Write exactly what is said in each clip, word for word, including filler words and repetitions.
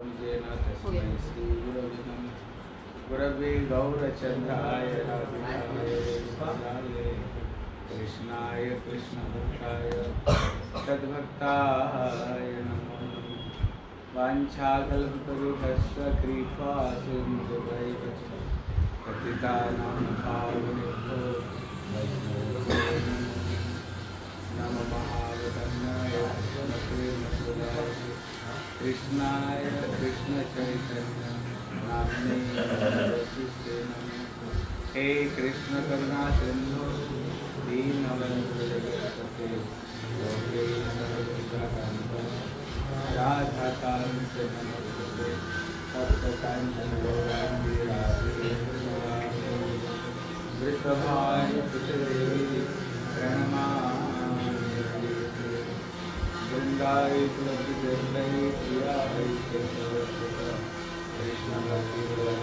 गुरवे गौरचंद्राय कृष्णाय कृष्णभक्ताय तद्भक्ताय नमो वाञ्छाकल्पतरुभ्यश्च कृपा सिन्धुभैः पतितानां पावनेभ्यो वैष्णवेभ्यो नमो महावदन्नाय कृष्णप्रेमसुधाय कृष्णाय कृष्णचैतन्य नाम्ने नमोऽस्तुते नमो हे कृष्ण करुणा सिंधु दीनबन्धु जगत्पते गोपेश राधाकान्त नमोस्तुते सप्तकाञ्चन गौराङ्गी राधे वृषभाय सुतदेवी प्रणमामि वृन्दाय तुलसीदेवै प्रियायै कृष्ण भक्ति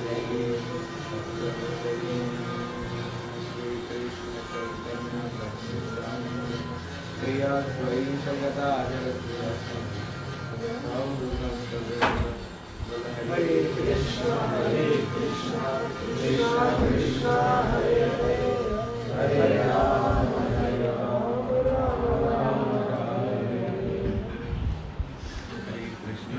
श्री कृष्ण चैतन्य प्रिया द्वैत गदाधर हरे कृष्ण हरे कृष्ण कृष्ण कृष्ण हरे हरे हरे राम हरे राम राम राम हरे हरे कृष्ण।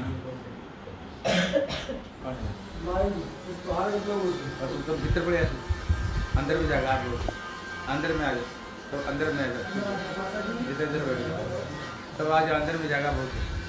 तो भीतर पड़े अंदर में जाएगा आप लोग अंदर में आ जाओ तो अंदर में आ जाओ इधर इधर बैठ जाओ तब आ जाओ अंदर में जाएगा बहुत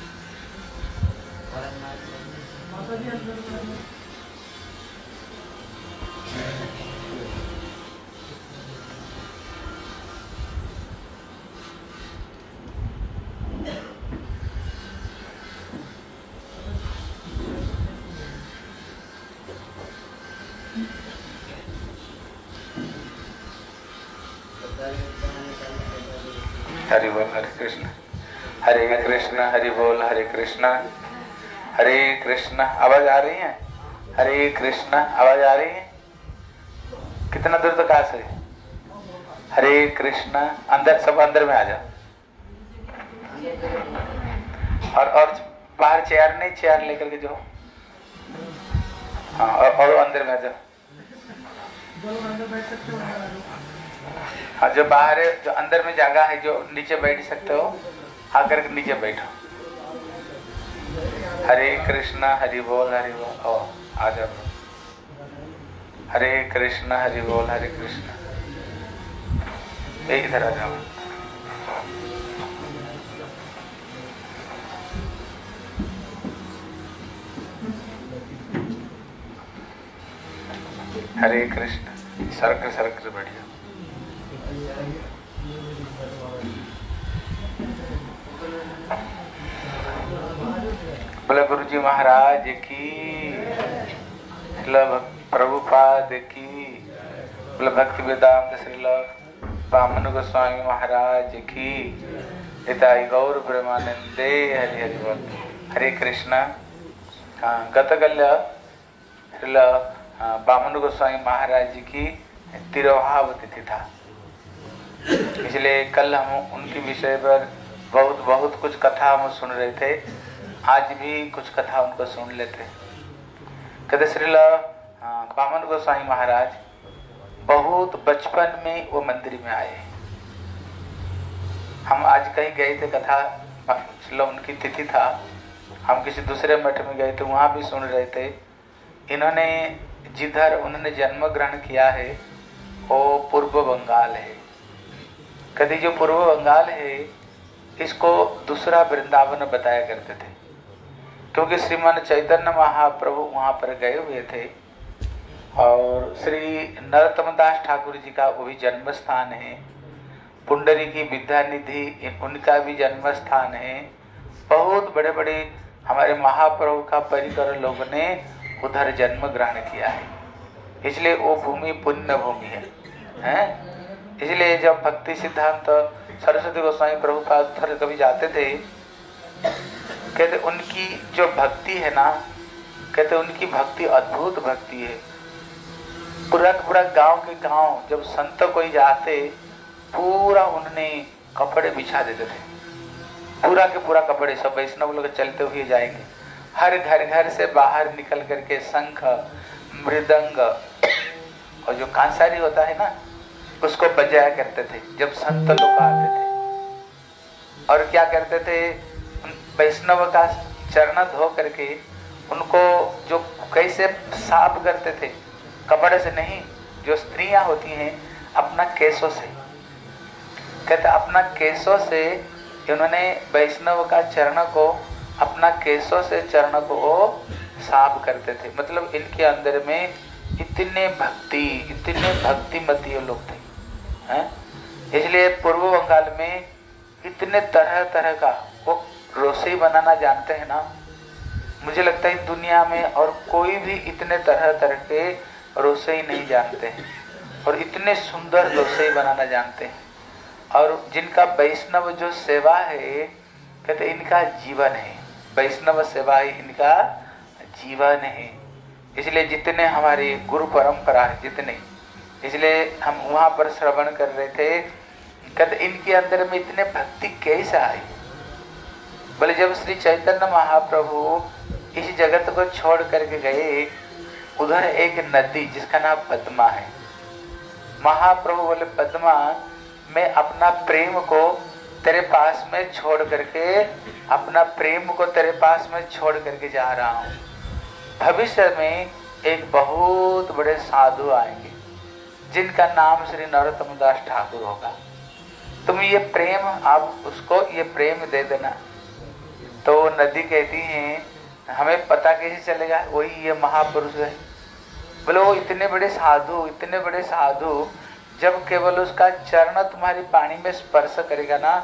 हरि बोल हरे कृष्ण हरे कृष्ण हरि बोल हरे कृष्ण हरे कृष्ण। आवाज आ रही है? हरे कृष्ण आवाज आ रही है? कितना दूर तक आ से? हरे कृष्ण अंदर सब अंदर में आ जाओ और और बाहर चेयर नहीं चेयर लेकर के जाओ हाँ और, और अंदर में आ जाओ हाँ जो बाहर है जो अंदर में जगह है जो नीचे बैठ सकते हो आकर के नीचे बैठो। हरे कृष्ण हरि बोल हरि बोल ओ आ जाओ हरे कृष्ण हरि बोल हरे कृष्ण इधर आ जाओ हरे कृष्ण सरक सरक बढ़िया बोले गुरु जी महाराज की प्रभुपाद की बोले भक्ति वेदांत श्रील वामन गोस्वामी महाराज की हिताई गौर ब्रह्मानंदे हरि हरि बोल हरे कृष्ण। हाँ गतकल्य श्रील वामन गोस्वामी महाराज जी की तिरुभाव तिथि था इसलिए कल हम उनके विषय पर बहुत बहुत कुछ कथा हम सुन रहे थे। आज भी कुछ कथा उनको सुन लेते। कहते श्रील वामन गोस्वामी महाराज बहुत बचपन में वो मंदिर में आए। हम आज कहीं गए थे कथा श्रील उनकी तिथि था हम किसी दूसरे मठ में गए थे वहाँ भी सुन रहे थे। इन्होंने जिधर उन्होंने जन्म ग्रहण किया है वो पूर्व बंगाल है। कहते जो पूर्व बंगाल है इसको दूसरा वृंदावन बताया करते थे क्योंकि श्रीमान चैतन्य महाप्रभु वहाँ पर गए हुए थे और श्री नरोत्तम दास ठाकुर जी का वो भी जन्म स्थान है। पुंडरी की विद्यानिधि उनका भी जन्म स्थान है। बहुत बड़े बड़े हमारे महाप्रभु का परिकर लोगों ने उधर जन्म ग्रहण किया है इसलिए वो भूमि पुण्य भूमि है, है? इसलिए जब भक्ति सिद्धांत सरस्वती गोस्वामी प्रभुपाद उधर कभी जाते थे कहते उनकी जो भक्ति है ना कहते उनकी भक्ति अद्भुत भक्ति है। पूरा पूरा गांव के गांव जब संत कोई जाते पूरा उन्होंने कपड़े बिछा देते थे पूरा के पूरा कपड़े सब वैष्णव लोग चलते हुए जाएंगे हर घर घर से बाहर निकल करके शंख, मृदंग और जो कांसारी होता है ना, उसको बजाया करते थे जब संत लोग आते थे। और क्या करते थे, वैष्णव का चरण धो करके उनको जो कैसे साफ करते थे, कपड़े से नहीं, जो स्त्रियां होती हैं अपना केसों से, कहते अपना केसों से इन्होंने वैष्णव का चरण को अपना केसों से चरण को साफ करते थे। मतलब इनके अंदर में इतने भक्ति इतने भक्तिमती लोग थे हैं? इसलिए पूर्व बंगाल में इतने तरह तरह का वो रसोई बनाना जानते हैं ना, मुझे लगता है दुनिया में और कोई भी इतने तरह तरह के रसोई नहीं जानते हैं और इतने सुंदर रसोई बनाना जानते हैं। और जिनका वैष्णव जो सेवा है, कहते इनका जीवन है, वैष्णव सेवा ही इनका जीवन है। इसलिए जितने हमारी गुरु परंपरा है जितने, इसलिए हम वहाँ पर श्रवण कर रहे थे, कहते इनके अंदर में इतने भक्ति कैसे आई। बोले जब श्री चैतन्य महाप्रभु इस जगत को छोड़ करके गए, उधर एक नदी जिसका नाम पद्मा है, महाप्रभु बोले पद्मा मैं अपना प्रेम को तेरे पास में छोड़ करके अपना प्रेम को तेरे पास में छोड़ करके जा रहा हूँ। भविष्य में एक बहुत बड़े साधु आएंगे जिनका नाम श्री नरोत्तम दास ठाकुर होगा, तुम ये प्रेम आप उसको ये प्रेम दे देना। तो नदी कहती है हमें पता कैसे चलेगा, वही ये महापुरुष है। बोले वो इतने बड़े साधु इतने बड़े साधु जब केवल उसका चरण तुम्हारी पानी में स्पर्श करेगा ना,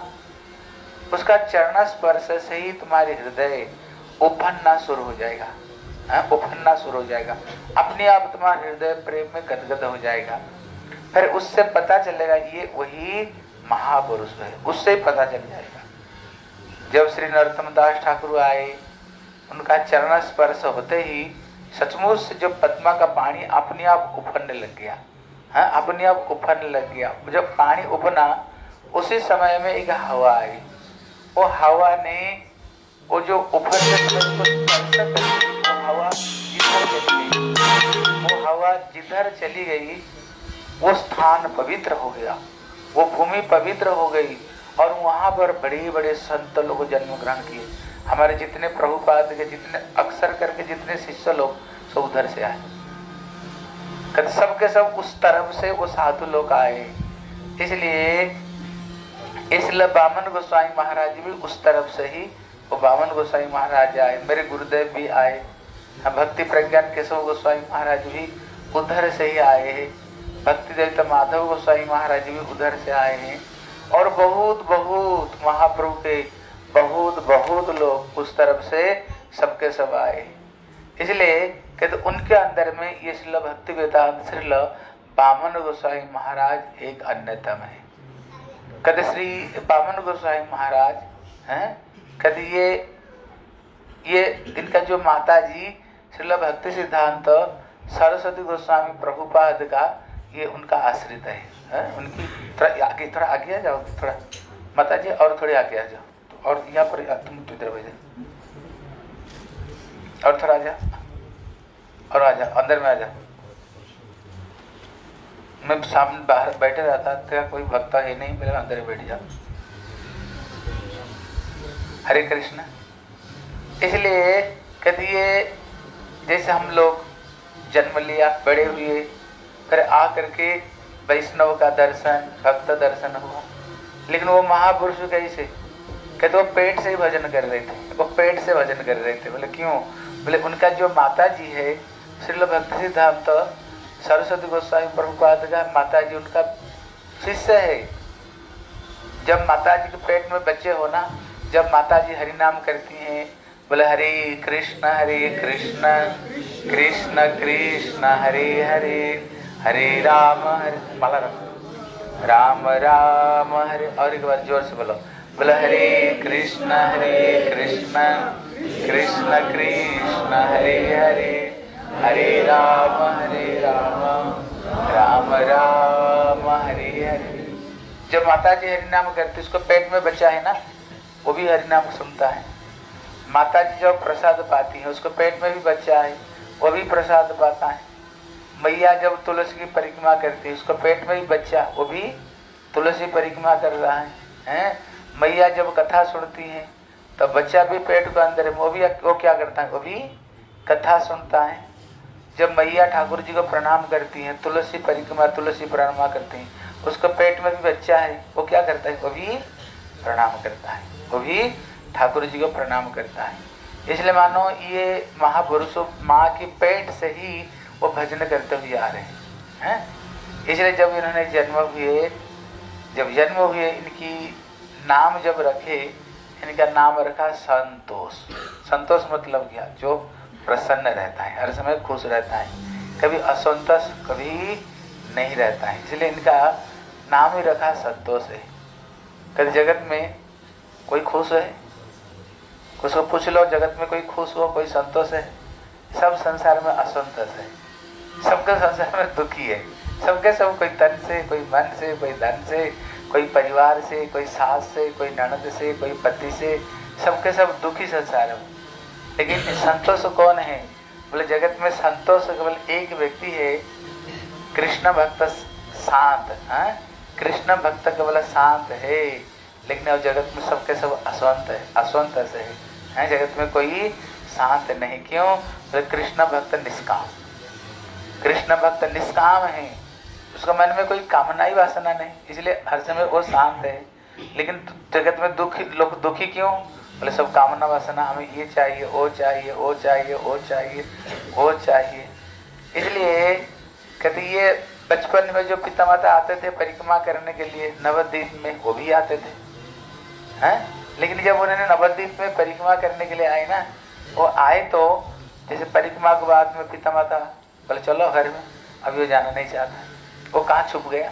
उसका चरण स्पर्श से ही तुम्हारे हृदय उफनना शुरू हो जाएगा, हाँ उफनना शुरू हो जाएगा, अपने आप तुम्हारा हृदय प्रेम में गदगद हो जाएगा। फिर उससे पता चलेगा ये वही महापुरुष है, उससे ही पता चल जाएगा। जब श्री नरोत्तम दास ठाकुर आए, उनका चरण स्पर्श होते ही सचमुच से जो पद्मा का पानी अपने आप उफनने लग गया, हाँ अपने आप उफनने लग गया। जब पानी उफना उसी समय में एक हवा आई, वो हवा ने वो जो उफनने समय को स्पर्श करती, वो हवा जिधर चली गई, वो हवा जिधर चली गई वो स्थान पवित्र हो गया, वो भूमि पवित्र हो गई और वहां पर बड़े बड़े संत लोग जन्म ग्रहण किए। हमारे जितने प्रभुपाद के जितने अक्सर करके जितने शिष्य लोग सब उधर से आए, सब के सब उस तरफ से वो साधु लोग आए। इसलिए इसलिए बामन गोस्वामी महाराज भी उस तरफ से ही, वो बामन गोस्वामी महाराज आए, मेरे गुरुदेव भी आए, भक्ति प्रज्ञान केशव गोस्वामी महाराज भी उधर से ही आए हैं, भक्ति देवता माधव गोस्वामी महाराज भी उधर से आए हैं और बहुत बहुत महाप्रभु के बहुत बहुत लोग उस तरफ से सबके सब आए। इसलिए कहते उनके अंदर में ये श्रील भक्ति वेदांत श्रील बामन गोस्वामी महाराज एक अन्यतम है। कहते श्री बामन गोस्वामी महाराज हैं, कहते ये ये इनका जो माता जी श्रील भक्ति सिद्धांत सरस्वती गोस्वामी प्रभुपाद का ये उनका आश्रित है, है? उनकी थोड़ा आगे थोड़ा आगे आ जाओ, थोड़ा माता जी और थोड़ी आगे आ जाओ, तो और यहाँ पर तुम तो इधर भेजा और थोड़ा आ जा और आ जा अंदर में आ जा। मैं सामने बाहर बैठे रहता तेरा कोई भक्त है नहीं, मेरे अंदर बैठ जा। हरे कृष्ण। इसलिए कहती है जैसे हम लोग जन्म लिया बड़े हुए, फिर आ करके वैष्णव का दर्शन भक्त दर्शन हुआ, लेकिन वो महापुरुष कैसे, कहते वो पेट से ही भजन कर रहे थे, वो पेट से भजन कर रहे थे। बोले क्यों, बोले उनका जो माता जी है श्रील भक्ति सिद्धांत सरस्वती गोस्वामी प्रभुपाद का माता जी उनका शिष्य है। जब माता जी के पेट में बच्चे हो ना, जब माता जी हरि नाम करती हैं, बोले हरे कृष्ण हरे कृष्ण कृष्ण कृष्ण हरे हरे हरे राम हरे माला राम राम हरे, और एक बार जोर से बोलो, बोले हरे कृष्ण हरे कृष्ण कृष्ण कृष्ण हरे हरे हरे राम हरे राम राम राम हरे हरे। जब माता जी हरि नाम करती, उसको पेट में बच्चा है ना, वो भी हरि नाम सुनता है। माता जी जब प्रसाद पाती है, उसको पेट में भी बच्चा है, वो भी प्रसाद पाता है। मैया जब तुलसी की परिक्रमा करती है, उसको पेट में भी बच्चा, वो भी तुलसी परिक्रमा कर रहा है, हैं? मैया जब कथा सुनती है तो बच्चा भी पेट के अंदर है, वो भी वो क्या करता है, वो भी कथा सुनता है। जब मैया ठाकुर जी को प्रणाम करती है, तुलसी परिक्रमा तुलसी परिक्रमा करती है, उसको पेट में भी बच्चा है, वो क्या करता है, वो भी प्रणाम करता है, वो भी ठाकुर जी को प्रणाम करता है। इसलिए मानो ये महापुरुषों माँ के पेट से ही वो भजन करते हुए आ रहे हैं। इसलिए जब इन्होंने जन्म हुए, जब जन्म हुए, इनकी नाम जब रखे, इनका नाम रखा संतोष। संतोष मतलब क्या, जो प्रसन्न रहता है, हर समय खुश रहता है, कभी असंतोष कभी नहीं रहता है, इसलिए इनका नाम ही रखा संतोष है। कभी जगत में कोई खुश है, उसको पूछ लो जगत में कोई खुश हो, कोई संतोष है? सब संसार में असंतोष है, सबका संसार में दुखी है, सबके सब, कोई तन से, कोई मन से, कोई धन से, कोई परिवार से, कोई सास से, कोई ननद से, कोई पति से, सबके सब दुखी संसार में। लेकिन संतोष कौन है? बोले जगत में संतोष केवल एक व्यक्ति है, कृष्ण भक्त शांत। हाँ, कृष्ण भक्त केवल शांत है, लेकिन अब जगत में सबके सब असंत है, असंत से है, है? जगत में कोई शांत नहीं। क्यों? बोले कृष्ण भक्त निष्काम, कृष्ण भक्त निष्काम है, उसका मन में कोई कामना ही वासना नहीं, इसलिए हर समय वो शांत है। लेकिन जगत में दुखी लोग दुखी क्यों? बोले सब कामना वासना, हमें ये चाहिए, वो चाहिए, वो चाहिए, वो चाहिए, वो चाहिए। इसलिए कहते ये बचपन में जो पिता माता आते थे परिक्रमा करने के लिए नवद्वीप में, वो भी आते थे, हैं? लेकिन जब उन्होंने नवद्वीप में परिक्रमा करने के लिए आए ना, वो आए तो जैसे परिक्रमा के बाद में पिता माता बोले चलो घर में, अभी वो जाना नहीं चाहता, वो कहाँ छुप गया,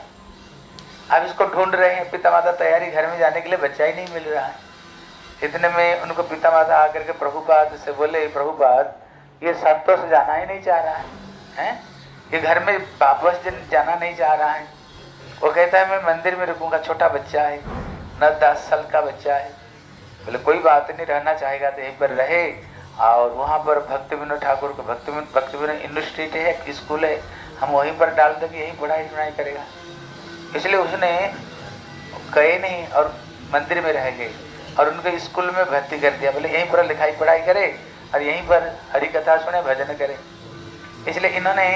अब इसको ढूंढ रहे हैं पिता माता, तैयारी घर में जाने के लिए, बच्चा ही नहीं मिल रहा है। इतने में उनको पिता माता आकर के प्रभुपाद से बोले, प्रभुपाद ये संतोष जाना ही नहीं चाह रहा है, हैं? ये घर में वापस जाना नहीं चाह रहा है। वो कहता है मैं मंदिर में रुकूंगा, छोटा बच्चा है, नौ दस साल का बच्चा है। बोले कोई बात नहीं, रहना चाहेगा तो यहीं पर रहे, और वहाँ पर भक्ति विनोद ठाकुर का भक्ति भक्ति विनोद यूनिवर्सिटी है, स्कूल है, हम वहीं पर डाल देंगे, यहीं पढ़ाई पढ़ाई करेगा। इसलिए उसने गए नहीं और मंदिर में रह गए और उनको स्कूल में भर्ती कर दिया। बोले यहीं पर लिखाई पढ़ाई करे और यहीं पर हरि कथा सुने, भजन करे। इसलिए इन्होंने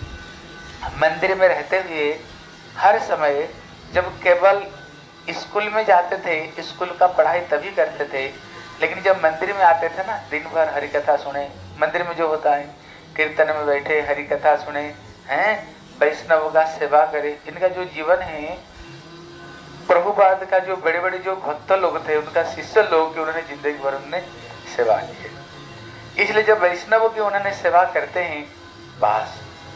मंदिर में रहते हुए हर समय, जब केवल स्कूल में जाते थे, स्कूल का पढ़ाई तभी करते थे, लेकिन जब मंदिर में आते थे ना, दिन भर हरि कथा सुने। मंदिर में जो होता है, कीर्तन में बैठे हरि कथा सुने, हैं, वैष्णव का सेवा करे। इनका जो जीवन है, प्रभुपाद का जो बड़े बड़े जो भक्त लोग थे, उनका शिष्य लोग की उन्होंने जिंदगी भर उन्होंने सेवा की है। इसलिए जब वैष्णव की उन्होंने सेवा करते हैं, बस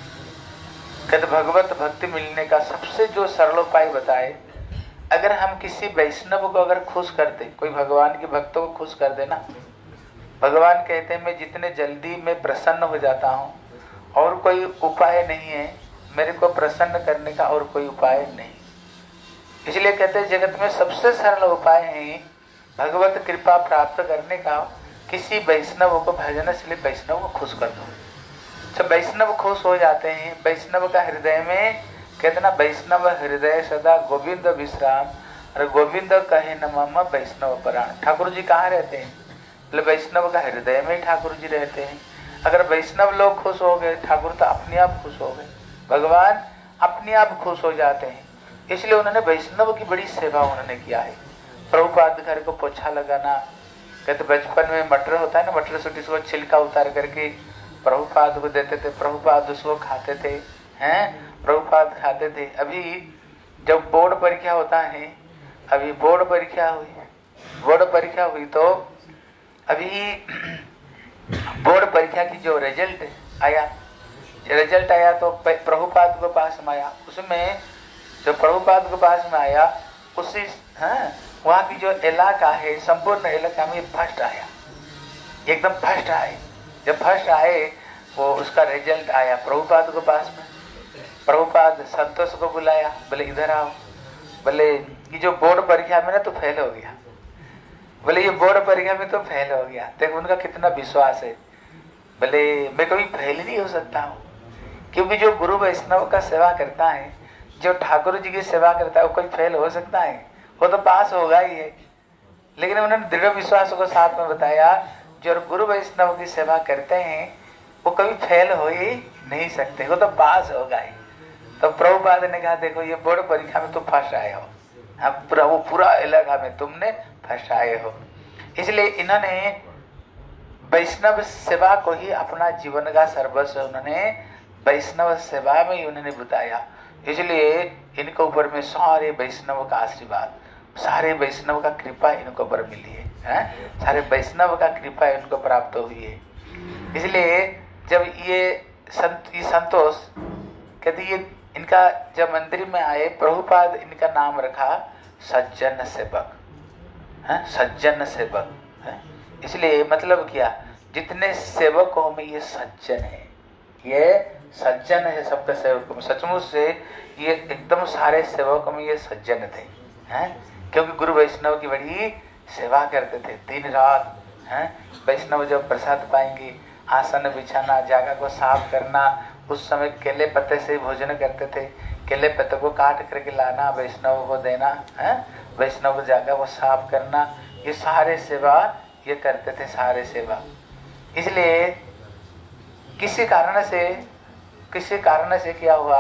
कहते भगवत भक्ति मिलने का सबसे जो सरल उपाय बताए, अगर हम किसी वैष्णव को अगर खुश कर दे, कोई भगवान के भक्तों को खुश कर देना, भगवान कहते हैं मैं जितने जल्दी मैं प्रसन्न हो जाता हूँ, और कोई उपाय नहीं है मेरे को प्रसन्न करने का, और कोई उपाय नहीं। इसलिए कहते हैं जगत में सबसे सरल उपाय है भगवत कृपा प्राप्त करने का, किसी वैष्णव को भजन से वैष्णव को खुश कर दो। जब वैष्णव खुश हो जाते हैं, वैष्णव का हृदय में, कहते ना वैष्णव हृदय सदा गोविंद विश्राम, और गोविंद कहे न मम वैष्णव प्राण। ठाकुर जी कहाँ रहते हैं? बोले वैष्णव का हृदय में ठाकुर जी रहते हैं। अगर वैष्णव लोग खुश हो गए, ठाकुर तो अपने आप खुश हो गए, भगवान अपने आप खुश हो जाते हैं। इसलिए उन्होंने वैष्णव की बड़ी सेवा उन्होंने किया है। प्रभुपाद घर को पोछा लगाना, कहते बचपन में मटर होता है ना, मटर से उसको छिलका उतार करके प्रभुपाद को देते थे, प्रभुपाद उसको खाते थे, हैं, प्रभुपाद खाते थे। अभी जब बोर्ड परीक्षा होता है, अभी बोर्ड परीक्षा हुई, बोर्ड परीक्षा हुई तो अभी बोर्ड परीक्षा की जो रिजल्ट आया, रिजल्ट आया तो प्रभुपाद के पास में आया, उसमें जो प्रभुपाद के पास में आया, उसी हाँ वहाँ की जो इलाका है, संपूर्ण इलाका में फर्स्ट आया, एकदम फर्स्ट आए। जब फर्स्ट आए, वो उसका रिजल्ट आया प्रभुपाद के पास में। प्रभुपाद संतोष को बुलाया, बोले इधर आओ। बोले ये जो बोर्ड परीक्षा में ना तो फेल हो गया। बोले ये बोर्ड परीक्षा में तो फेल हो गया। देखो उनका कितना विश्वास है। बोले मैं कभी फेल नहीं हो सकता हूँ, क्योंकि जो गुरु वैष्णव का सेवा करता है, जो ठाकुर जी की सेवा करता है, वो कोई फेल हो सकता है? वो तो पास होगा ही है। लेकिन उन्होंने दृढ़ विश्वास को साथ में बताया, जो गुरु वैष्णव की सेवा करते हैं वो कभी फेल हो ही नहीं सकते, वो तो पास होगा ही। तो प्रभुपाद ने कहा देखो ये बोर्ड परीक्षा में तुम फर्स्ट आए हो, हाँ पूरा वो पूरा इलाका में तुमने फर्स्ट आए हो। इसलिए इन्होंने वैष्णव सेवा को ही अपना जीवन का सर्वस्व उन्होंने वैष्णव सेवा में ही उन्होंने बताया। इसलिए इनके ऊपर में सारे वैष्णव का आशीर्वाद, सारे वैष्णव का कृपा इनको ऊपर मिली है, है? सारे वैष्णव का कृपा इनको प्राप्त हुई है। इसलिए जब ये संत ये संतोष कहते ये इनका जब मंदिर में आए, प्रभुपाद इनका नाम रखा सज्जन सेवक, है? सज्जन सेवक है। इसलिए मतलब क्या, जितने सेवकों में ये सज्जन है, ये सज्जन है सबके सेवकों में। सचमुच से ये एकदम सारे सेवकों में ये सज्जन थे, हैं? क्योंकि गुरु वैष्णव की बड़ी सेवा करते थे दिन रात, हैं? वैष्णव जब प्रसाद पाएंगे, आसन बिछाना, जगह को साफ करना, उस समय केले पत्ते से भोजन करते थे। केले पत्ते को काट करके लाना, वैष्णव को देना, है? वैष्णव को जगह को साफ करना, ये सारे सेवा ये करते थे, सारे सेवा। इसलिए किसी कारण से किसी कारण से क्या हुआ,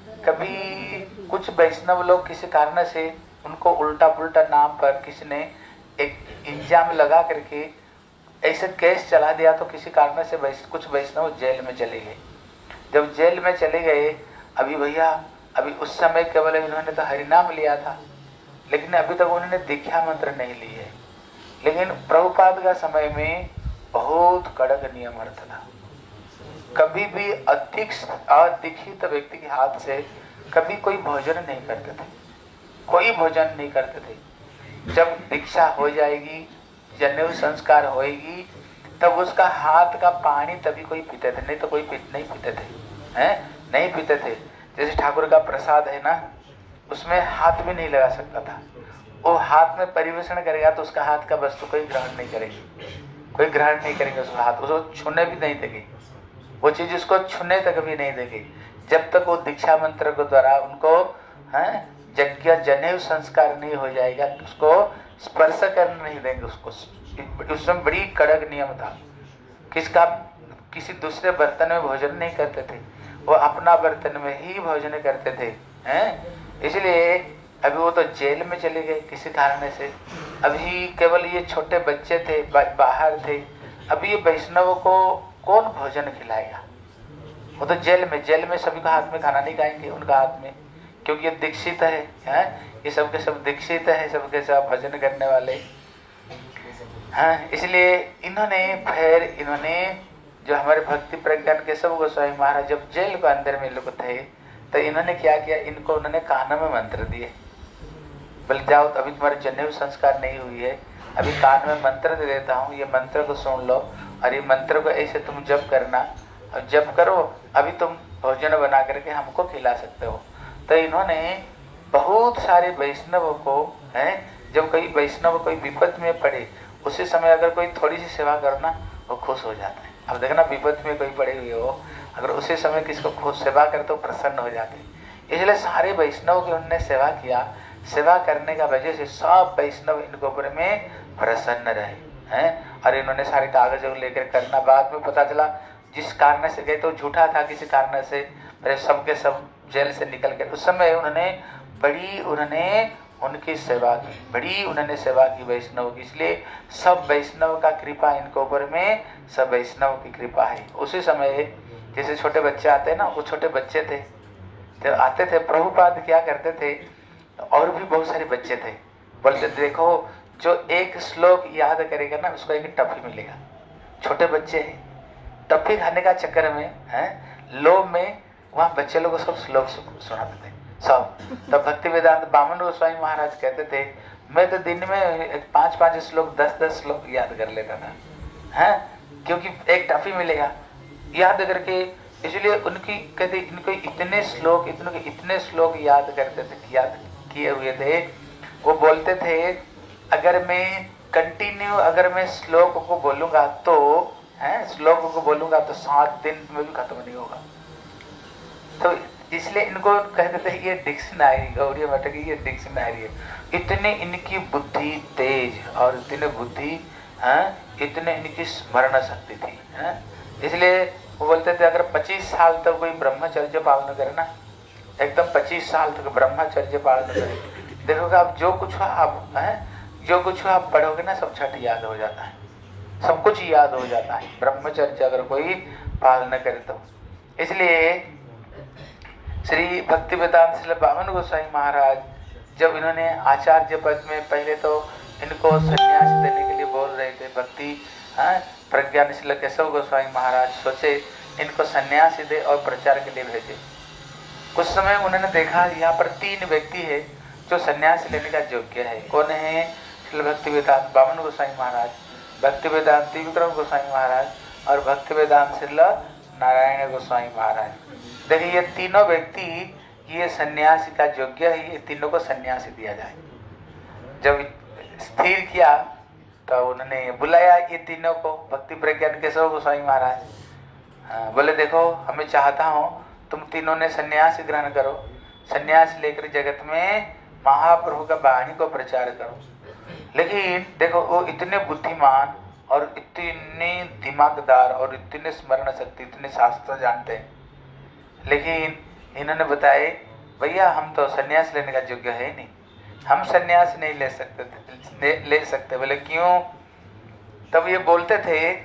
कभी कुछ वैष्णव लोग किसी कारण से उनको उल्टा पुल्टा नाम पर किसी ने एक इंजाम लगा करके ऐसे केस चला दिया, तो किसी कारण से वैस, कुछ वैष्णव जेल में चले गए। जब जेल में चले गए, अभी भैया अभी उस समय केवल इन्होंने तो हरिनाम लिया था, लेकिन अभी तक उन्होंने दीक्षा मंत्र नहीं ली है। लेकिन प्रभुपाद का समय में बहुत कड़क नियम अर्थ था, कभी भी अदीक्षित व्यक्ति के हाथ से कभी कोई भोजन नहीं करते थे, कोई भोजन नहीं करते थे। जब दीक्षा हो जाएगी, जनेऊ संस्कार होएगी, तब उसका हाथ का पानी तभी कोई पीते थे, नहीं तो कोई पी, नहीं पीते थे, हैं? नहीं पीते थे। जैसे ठाकुर का प्रसाद है ना, उसमें हाथ भी नहीं लगा सकता था। वो हाथ में परिवेषण करेगा तो उसका हाथ का वस्तु कोई ग्रहण नहीं करेगी, कोई ग्रहण नहीं करेंगे उसका हाथ, उसको छूने भी नहीं देगी, वो चीज उसको छूने तक भी नहीं देगी, जब तक वो दीक्षा मंत्र के द्वारा उनको हैं यज्ञ जनेऊ संस्कार नहीं हो जाएगा, उसको स्पर्श करने नहीं देंगे उसको। उसमें बड़ी कड़क नियम था। किसका किसी दूसरे बर्तन में भोजन नहीं करते थे, वो अपना बर्तन में ही भोजन करते थे, हैं? इसलिए अभी वो तो जेल में चले गए किसी कारण से। अभी केवल ये छोटे बच्चे थे, बा, बाहर थे। अभी ये वैष्णव को कौन भोजन खिलाएगा? वो तो जेल में जेल में सभी का हाथ में खाना नहीं खाएंगे उनका हाथ में, क्योंकि ये दीक्षित है, हैं? ये सबके सब दीक्षित है, सबके सब भजन करने वाले, हैं? इसलिए इन्होंने फिर इन्होंने जो हमारे भक्ति प्रज्ञान के सब गोस्वामी महाराज जब जेल के अंदर में लोग थे, तो इन्होंने क्या किया, इनको उन्होंने कान में मंत्र दिए। बोले जाओ, अभी तुम्हारे जनेऊ संस्कार नहीं हुई है, अभी कान में मंत्र दे देता हूँ, ये मंत्र को सुन लो, और ये मंत्र को ऐसे तुम जप करना, और जप करो, अभी तुम भोजन बना करके हमको खिला सकते हो। तो इन्होंने बहुत सारे वैष्णव को, हैं, जब कोई वैष्णव कोई विपत्ति में पड़े, उसी समय अगर कोई थोड़ी सी सेवा करना, वो खुश हो जाता है। अब देखना, विपत्ति में कोई पड़े हुए हो, अगर उसी समय किसको खुद सेवा करे तो प्रसन्न हो जाते हैं। इसलिए सारे वैष्णव की उन्होंने सेवा किया। सेवा करने का वजह से सब वैष्णव इनके ऊपर में प्रसन्न रहे, हैं? और इन्होंने सारे कागज लेकर करना। बाद में पता चला जिस कारण से गए तो झूठा था, किसी कारण से मेरे सबके सब जेल से निकल गए। उस समय उन्होंने बड़ी उन्होंने उनकी सेवा की, बड़ी उन्होंने सेवा की वैष्णव की। इसलिए सब वैष्णव का कृपा इनके ऊपर में, सब वैष्णव की कृपा है। उसी समय जैसे छोटे बच्चे आते हैं ना, वो छोटे बच्चे थे, तो आते थे, प्रभुपाद क्या करते थे, और भी बहुत सारे बच्चे थे, बोलते देखो जो एक श्लोक याद करेगा ना, उसको एक टफी मिलेगा। छोटे बच्चे हैं, टफी खाने का चक्कर में, हैं, लोभ में वहाँ बच्चे लोग को सब श्लोक सुनाते थे सब। तो भक्ति वेदांत बामन गोस्वामी महाराज कहते थे, मैं तो दिन में पांच पांच श्लोक दस दस श्लोक याद कर लेता था, हैं, क्योंकि एक टफी मिलेगा याद करके। इसलिए उनकी कहते इनको इतने श्लोक इतने इतने श्लोक याद करते थे, याद किए हुए थे। वो बोलते थे, अगर मैं कंटिन्यू अगर मैं श्लोक को बोलूंगा तो है, श्लोक को बोलूंगा तो सात दिन में भी खत्म नहीं होगा। तो इसलिए इनको कहते थे ये डिक्शनरी, गौरी मठ की ये डिक्शनरी है। इतने इनकी बुद्धि तेज और इतने बुद्धि है, इतने इनकी स्मरण शक्ति थी है। इसलिए वो बोलते थे अगर पच्चीस साल तक कोई ब्रह्मचर्य पालन करे ना, एकदम पच्चीस साल तक ब्रह्मचर्य पालन करे, देखोगे आप जो कुछ आप है, जो कुछ आप पढ़ोगे ना सब छठ याद हो जाता है, सब कुछ याद हो जाता है ब्रह्मचर्य अगर कोई पालन करे तो। इसलिए श्री भक्ति वेदांत श्री बामन गोसाई महाराज जब इन्होंने आचार्य पद में, पहले तो इनको संन्यास देने के लिए बोल रहे थे, भक्ति प्रज्ञान श्री केशव गोस्वामी महाराज सोचे इनको संन्यास दे और प्रचार के लिए भेजे। कुछ समय उन्होंने देखा यहाँ पर तीन व्यक्ति है जो संन्यास लेने का योग्य है। कौन है? श्री भक्ति वेदांत बामन गोसाई महाराज, भक्ति वेदांत त्रिविक्रम गोसाई महाराज और भक्ति वेदांत श्री नारायण गोस्वामी महाराज। देखिए ये तीनों व्यक्ति ये सन्यासी का योग्य है, ये तीनों को सन्यासी दिया जाए। जब स्थिर किया तो उन्होंने बुलाया ये तीनों को, भक्ति प्रज्ञान केशव गोस्वामी महाराज। हाँ, बोले देखो हमें चाहता हूँ तुम तीनों ने सन्यास ग्रहण करो, सन्यास लेकर जगत में महाप्रभु का वाणी को प्रचार करो। लेकिन देखो वो इतने बुद्धिमान और इतने दिमागदार और इतने स्मरण शक्ति, इतने शास्त्र जानते हैं, लेकिन इन्होंने बताए भैया हम तो सन्यास लेने का योग्य है नहीं, हम सन्यास नहीं ले सकते ले, ले सकते। बोले क्यों? तब ये बोलते थे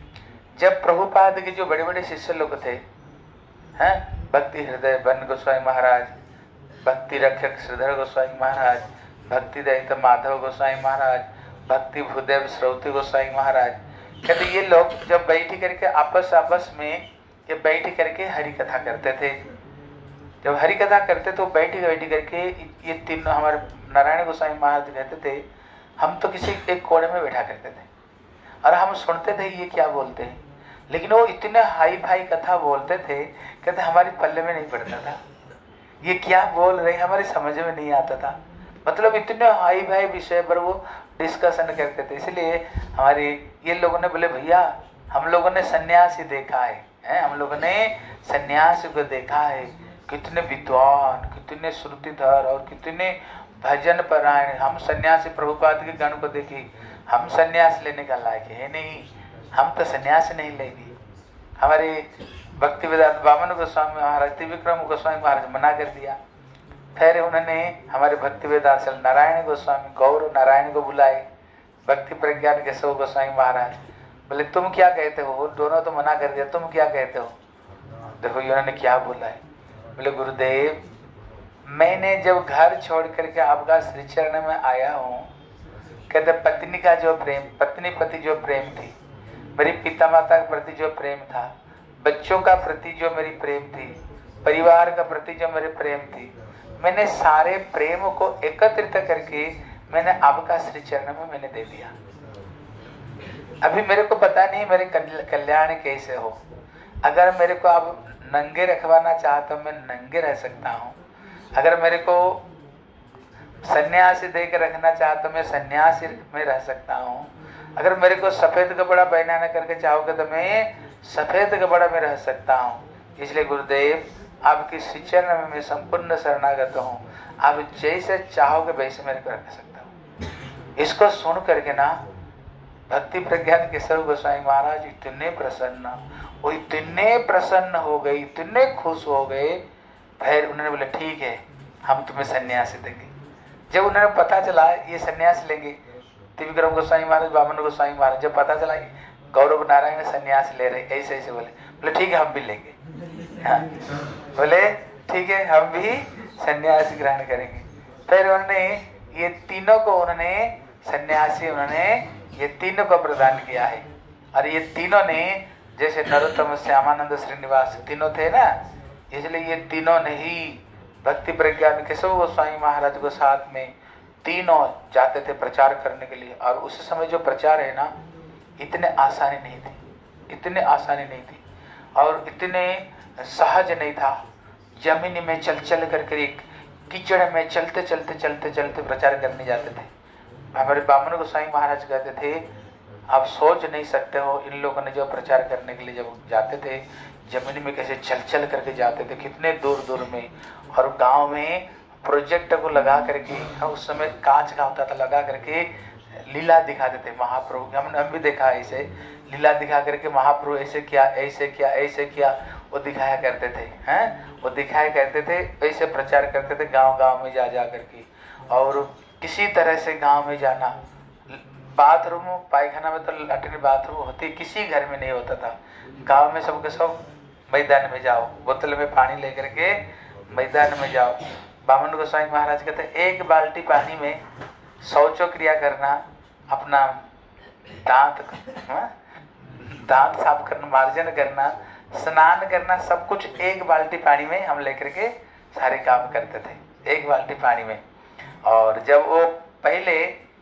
जब प्रभुपाद के जो बड़े बड़े शिष्य लोग थे हैं, भक्ति हृदय बन गोस्वामी महाराज, भक्ति रक्षक श्रीधर गोस्वामी महाराज, भक्ति दयित माधव गोस्वामी महाराज, भक्ति भूदेव श्रौती गोस्वामी महाराज, कहते ये लोग जब बैठ करके आपस आपस में ये बैठ करके हरि कथा करते थे। जब हरि कथा करते तो बैठ बैठ करके ये तीनों हमारे नारायण गोस्वामी महाराज कहते थे हम तो किसी एक कोने में बैठा करते थे और हम सुनते थे ये क्या बोलते हैं, लेकिन वो इतने हाई फाई कथा बोलते थे, कहते हमारी पल्ले में नहीं पड़ता था, ये क्या बोल रहे हमारी समझ में नहीं आता था। मतलब इतने हाई फाई विषय पर वो डिस्कशन करते थे। इसलिए हमारे ये लोगों ने बोले भैया हम लोगों ने सन्यासी देखा है, है? हम लोगों ने सन्यासी को देखा है, कितने विद्वान, कितने श्रुतिधर और कितने भजन परायण। हम सन्यासी प्रभुपाद के गण को देखी, हम सन्यास लेने का लायक है नहीं, हम तो सन्यास नहीं लेंगे। हमारे भक्ति वेदांत बामन गोस्वामी महाराज, त्रिविक्रम गोस्वामी महाराज मना कर दिया। फिर उन्होंने हमारे भक्ति वेदांत नारायण गोस्वामी गौर नारायण को बुलाए, भक्ति प्रज्ञान केशव गोस्वामी महाराज। बोले तुम क्या कहते हो? दोनों तो मना कर दिया, तुम क्या कहते हो? देखो उन्होंने क्या बोला है। बोले गुरुदेव मैंने जब घर छोड़ करके आपका श्री चरण में आया हूँ, कहते पत्नी का जो प्रेम, पत्नी पति जो प्रेम थी, मेरी पिता माता के प्रति जो प्रेम था, बच्चों का प्रति जो मेरी प्रेम थी, परिवार का प्रति जो मेरे प्रेम थी, मैंने सारे प्रेम को एकत्रित करके मैंने आपका श्री चरण में मैंने दे दिया। अभी मेरे को पता नहीं मेरे कल्याण कैसे हो। अगर मेरे को आप नंगे रखवाना चाहते हो मैं नंगे रह सकता हूँ, अगर मेरे को सन्यासी देकर रखना चाहते हो मैं सन्यासी में रह सकता हूँ, अगर मेरे को सफेद कपड़ा पहनाना करके चाहोगे तो मैं सफेद कपड़ा में रह सकता हूँ। इसलिए गुरुदेव आपकी श्री चरण में मैं संपूर्ण शरणागत हूँ, आप जैसे चाहोगे वैसे मेरे को रख सकता हूँ। इसको सुन करके ना भक्ति प्रज्ञान केशव गोस्वामी महाराज इतने प्रसन्न, वो इतने प्रसन्न हो गए, इतने खुश हो गए। फिर उन्होंने बोले ठीक है हम तुम्हें सन्यासी देंगे। जब उन्होंने पता चला ये सन्यास लेंगे, त्रिविक्रम गोस्वामी महाराज बामन गोस्वामी महाराज जब पता चला गौरव नारायण सन्यास ले रहे, ऐसे ऐसे बोले बोले ठीक है हम भी लेंगे। हाँ बोले ठीक है हम भी सन्यास ग्रहण करेंगे। फिर उन्होंने ये तीनों को उन्होंने सन्यासी उन्होंने ये तीनों को प्रदान किया है। और ये तीनों ने जैसे नरोत्तम श्यामानंद श्रीनिवास तीनों थे ना, इसलिए ये तीनों ने ही भक्ति प्रज्ञान केशव गोस्वामी महाराज को साथ में तीनों जाते थे प्रचार करने के लिए। और उस समय जो प्रचार है ना इतने आसानी नहीं थी, इतने आसानी नहीं थी और इतने सहज नहीं था। जमीन में चल चल करके एक कीचड़ में चलते चलते चलते चलते प्रचार करने जाते थे। हमारे बामन गोसाई महाराज कहते थे, आप सोच नहीं सकते हो, इन लोगों ने जो प्रचार करने के लिए जब जाते थे जमीन में कैसे चल चल करके जाते थे, कितने दूर दूर में, और गांव में प्रोजेक्ट को लगा करके, उस समय कांच का होता था, लगा करके लीला दिखाते थे महाप्रभु। हमने हम भी देखा ऐसे लीला दिखा करके महाप्रभु ऐसे किया ऐसे किया ऐसे किया, वो दिखाया करते थे हैं, वो दिखाया करते थे, ऐसे प्रचार करते थे गांव गांव में जा जा करके। और किसी तरह से गांव में जाना, बाथरूम पायखाना में तो लैट्रिन बाथरूम होती, किसी घर में नहीं होता था, गांव में सबके सब मैदान में जाओ, बोतल में पानी लेकर के मैदान में जाओ। बामन गोसाई महाराज कहते एक बाल्टी पानी में शौचो क्रिया करना, अपना दांत दांत साफ करना, मार्जन करना, स्नान करना, सब कुछ एक बाल्टी पानी में हम लेकर के सारे काम करते थे, एक बाल्टी पानी में। और जब वो पहले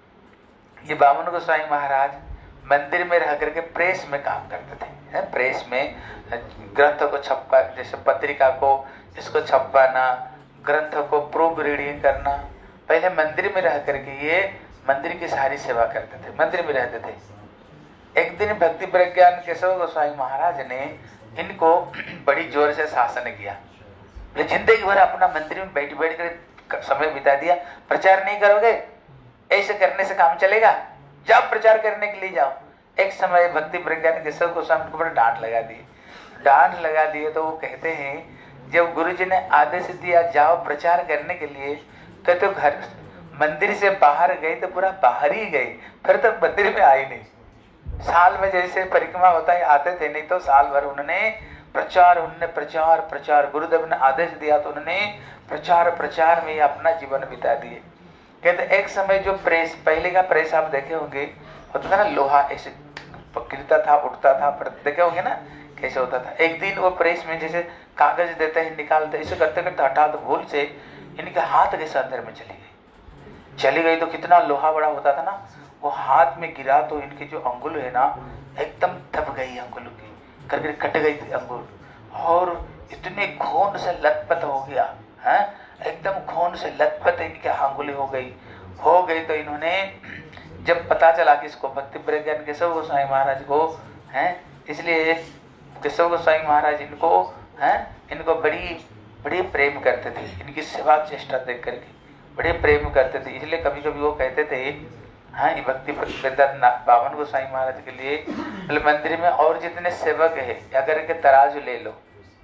ये बामन गोसाई महाराज मंदिर में रह करके प्रेस में काम करते थे, प्रेस में ग्रंथ को छपा, जैसे पत्रिका को इसको छपवाना, ग्रंथ को प्रूफ रीडिंग करना, पहले मंदिर में रह करके ये मंदिर की सारी सेवा करते थे, मंदिर में रहते थे। एक दिन भक्ति प्रज्ञान केशव गोसाई महाराज ने इनको बड़ी जोर से शासन किया, जिंदगी भर अपना मंदिर में बैठ बैठ कर समय बिता दिया, प्रचार नहीं करोगे, ऐसे करने से काम चलेगा, जाओ प्रचार करने के लिए जाओ। एक समय भक्ति प्रज्ञान केशव गोस्वामी को बड़ा डांट लगा दिए, डांट लगा दिए तो वो कहते हैं जब गुरुजी ने आदेश दिया जाओ प्रचार करने के लिए, तो तो घर मंदिर से बाहर गए तो पूरा बाहर ही गए, फिर तो मंदिर में आए नहीं। साल में जैसे परिक्रमा होता है आते थे, नहीं तो साल भर उन्होंने प्रचार उन्होंने प्रचार प्रचार गुरुदेव ने आदेश दिया तो उन्होंने प्रचार प्रचार में ही अपना जीवन बिता दिए। कहते एक समय जो प्रेस, पहले का प्रेस आप देखे होंगे, होता था ना लोहा ऐसे गिरता था उठता था, देखे होंगे ना कैसे होता था। एक दिन वो प्रेस में जैसे कागज देते हैं निकालते, ऐसे करते करते हटा तो भूल से इनके हाथ के अंदर में चली गई चली गई तो कितना लोहा बड़ा होता था ना, वो हाथ में गिरा तो इनकी जो अंगुल है ना एकदम दब गई, अंगुल की करके कट गई थी अंगुल, और इतने खून से लथपथ हो गया है, एकदम खून से लथपथ इनकी अंगुली हो गई हो गई तो इन्होंने जब पता चला कि इसको भक्ति प्रज्ञान केशव गोसाई महाराज को हैं, इसलिए केशव गोसाई महाराज इनको हैं इनको बड़ी बड़ी प्रेम करते थे, इनकी सेवा चेष्टा देख करके बड़े प्रेम करते थे। इसलिए कभी कभी वो कहते थे हाँ ये भक्ति बामन गोसाई महाराज के लिए मंदिर में और जितने सेवक है अगर के तराजू ले लो,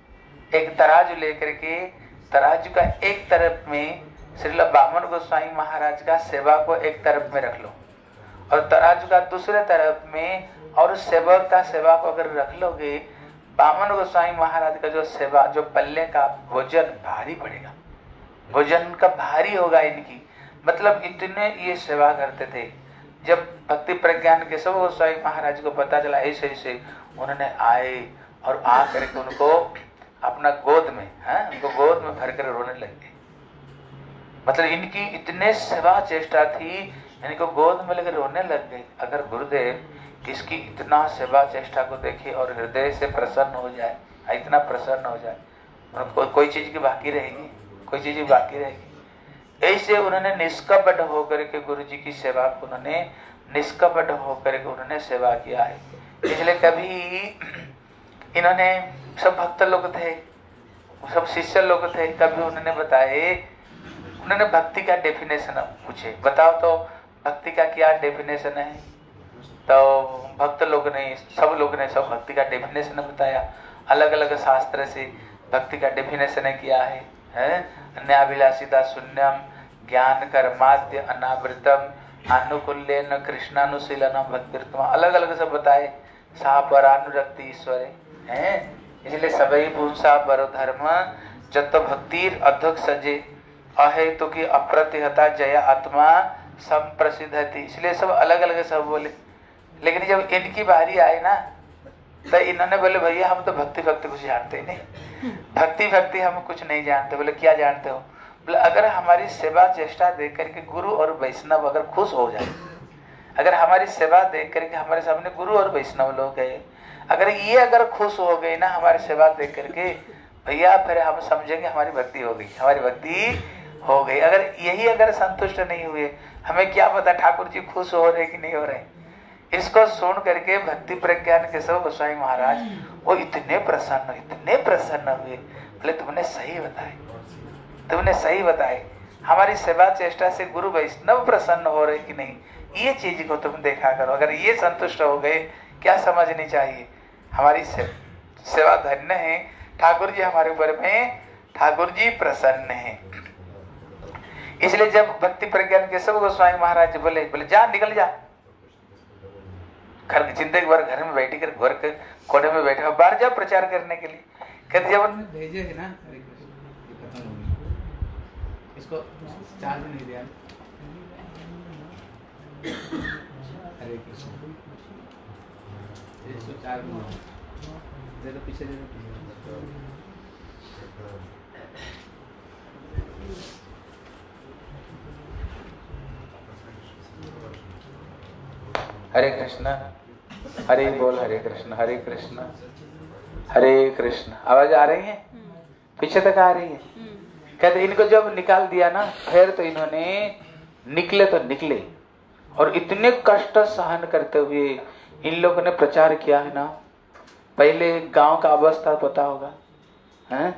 एक तराजू लेकर के तराजू का एक तरफ में श्रील बामन गोसाई महाराज का सेवा को एक तरफ में रख लो, और तराजू का दूसरे तरफ में और सेवक का सेवा को अगर रख लोगे, बामन गोसाई महाराज का जो सेवा जो पल्ले का भोजन भारी पड़ेगा, भोजन का भारी होगा इनकी, मतलब इतने ये सेवा करते थे। जब भक्ति प्रज्ञान केशव गोसाई महाराज को पता चला ऐसे ऐसे, उन्होंने आए और आ करके उनको अपना गोद में है उनको गोद में भर कर रोने लगे, मतलब इनकी इतने सेवा चेष्टा थी, इनको गोद में लेकर रोने लग गए। अगर गुरुदेव किसकी इतना सेवा चेष्टा को देखे और हृदय से प्रसन्न हो जाए, इतना प्रसन्न हो जाए, उनको कोई चीज की बाकी रहेगी, कोई चीज बाकी रहेगी। ऐसे उन्होंने निष्कपट होकर के गुरु जी की सेवा को उन्होंने निष्कपट होकर के उन्होंने सेवा किया है। इसलिए कभी इन्होंने सब भक्त लोग थे, सब शिष्य लोग थे, कभी उन्होंने बताए, उन्होंने भक्ति का डेफिनेशन पूछे, बताओ तो भक्ति का क्या डेफिनेशन है, तो भक्त लोग ने सब लोग ने सब भक्ति का डेफिनेशन बताया, अलग अलग शास्त्र से भक्ति का डेफिनेशन किया है, है? अन्याभिलाषिता शून्यम ज्ञान कर्माद्य अनावृतम अनुकूल्यन कृष्णानुशीलनम भक्तिर्तम, अलग अलग सब बताए। सा परानुरक्ति ईश्वर है, इसलिए सबई पुंसा परो धर्म जत भक्तिर अध्यक्ष सजे अहेतु की अप्रतिहता जया आत्मा संप्रसिद्धति, इसलिए सब अलग अलग सब बोले। लेकिन जब इनकी बारी आई ना तो इन्होंने बोले भैया हम तो भक्ति भक्ति कुछ जानते ही नहीं, भक्ति भक्ति हम कुछ नहीं जानते। बोले क्या जानते हो? बोले अगर हमारी सेवा चेष्टा देख करके गुरु और वैष्णव अगर खुश हो जाए, अगर हमारी सेवा देख करके हमारे सामने गुरु और वैष्णव लोग गए, अगर ये अगर खुश हो गए ना हमारी सेवा देख करके, भैया फिर हम समझेंगे हमारी भक्ति हो गई, हमारी भक्ति हो गई। अगर यही अगर संतुष्ट नहीं हुए, हमें क्या पता ठाकुर जी खुश हो रहे कि नहीं हो रहे। इसको सुन करके भक्ति प्रज्ञान केशव गोस्वामी महाराज वो इतने प्रसन्न इतने प्रसन्न हुए, बोले तुमने सही बताए, तुमने सही बताए, हमारी सेवा चेष्टा से गुरु वैष्णव प्रसन्न हो रहे कि नहीं, ये चीज को तुम देखा करो। अगर ये संतुष्ट हो गए, क्या समझनी चाहिए, हमारी से, सेवा धन्य है, ठाकुर जी हमारे ऊपर में, ठाकुर जी प्रसन्न है। इसलिए जब भक्ति प्रज्ञान केशव गोस्वामी महाराज बोले बोले जा निकल जा, घर जिंदगी भर घर में बैठी कर घर के कोने में बैठे बाहर जा प्रचार करने के लिए। कहते जब भेजे है ना, हरे कृष्ण, ये खत्म हो गया, इसको चार्ज नहीं दिया। हरे कृष्ण, इसको चार्ज दे दो, पीछे दे दो, पीछे। हरे कृष्ण, हरे बोल, हरे कृष्ण, हरे कृष्ण, हरे कृष्ण। आवाज आ रही है? पीछे तक आ रही है? कहते इनको जब निकाल दिया ना, फिर तो इन्होंने निकले तो निकले, और इतने कष्ट सहन करते हुए इन लोगों ने प्रचार किया है ना। पहले गांव का अवस्था पता होगा, हैं?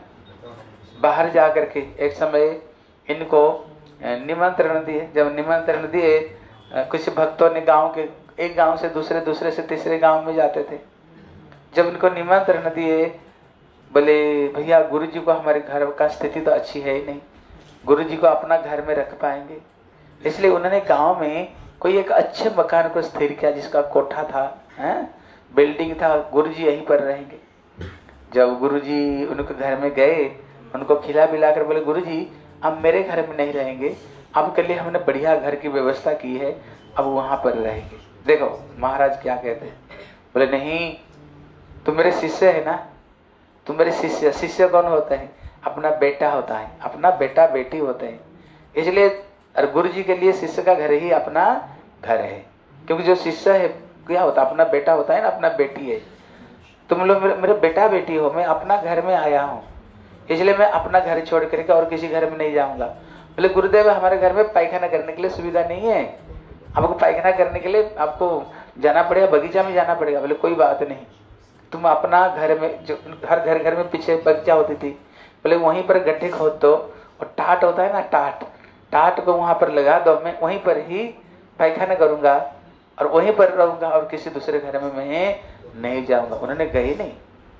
बाहर जा करके एक समय इनको निमंत्रण दिए। जब निमंत्रण दिए, कुछ भक्तों ने गांव के एक गांव से दूसरे, दूसरे से तीसरे गांव में जाते थे। जब इनको निमंत्रण दिए, बोले भैया गुरुजी को हमारे घर का स्थिति तो अच्छी है ही नहीं, गुरुजी को अपना घर में रख पाएंगे, इसलिए उन्होंने गांव में कोई एक अच्छे मकान को स्थिर किया, जिसका कोठा था, हैं? बिल्डिंग था, गुरुजी यहीं पर रहेंगे। जब गुरुजी उनके घर में गए, उनको खिला पिला कर बोले गुरुजी अब मेरे घर में नहीं रहेंगे, अब के लिए हमने बढ़िया घर की व्यवस्था की है, अब वहां पर रहेंगे। देखो महाराज क्या कहते हैं, बोले नहीं तुम मेरे शिष्य है ना, तुम मेरे शिष्य। शिष्य कौन होता है? अपना बेटा होता है, अपना बेटा बेटी होते हैं। इसलिए गुरु जी के लिए शिष्य का घर ही अपना घर है, क्योंकि जो शिष्य है क्या होता है? अपना बेटा होता है ना, अपना बेटी है। तुम लोग मेरे, मेरे बेटा बेटी हो, मैं अपना घर में आया हूँ, इसलिए मैं अपना घर छोड़ करके और किसी घर में नहीं जाऊंगा। बोले गुरुदेव हमारे घर में पायखाना करने के लिए सुविधा नहीं है, आपको पायखाना करने के लिए आपको जाना पड़ेगा, बगीचा में जाना पड़ेगा। बोले कोई बात नहीं, तुम अपना घर में, जो हर घर घर में पीछे बगीचा होती थी, बोले वहीं पर गड्ढे खोद दो, और टाट होता है ना, टाट टाट को वहां पर लगा दो, मैं वहीं पर ही पायखाना करूंगा और वहीं पर रहूंगा, और किसी दूसरे घर में मैं नहीं जाऊंगा। उन्होंने गए नहीं,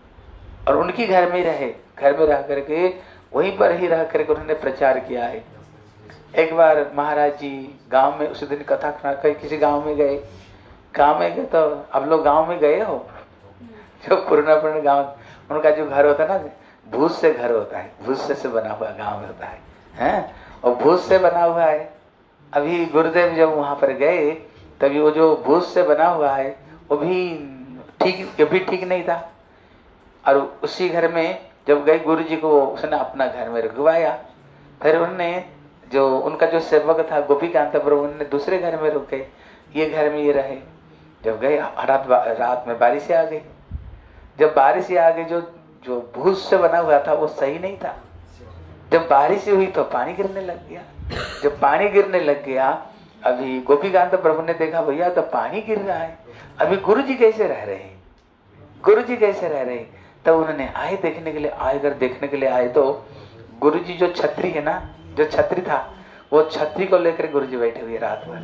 और उनकी घर में रहे, घर में रह करके वहीं पर ही रह करके उन्होंने प्रचार किया है। एक बार महाराज जी गांव में, उस दिन कथा कहीं किसी गांव में गए, गांव में गए तो अब लोग गांव में गए हो, जो पुराना पुराना गांव, उनका जो घर होता है ना, भूस से घर होता है, भूस से बना हुआ गांव में होता है, हैं? और भूस से बना हुआ है। अभी गुरुदेव जब वहां पर गए, तभी वो जो भूस से बना हुआ है वो भी ठीक भी ठीक नहीं था, और उसी घर में जब गए गुरु जी को उसने अपना घर में रुकवाया। फिर उन्होंने जो उनका जो सेवक था गोपीकांत प्रभु, उन्होंने दूसरे घर में रुके, ये घर में ये रहे। जब गए रात रात में बारिश आ गई। जब बारिश आ गई, जो जो भूस से बना हुआ था वो सही नहीं था। जब बारिश हुई तो पानी गिरने लग गया। जब पानी गिरने लग गया, अभी गोपीकांत प्रभु ने देखा भैया तो पानी गिर रहा है, अभी गुरु जी कैसे रह रहे हैं, गुरु जी कैसे रह रहे हैं। तब उन्होंने आए देखने के लिए, आए अगर देखने के लिए आए तो गुरु जी जो छतरी है ना, जो छतरी था, वो छतरी को लेकर गुरु जी बैठे हुए रात भर,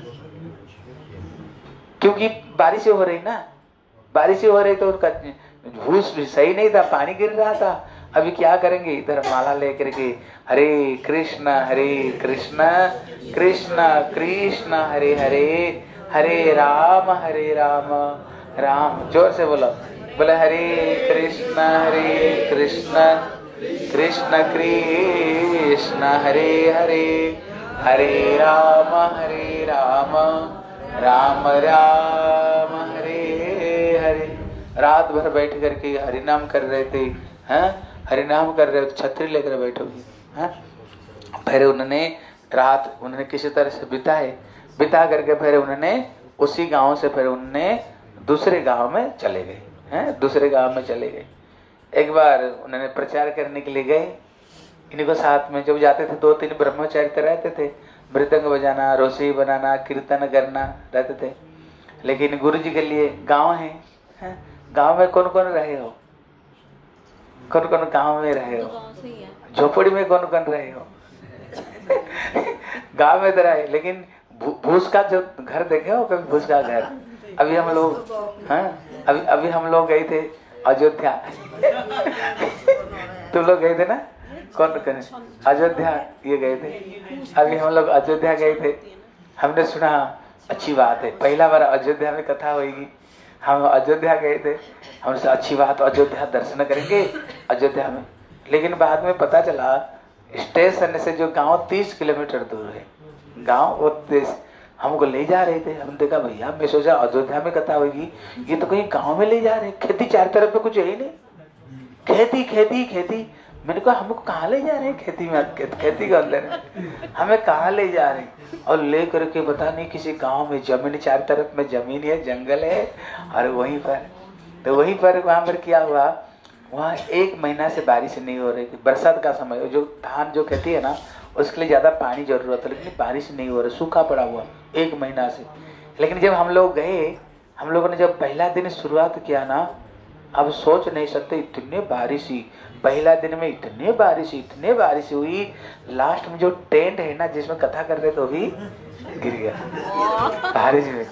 क्योंकि बारिश हो रही ना, बारिश हो रही तो उनका भूस भी सही नहीं था, पानी गिर रहा था। अभी क्या करेंगे, इधर माला लेकर के हरे कृष्ण हरे कृष्ण कृष्ण कृष्ण हरे हरे, हरे राम हरे राम राम, जोर से बोलो, बोले हरे कृष्ण हरे कृष्ण कृष्ण कृष्ण हरे हरे, हरे राम हरे राम राम राम हरे हरे। रात भर बैठ करके हरिनाम कर रहे थे, हैं? हरिनाम कर रहे थे, छतरी लेकर बैठे हुए, हैं? फिर उन्होंने रात उन्होंने किसी तरह से बिताए, बिता करके फिर उन्होंने उसी गांव से फिर उन्होंने दूसरे गांव में चले गए, हैं? दूसरे गांव में चले गए। एक बार उन्होंने प्रचार करने के लिए गए, इन्हीं को साथ में जब जाते थे दो तीन ब्रह्मचारी तो रहते थे, मृदंग बजाना, रसोई बनाना, कीर्तन करना रहते थे। लेकिन गुरु जी के लिए गांव है, है? गांव में कौन कौन रहे हो? कौन कौन गांव में रहे हो? झोपड़ी में कौन कौन रहे हो? गांव में तो रहे, लेकिन भूस का जो घर देखे हो कभी? भूस का घर अभी हम लोग, हाँ अभी अभी हम लोग गए थे अयोध्या। तुम लोग गए थे ना? कौन कौन? अयोध्या ये गए थे। अभी हम लोग अयोध्या गए थे। हमने सुना अच्छी बात है, पहला बार अयोध्या में कथा होगी। हम अयोध्या गए थे, हमसे अच्छी बात, अयोध्या दर्शन करेंगे अयोध्या में। लेकिन बाद में पता चला स्टेशन से जो गांव तीस किलोमीटर दूर है, गांव वो तीस, हमको ले जा रहे थे। हमने देखा भैया, मैं सोचा अयोध्या में कथा होगी, ये तो कहीं गांव में ले जा रहे, खेती चार तरफ पे कुछ है ही नहीं, खेती खेती खेती। मैंने कहा हमको कहाँ ले जा रहे हैं? खेती में, खेती के अंदर हमें कहाँ ले जा रहे हैं? और ले करके बता नहीं किसी गांव में जमीन, चार तरफ में जमीन है, जंगल है, और वहीं पर तो वहीं पर वहां पर क्या हुआ, वहाँ एक महीना से बारिश नहीं हो रही थी। बरसात का समय, जो धान जो खेती है ना उसके लिए ज्यादा पानी जरूरत है, लेकिन बारिश नहीं हो रही, सूखा पड़ा हुआ एक महीना से। लेकिन जब हम लोग गए, हम लोगों ने जब पहला दिन शुरुआत किया ना, अब सोच नहीं सकते इतने बारिश ही, पहला दिन में इतने बारिश इतने बारिश हुई। लास्ट में जो टेंट है ना जिसमें कथा कर रहे थे वो भी गिर गया बारिश में।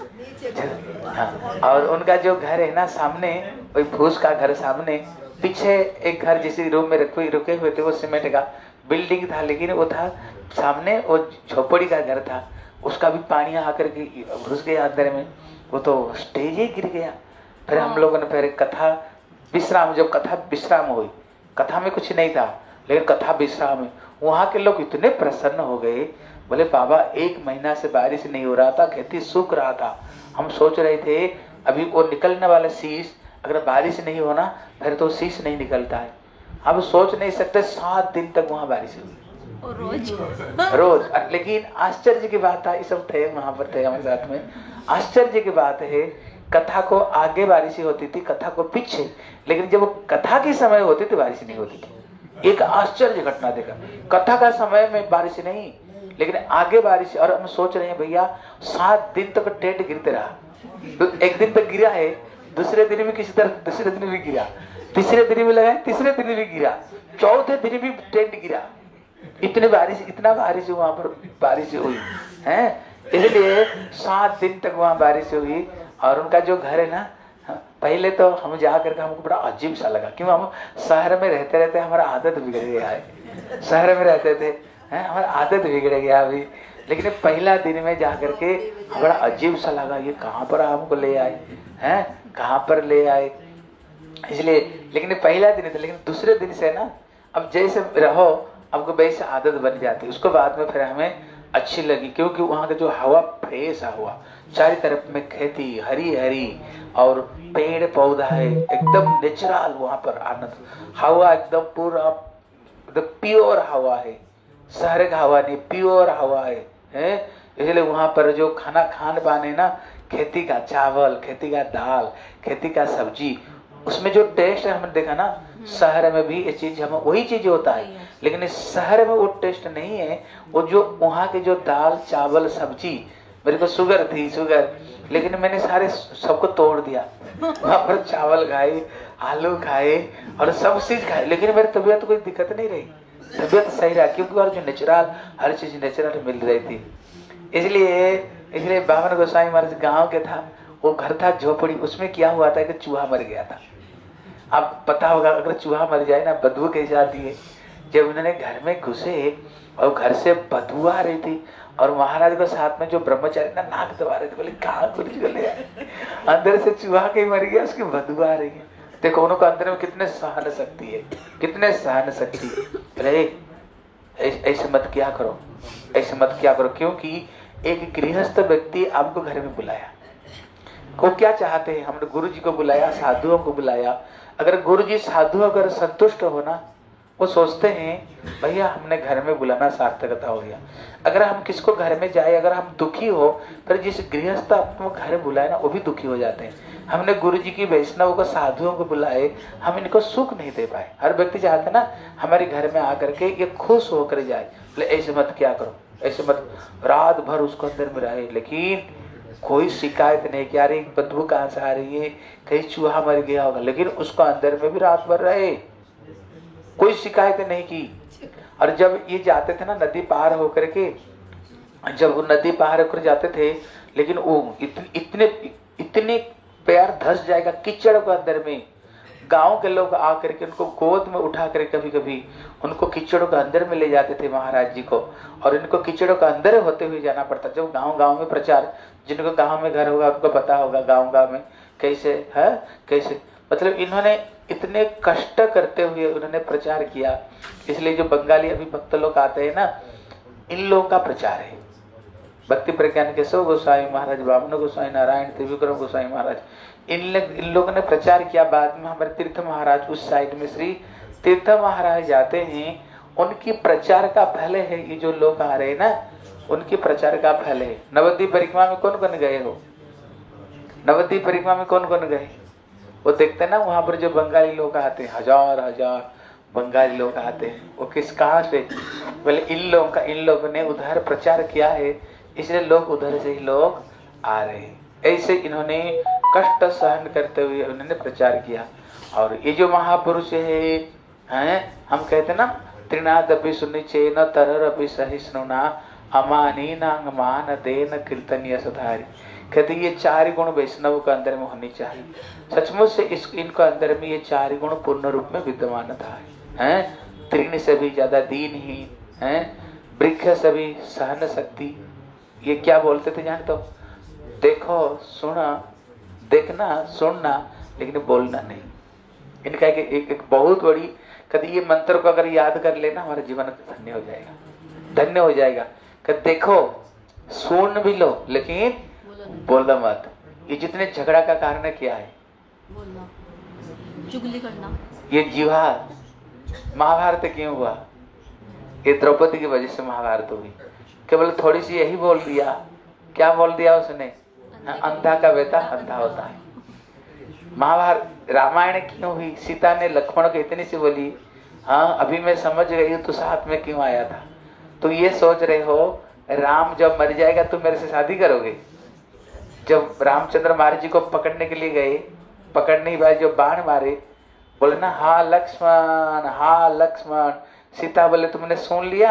हाँ, और उनका जो घर है ना सामने, वही फूस का घर सामने, पीछे एक घर जिस रूम में रखे रुके हुए थे वो सीमेंट का बिल्डिंग था, लेकिन वो था सामने, वो झोपड़ी का घर था, उसका भी पानी आकर के घुस गया अंदर में, वो तो स्टेज ही गिर गया। फिर हम लोगों ने फिर कथा विश्राम, जब कथा विश्राम हुई, कथा में कुछ नहीं था लेकिन कथा विश्राम में वहां के लोग इतने प्रसन्न हो गए, बोले बाबा एक महीना से बारिश नहीं हो रहा था, खेती सूख रहा था, हम सोच रहे थे अभी वो निकलने वाला शीश, अगर बारिश नहीं होना फिर तो शीश नहीं निकलता है। अब सोच नहीं सकते सात दिन तक वहां बारिश हुई रोज रोज। लेकिन आश्चर्य की बात था, ये सब थे वहां पर थे हमारे साथ में, आश्चर्य की बात है कथा को आगे बारिश होती थी, कथा को पीछे, लेकिन जब कथा की समय होती थी बारिश नहीं होती थी। एक आश्चर्य घटना देखा, कथा का समय में बारिश नहीं लेकिन आगे बारिश। और हम सोच रहे हैं भैया सात दिन तक टेंट गिरते रहा, तो एक दिन तक गिरा है, दूसरे दिन भी किसी तरह, दूसरे दिन भी गिरा, तीसरे दिन भी लगा, तीसरे दिन भी गिरा, चौथे दिन भी टेंट गिरा। इतने बारिश, इतना बारिश वहां पर बारिश हुई है, इसलिए सात दिन तक वहां बारिश हुई। और उनका जो घर है ना, पहले तो हम जा करके हमको बड़ा अजीब सा लगा, क्यों हम शहर में रहते रहते हमारा आदत बिगड़ गया है, शहर में रहते थे हैं, हमारा आदत बिगड़ गया अभी। लेकिन पहला दिन में जा करके बड़ा अजीब सा लगा, ये कहाँ पर हमको ले आए हैं, कहाँ पर ले आए, इसलिए। लेकिन पहला दिन था, लेकिन दूसरे दिन से ना अब जैसे रहो आपको वैसे आदत बन जाती है। उसको बाद में फिर हमें अच्छी लगी, क्योंकि वहाँ का जो हवा फ्रेश हुआ, चारों तरफ में खेती हरी हरी और पेड़ पौधा है, एकदम नेचुरल वहाँ पर आनंद, हवा एकदम पूरा एकदम प्योर हवा है, शहर का हवा नहीं, प्योर हवा है, है? इसलिए वहाँ पर जो खाना खान पान है ना, खेती का चावल, खेती का दाल, खेती का सब्जी, उसमें जो टेस्ट है हमने देखा ना, शहर में भी ये चीज हम वही चीज होता है, लेकिन इस शहर में वो टेस्ट नहीं है। वो जो वहाँ के जो दाल चावल सब्जी, मेरे को शुगर थी शुगर, लेकिन मैंने सारे सबको तोड़ दिया, वहाँ पर चावल खाए, आलू खाए और सब चीज खाए, लेकिन मेरी तबीयत तो कोई दिक्कत नहीं रही, तबीयत सही रहा, क्योंकि और जो नेचुरल हर चीज नेचुरल मिल रही थी। इसलिए इसलिए बावन गोसाई महाराज गाँव के था, वो घर था झोपड़ी, उसमें क्या हुआ था कि चूहा मर गया था। अब पता होगा अगर चूहा मर जाए ना बदबू कैसे आती है। जब उन्होंने घर में घुसे और घर से बदबू आ रही थी, और महाराज के साथ में जो ब्रह्मचारी ना नाक दबा रहे थे, बोले कहाँ कुछ गले अंदर से चूहा कहीं मर गया, उसकी बदबू आ रही है। देखो उनको अंदर में कितने सहन शक्ति है, कितने सहन शक्ति है। ऐसे मत क्या करो, ऐसे मत क्या करो, क्योंकि एक गृहस्थ व्यक्ति आपको घर में बुलाया, को क्या चाहते हैं, हमने गुरु जी को बुलाया, साधुओं को बुलाया। अगर गुरु जी साधु अगर संतुष्ट हो ना, वो सोचते हैं भैया हमने घर में बुलाना सार्थकता हो गया। अगर हम किसको घर में जाए, अगर हम दुखी हो, पर जिस गृहस्थ अपने घर बुलाए ना वो भी दुखी हो जाते हैं। हमने गुरु जी की वैष्णव को साधुओं को बुलाए, हम इनको सुख नहीं दे पाए। हर व्यक्ति चाहता ना हमारे घर में आकर के ये खुश होकर जाए। बोले ऐसे मत क्या करो, ऐसे मत, रात भर उसको अंदर में रहे, लेकिन कोई शिकायत नहीं कि अरे बदबू कहाँ से आ रही है, कहीं चूहा मर गया होगा, लेकिन उसको अंदर में भी रात भर रहे, कोई शिकायत नहीं की। और जब ये जाते थे ना नदी पार होकर के, जब वो नदी पार होकर जाते थे, लेकिन वो इतने इतने इतने पैर धस जाएगा कीचड़ के अंदर में, गांव के लोग आकर के उनको गोद में उठा कर कभी कभी उनको कीचड़ों के अंदर में ले जाते थे महाराज जी को, और इनको कीचड़ों के अंदर होते हुए जाना पड़ता। जब गांव गांव में प्रचार, जिनको गांव में घर होगा उनको पता होगा गांव गांव में कैसे है, कैसे मतलब इन्होंने इतने कष्ट करते हुए उन्होंने प्रचार किया। इसलिए जो बंगाली अभी भक्त लोग आते हैं ना, इन लोगों का प्रचार है। भक्ति प्रज्ञान केशव गोस्वामी महाराज, वामन गोस्वामी, नारायण त्रिविक्रम गोस्वामी महाराज, इन इन लोगों ने प्रचार किया। बाद में हमारे तीर्थ महाराज उस साइड में श्री तीर्थ महाराज जाते हैं, उनकी प्रचार का फल है ये जो लोग आ रहे हैं ना, उनकी प्रचार का फल है। नवद्वीप परिक्रमा में कौन कौन गए हो? नवद्वीप परिक्रमा में कौन कौन गए? वो देखते ना वहां पर जो बंगाली लोग आते हैं, हजार हजार बंगाली लोग आते हैं, वो किस कहाँ से? बोले इन लोगों का, इन लोगों ने उधर प्रचार किया है, इसलिए लोग उधर से ही लोग आ रहे हैं। ऐसे इन्होंने कष्ट सहन करते हुए उन्होंने प्रचार किया। और ये जो महापुरुष है, हैं हम कहते ना, त्रिनादपि सुनिचेन तररपि सहिष्णुना अमानी नांग मान देन कीर्तनीय सुधारी। कहते ये चार गुण वैष्णव के अंदर में होनी चाहिए। सचमुच से इस इनको अंदर में ये चार गुण पूर्ण रूप में विद्यमान था। हैं त्रिण से भी ज्यादा दीनहीन, हैं वृक्ष से भी सहन शक्ति। ये क्या बोलते थे जान तो? देखो सुना, देखना सुनना, लेकिन बोलना नहीं। इनका एक, एक, एक बहुत बड़ी, कभी ये मंत्र को अगर याद कर लेना हमारा जीवन धन्य हो जाएगा, धन्य हो जाएगा। कभी देखो सुन भी लो लेकिन बोलना मत। ये जितने झगड़ा का कारण क्या है? बोलना, चुगली करना। ये जीवा महाभारत क्यों हुआ? ये द्रौपदी की वजह से महाभारत हुई। केवल थोड़ी सी यही बोल दिया। क्या बोल दिया उसने? अंधा का बेटा अंधा होता है। महाभारत रामायण क्यों हुई? सीता ने लक्ष्मण को इतनी सी बोली, हाँ अभी मैं समझ गई हूँ तू साथ में क्यों आया था। तो ये सोच रहे हो राम जब मर जाएगा तो मेरे से शादी करोगे? जब रामचंद्र महाराज जी को पकड़ने के लिए गए, पकड़ने के बाद जो बाण मारे, बोले ना हा लक्ष्मण, हा लक्ष्मण। सीता बोले तुमने सुन लिया,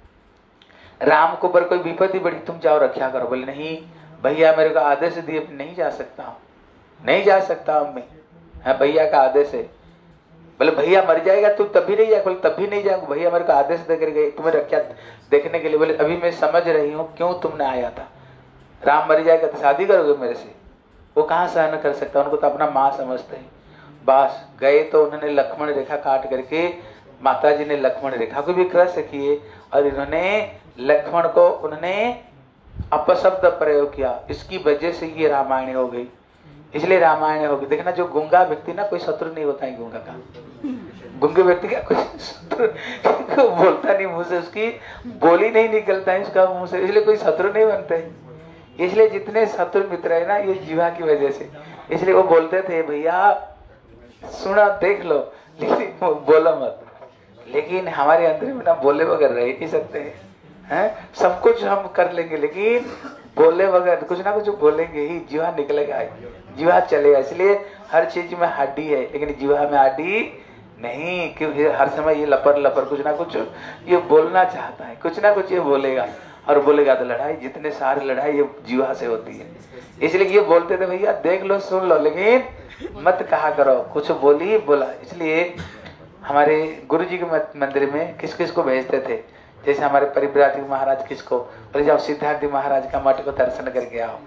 राम को ऊपर कोई विपत्ति बढ़ी, तुम जाओ रक्षा करो। बोले नहीं भैया मेरे को आदेश दिए, नहीं जा सकता हूँ, नहीं जा सकता हूँ मैं, हाँ भैया का आदेश है। बोले भैया मर जाएगा तू तभी नहीं जाएगा? बोले तभी नहीं जाऊंगा, भैया मेरे को आदेश देकर गए तुम्हें रक्षा देखने के लिए। बोले अभी मैं समझ रही हूँ क्यों तुमने आया था। राम मर जाएगा तो शादी करोगे मेरे से? वो कहाँ सहन कर सकता, उनको तो अपना माँ समझते हैं। बस गए तो उन्होंने लक्ष्मण रेखा काट करके, माता जी ने लक्ष्मण रेखा को भी क्रश किए, और इन्होंने लक्ष्मण को उन्होंने अपशब्द प्रयोग किया। इसकी वजह से ये रामायण हो गई, इसलिए रामायण हो गई। देखना जो गूंगा व्यक्ति ना, कोई शत्रु नहीं होता है गूंगा का। गूंगे व्यक्ति का कोई शत्रु बोलता नहीं मुंह से, उसकी बोली नहीं निकलता है उसका मुंह से, इसलिए कोई शत्रु नहीं बनते। इसलिए जितने शत्रु मित्र है ना ये जीवा की वजह से। इसलिए वो बोलते थे भैया सुना देख लो लेकिन बोलो मत। लेकिन हमारे अंदर में ना बोले बगैर रह नहीं सकते हैं, हैं सब कुछ हम कर लेंगे लेकिन बोले बगैर कुछ ना कुछ बोलेंगे ही, जीवा निकलेगा, जीवा चलेगा। इसलिए हर चीज में हड्डी है लेकिन जीवा में हड्डी नहीं, क्योंकि हर समय ये लपर लपर कुछ ना कुछ ये बोलना चाहता है, कुछ ना कुछ ये बोलेगा, और बोलेगा तो लड़ाई, जितने सारे लड़ाई ये जीवा से होती है। इसलिए ये बोलते थे भैया देख लो सुन लो लेकिन मत कहा करो, कुछ बोली बोला। इसलिए हमारे गुरु जी के मंदिर में किस किस को भेजते थे, जैसे हमारे परिव्राजक महाराज किसको, बोले जाओ सिद्धार्थी महाराज का मठ को दर्शन करके आओ।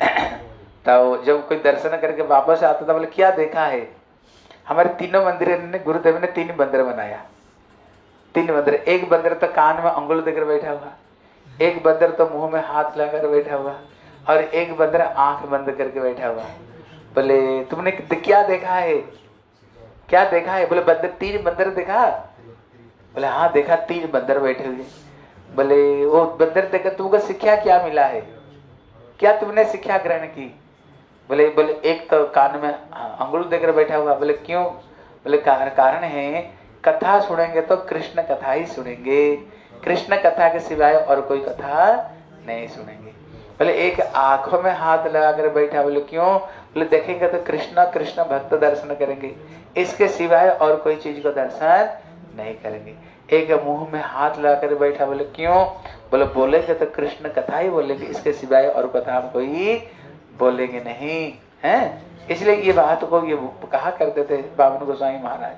तो जब कोई दर्शन करके वापस आता था, बोले क्या देखा है? हमारे तीनों मंदिर ने, गुरुदेव ने तीन बंदर बनाया, तीन बंदर। एक बंदर तो कान में अंगुल देकर बैठा हुआ, एक बंदर तो मुंह में हाथ लगाकर बैठा हुआ, और एक बंदर आंख बंद करके बैठा हुआ। बोले तुमने क्या देखा है, क्या देखा है? बोले बंदर, तीन बंदर देखा। बोले हाँ देखा तीन बंदर बैठे हुए। बोले वो बंदर देखा तुमको शिक्षा क्या मिला है, क्या तुमने शिक्षा ग्रहण की? बोले बोले एक तो कान में अंगुल देकर बैठा हुआ। बोले क्यों? बोले कारण है कथा सुनेंगे तो कृष्ण कथा ही सुनेंगे, कृष्ण कथा के सिवाय और कोई कथा नहीं सुनेंगे। बोले एक आंखों में हाथ लगाकर बैठा। बोले क्यों? बोले देखेंगे तो कृष्ण कृष्ण भक्त दर्शन करेंगे, इसके सिवाय और कोई चीज को दर्शन नहीं करेंगे। एक मुंह में हाथ लगाकर बैठा। बोले क्यों? बोले बोलेंगे तो कृष्ण कथा ही बोलेंगे, इसके सिवाय और कथा हम कोई बोलेंगे नहीं है। इसलिए ये बात को ये कहा करते थे बामन गोस्वामी महाराज,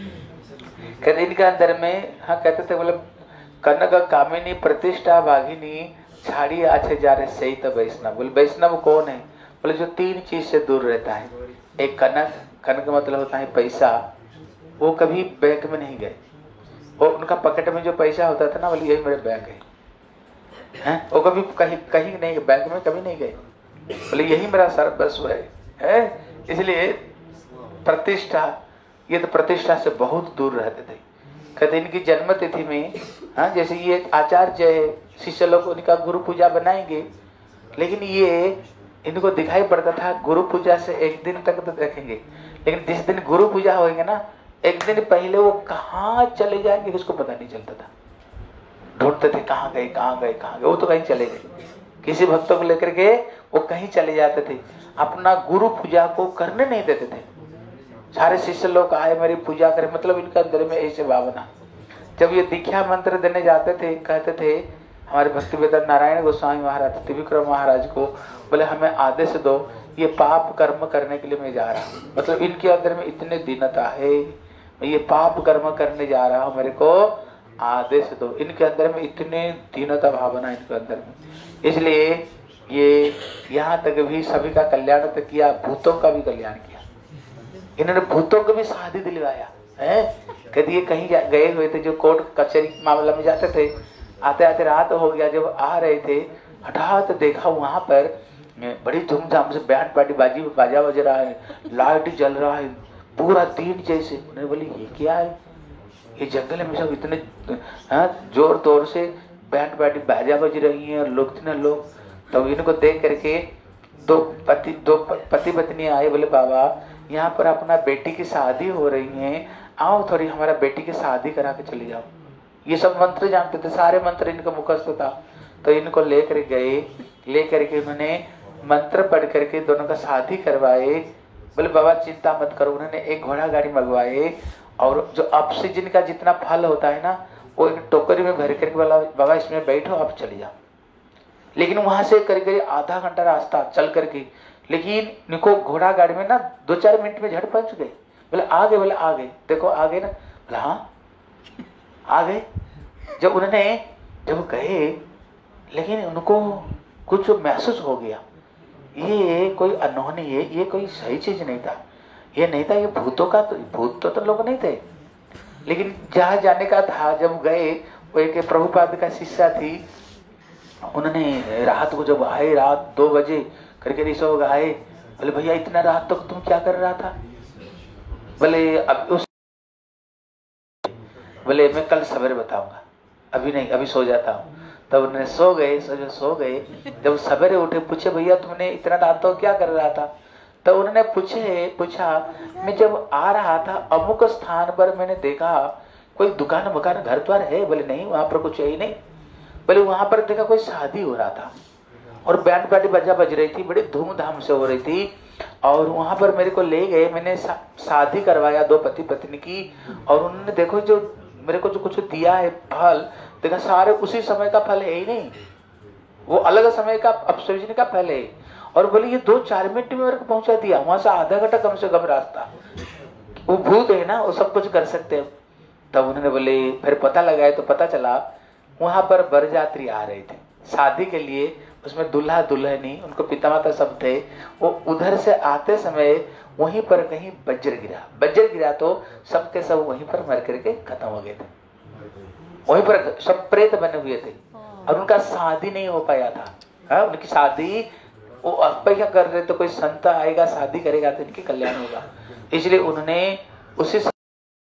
कहते इनके अंदर में हाँ कहते थे बोले कनक कामिनी प्रतिष्ठा भागिनी झाड़ी आछे जा रहे सही तो वैष्णव। बोले वैष्णव कौन है? बोले जो तीन चीज से दूर रहता है। एक कनक, कनक का मतलब होता है पैसा, वो कभी बैंक में नहीं गए, वो उनका पॉकेट में जो पैसा होता था ना बोले यही मेरे बैंक है, हैं? वो कभी कहीं कहीं नहीं, बैंक में कभी नहीं गए, बोले यही मेरा सर्वस्व है, है? इसलिए प्रतिष्ठा, ये तो प्रतिष्ठा से बहुत दूर रहते थे। कहते इनकी जन्म तिथि में हाँ जैसे ये आचार्य है, शिष्य लोग उनका गुरु पूजा बनाएंगे, लेकिन ये इनको दिखाई पड़ता था गुरु पूजा से एक दिन तक तो देखेंगे, लेकिन जिस दिन गुरु पूजा होगी ना एक दिन पहले वो कहाँ चले जाएंगे उसको पता नहीं चलता था। ढूंढते थे कहाँ गए कहाँ गए कहाँ गए, वो तो कहीं चले गए। किसी भक्तों को लेकर के वो कहीं चले जाते थे, अपना गुरु पूजा को करने नहीं देते थे। सारे शिष्य लोग आए मेरी पूजा करें, मतलब इनके अंदर में ऐसे भावना। जब ये दीक्षा मंत्र देने जाते थे कहते थे हमारे भक्ति वेदांत नारायण गोस्वामी महाराज त्रिविक्रम महाराज को, बोले हमें आदेश दो, ये पाप कर्म करने के लिए मैं जा रहा हूँ। मतलब इनके अंदर में इतने दीनता है, मैं ये पाप कर्म करने जा रहा हूँ, मेरे को आदेश दो। इनके अंदर में इतने दीनता भावना इनके अंदर में, इसलिए ये यहाँ तक भी सभी का कल्याण तो किया, भूतों का भी कल्याण किया। इन्होंने भूतों को भी शादी दिलवाया है। कहते ये कहीं गए हुए थे, जो कोर्ट कचहरी मामला में जाते थे, आते आते रात हो गया, जब आ रहे थे हठात देखा वहां पर बड़ी धूमधाम से बैंड पार्टी बाजी बाजा बज रहा है, लाइट जल रहा है पूरा दिन जैसे। उन्होंने बोली ये क्या है, ये जंगल में सब इतने जोर तोर से बैंड पार्टी बाजा बज रही है और लोग इतने लोग। तो इनको देख करके दो पति दो पति पत्नी आए, बोले बाबा यहाँ पर अपना बेटी की शादी हो रही है, आओ थोड़ी हमारा बेटी की शादी करा के चले जाओ। ये सब मंत्र जानते थे, सारे मंत्र इनका मुखस्थ था। तो इनको लेकर गए, लेकर के उन्होंने मंत्र पढ़ करके दोनों का शादी करवाए। बोले बाबा चिंता मत करो। उन्होंने एक घोड़ा गाड़ी मंगवाए और जो ऑक्सीजन का जितना फल होता है ना वो एक टोकरी में भर करके बोला बाबा इसमें बैठो आप चले जाओ। लेकिन वहां से करीब करीब आधा घंटा रास्ता चल करके, लेकिन इनको घोड़ा गाड़ी में ना दो चार मिनट में झट पहुंच गए। बोले आ गए, बोले आ गए, देखो आ गए ना, बोले हाँ आ गए। जब उन्होंने जब गए, लेकिन उनको कुछ महसूस हो गया, ये कोई अनहोनी है, ये कोई सही चीज नहीं था, ये नहीं था, ये भूतों का तो भूत तो, तो लोग नहीं थे। लेकिन जहाँ जाने का था जब गए, वो एक प्रभुपाद का शिष्या थी, उन्होंने रात को जब आए, रात दो बजे करके सो आए। बोले भैया इतना रात तक तो तुम क्या कर रहा था? बोले अब उस बोले मैं कल सवेरे बताऊंगा, अभी नहीं, अभी सो जाता हूँ। तब उन्होंने सो गए, सो सो गए। जब सवेरे उठे पूछे भैया तुमने इतना रात तो क्या कर रहा था? तो उन्होंने पूछे पूछा मैं जब आ रहा था अमुक स्थान पर मैंने देखा कोई दुकान मकान घर द्वार है? बोले नहीं, वहां पर कुछ है ही नहीं। बोले वहां पर देखा कोई शादी हो रहा था और बैंड पार्टी बजा बज रही थी, बड़ी धूमधाम से हो रही थी। और वहां पर मेरे को ले गए, मैंने शादी करवाया दो पति पत्नी की। और उन्होंने देखो जो मेरे को जो कुछ दिया है फल, देखा सारे उसी समय का फल है ही नहीं, वो अलग समय का अप्सर्जन का फल है। और बोले ये दो चार मिनट में मेरे को पहुंचा दिया, वहां से आधा घंटा कम से कम रास्ता। वो भूत है ना, वो सब कुछ कर सकते हैं। तब उन्होंने बोले फिर पता लगाए तो पता चला वहां पर बरयात्री आ रहे थे शादी के लिए। उसमें दूल्हा दुल्हनी उनको पिता माता सब थे। वो उधर से आते समय वहीं पर कहीं वज्र गिरा, वज्र गिरा तो सबके सब वहीं पर मर करके खत्म हो गए थे। वहीं पर सब प्रेत बने हुए थे और उनका शादी नहीं हो पाया था। हा? उनकी शादी वो अपेक्षा कर रहे तो कोई संत आएगा शादी करेगा तो इनकी कल्याण होगा, इसलिए उन्होंने उसी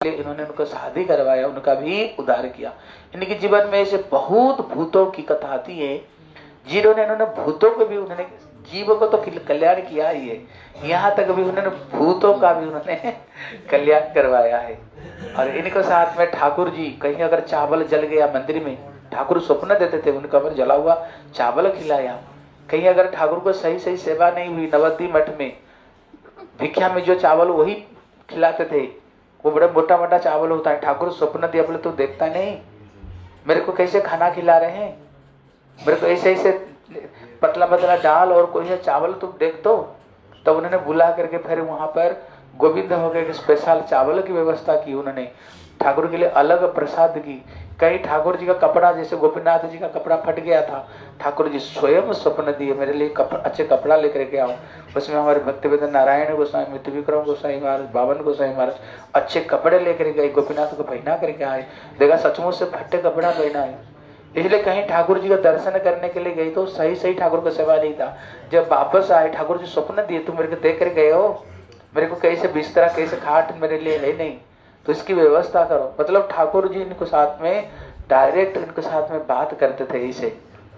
इन्होंने उनको शादी करवाया, उनका भी उद्धार किया। इनके जीवन में ऐसे बहुत भूतों की कथा आती है जिन्होंने इन्होंने भूतों को भी, उन्होंने जीवों को तो कल्याण किया ही है, यहाँ तक भी उन्होंने भूतों का भी उन्होंने कल्याण करवाया है। और इनको साथ में ठाकुर जी, कहीं अगर चावल जल गया मंदिर में, ठाकुर स्वप्न देते थे, उनका अगर जला हुआ चावल खिलाया। कहीं अगर ठाकुर को सही सही सेवा नहीं हुई, नवद्वीप मठ में भिक्षा में जो चावल वही खिलाते थे, वो बड़ा मोटा मोटा चावल होता है, ठाकुर स्वप्न दिया, बोले तू देखता नहीं मेरे को कैसे खाना खिला रहे हैं, मेरे को ऐसे ऐसे पतला पतला दाल और कोई चावल तुम देख दो। तब उन्होंने बुला करके फिर वहां पर गोविंद हो गए स्पेशल चावल की व्यवस्था की, उन्होंने ठाकुर के लिए अलग प्रसाद की। कहीं ठाकुर जी का कपड़ा, जैसे गोपीनाथ जी का कपड़ा फट गया था, ठाकुर जी स्वयं स्वप्न दिए मेरे लिए कपड़ा, अच्छे कपड़ा लेकर के आओ। उसमें हमारे भक्ति वेदन नारायण गोस्वामी, त्रिविक्रम गोसाई महाराज, बावन गोसाई महाराज अच्छे कपड़े लेकर गए, गोपीनाथ को पहना करके आए। देखा सचमुच से फटे कपड़ा पहना है। इसलिए कहीं ठाकुर जी का दर्शन करने के लिए गई तो सही सही ठाकुर का सेवा नहीं था। जब वापस आए ठाकुर जी स्वप्न दिए, तुम मेरे को देख कर गए हो, मेरे को कैसे बिस्तरा कैसे खाट मेरे लिए है नहीं, तो इसकी व्यवस्था करो। मतलब ठाकुर जी इनको साथ में डायरेक्ट इनके साथ में बात करते थे इसे।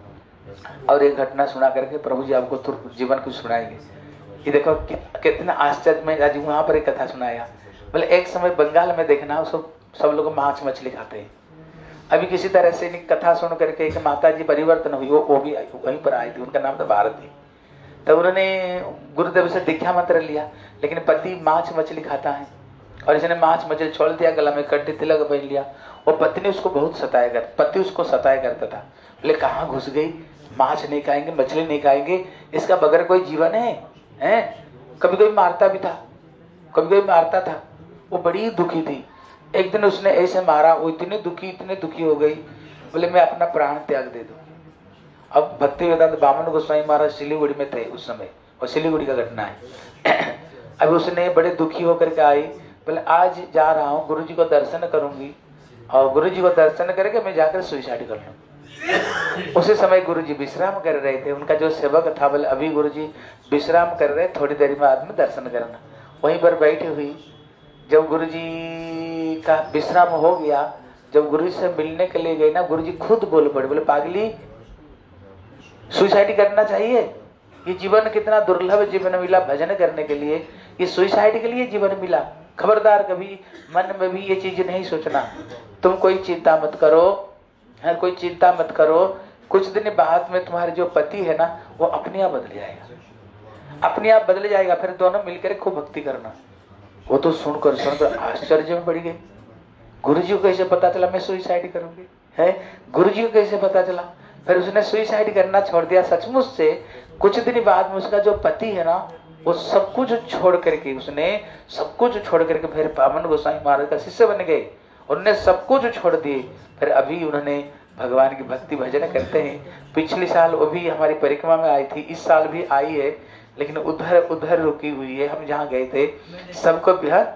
और एक घटना सुना करके प्रभु जी आपको तो जीवन कुछ सुनाएंगे। ये देखो कि, कितना आश्चर्य में आज वहां पर एक कथा सुनाया। बोले एक समय बंगाल में देखना सब सब लोग मांस मछली खाते हैं। अभी किसी तरह से कथा सुन करके एक माता जी परिवर्तन हुई, वो वो भी वहीं पर आई थी, उनका नाम था भारती। तब उन्होंने गुरुदेव से दीक्षा मंत्र लिया, लेकिन पति मांस मछली खाता है और इसने मांस मछली छोड़ दिया, गला में कट्टी तिलक पहन लिया। वो पत्नी उसको बहुत सताया कर पति उसको सताया करता था। बोले कहाँ घुस गई, मांस नहीं खाएंगे मछली नहीं खाएंगे, इसका बगैर कोई जीवन है, हैं? कभी कभी मारता भी था, कभी कभी मारता था। वो बड़ी दुखी थी। एक दिन उसने ऐसे मारा, वो इतनी दुखी इतनी दुखी हो गई, बोले मैं अपना प्राण त्याग दे दूं। अब भक्ति वेदांत बामन गोस्वामी महाराज सिलीगुड़ी में थे उस समय, और सिलीगुड़ी का घटना है। अब उसने बड़े दुखी होकर के आई, बोले आज जा रहा हूँ गुरु जी को दर्शन करूंगी, और गुरु जी को दर्शन करके मैं जाकर सुसाइड कर लूँ। उसी समय गुरु जी विश्राम कर रहे थे, उनका जो सेवक था बोले अभी गुरु जी विश्राम कर रहे, थोड़ी देर में आदमी दर्शन करना। वहीं पर बैठी हुई, जब गुरु जी का विश्राम हो गया, जब गुरु जी से मिलने के लिए गए ना, गुरु जी खुद बोल पड़े, बोले पागली सुसाइड करना चाहिए, ये जीवन कितना दुर्लभ जीवन मिला भजन करने के लिए, ये सुसाइड के लिए जीवन मिला। खबरदार कभी मन में भी ये चीज नहीं सोचना। तुम कोई चिंता मत करो, है कोई चिंता मत करो, कुछ दिन बाद में तुम्हारे जो पति है ना वो अपने आप बदल जाएगा, अपने आप बदल जाएगा, फिर दोनों मिलकर खूब भक्ति करना। वो तो सुनकर सुनकर आश्चर्य में पड़ गए। गुरुजी को कैसे पता चला मैं सुसाइड करूंगी, है गुरुजी को कैसे पता चला? फिर उसने सुसाइड करना छोड़ दिया। सचमुच से कुछ दिन बाद में उसका जो पति है ना वो सब कुछ छोड़ करके, उसने सब कुछ छोड़ करके फिर बामन गोसाई महाराज का शिष्य बन गए। उन्होंने सब कुछ छोड़ दिए। फिर अभी उन्होंने भगवान की भक्ति भजन करते हैं। पिछले साल वो भी हमारी परिक्रमा में आई थी, इस साल भी आई है, लेकिन उधर उधर रुकी हुई है। हम जहाँ गए थे सबको बिहार,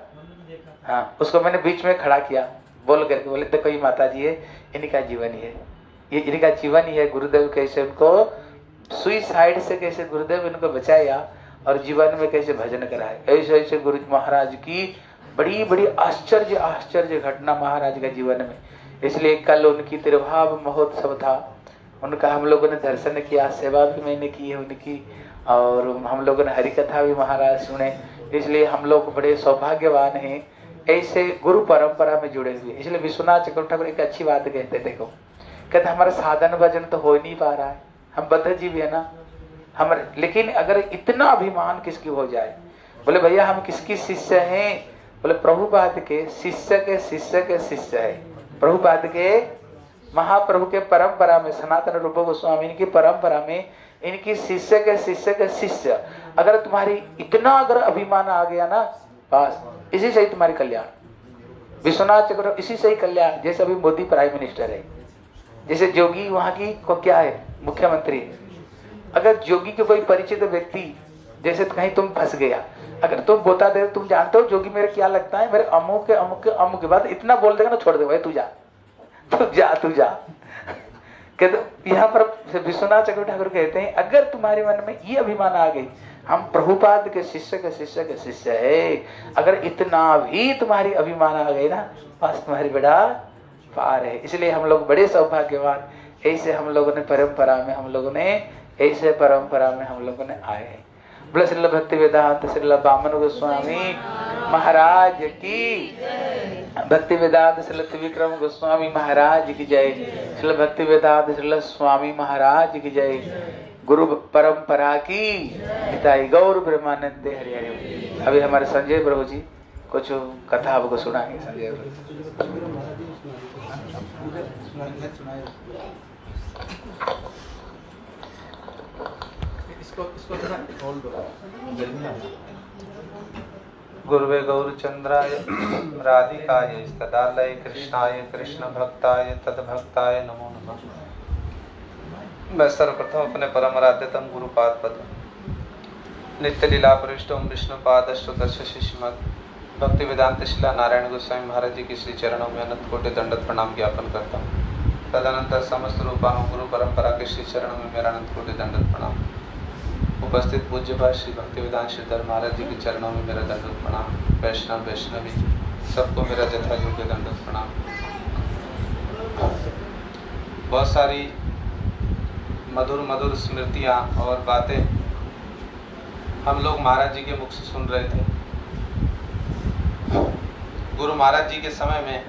हाँ उसको मैंने बीच में खड़ा किया बोल करके, बोले देखो ये माता जी है, इनका जीवन ही है, ये इनका जीवन ही है। गुरुदेव कैसे उनको सुसाइड से कैसे गुरुदेव इनको बचाया और जीवन में कैसे भजन कराए। ऐसे ऐसे गुरु महाराज की बड़ी बड़ी आश्चर्य आश्चर्य घटना महाराज का जीवन में। इसलिए कल उनकी तिरुभाव महोत्सव था, उनका हम लोगों ने दर्शन किया, सेवा भी मैंने की है उनकी, और हम लोगों ने हरि कथा भी महाराज सुने। इसलिए हम लोग बड़े सौभाग्यवान हैं ऐसे गुरु परंपरा में जुड़े हुए। इसलिए विश्वनाथ चक्रवर्ती ठाकुर एक अच्छी बात कहते, देखो कहते हमारा साधन भजन तो हो ही नहीं पा रहा है, हम बद्ध जीव है ना हमारे, लेकिन अगर इतना अभिमान किसकी हो जाए, बोले भैया हम किसकी शिष्य हैं? बोले प्रभुपाद के शिष्य के शिष्य के शिष्य है। प्रभुपाद के महाप्रभु के परंपरा में, सनातन रूप गोस्वामी की परंपरा में इनकी शिष्य के शिष्य के शिष्य। अगर तुम्हारी इतना अगर अभिमान आ गया ना, बस इसी से ही तुम्हारी कल्याण। विश्वनाथ चक्रवर्ती इसी से ही कल्याण। जैसे अभी मोदी प्राइम मिनिस्टर है, जैसे जोगी वहां की को क्या है मुख्यमंत्री है। अगर जोगी के कोई परिचित व्यक्ति, जैसे कहीं तुम फंस गया, अगर तुम बता दे तुम जानते हो जोगी मेरे क्या लगता है, मेरे अमुक के अमुक के अमुक के बाद इतना बोल देगा ना, छोड़ दे भाई तू जा तू जा तू जा कहते यहाँ पर विश्वनाथ चक्रवर्ती ठाकुर कहते हैं अगर तुम्हारे मन में ये अभिमान आ गई, हम प्रभुपाद के शिष्य के शिष्य के शिष्य है। अगर इतना भी तुम्हारी अभिमान आ गई ना, बस तुम्हारी बेड़ा पार है। इसलिए हम लोग बड़े सौभाग्यवान, ऐसे हम लोगों ने परंपरा में हम लोगों ने ऐसे परंपरा में हम लोगों ने आए हैं। बोले श्रील भक्ति वेदांत श्रील वामन गोस्वामी महाराज की, भक्ति वेदांत श्रील त्रिविक्रम गोस्वामी महाराज की जय, श्रील भक्ति वेदांत श्रील स्वामी महाराज की जय, गुरु परंपरा की हिताई गौर ब्रह्मानंद हरि हरि। अभी हमारे संजय प्रभु जी कुछ कथा आपको सुनाएंगे। संजय इसको इसको थोड़ा खोल दो। गुरुवे गौरचंद्राय राधिकाय तदालय कृष्णाय कृष्ण भक्ताय तद्भक्ताय नमो नमः। मैं सर्वप्रथम अपने परम आराध्यतम गुरुपाद पद नित्य लीला पृष्ठम विष्णु पादश्च शिष्यमद भक्ति वेदांत शिला नारायण गोस्वामी महाराज जी की श्री चरणों में अनंत कोटि दंडवत प्रणाम ज्ञापन करता हूँ। तदनंतर समस्त रूपानु गुरु परंपरा के श्री चरणों में मेरा अनंत कोटि दंडवत प्रणाम। उपस्थित पूज्य भाई श्री भक्ति वेदांत श्रीधर महाराज जी के चरणों में मेरा दंडवत प्रणाम। वैष्णव वैष्णवी सबको मेरा जथा योग्य दंडवत प्रणाम। बहुत सारी मधुर मधुर स्मृतियाँ और बातें हम लोग महाराज जी के मुख से सुन रहे थे। गुरु महाराज जी के समय में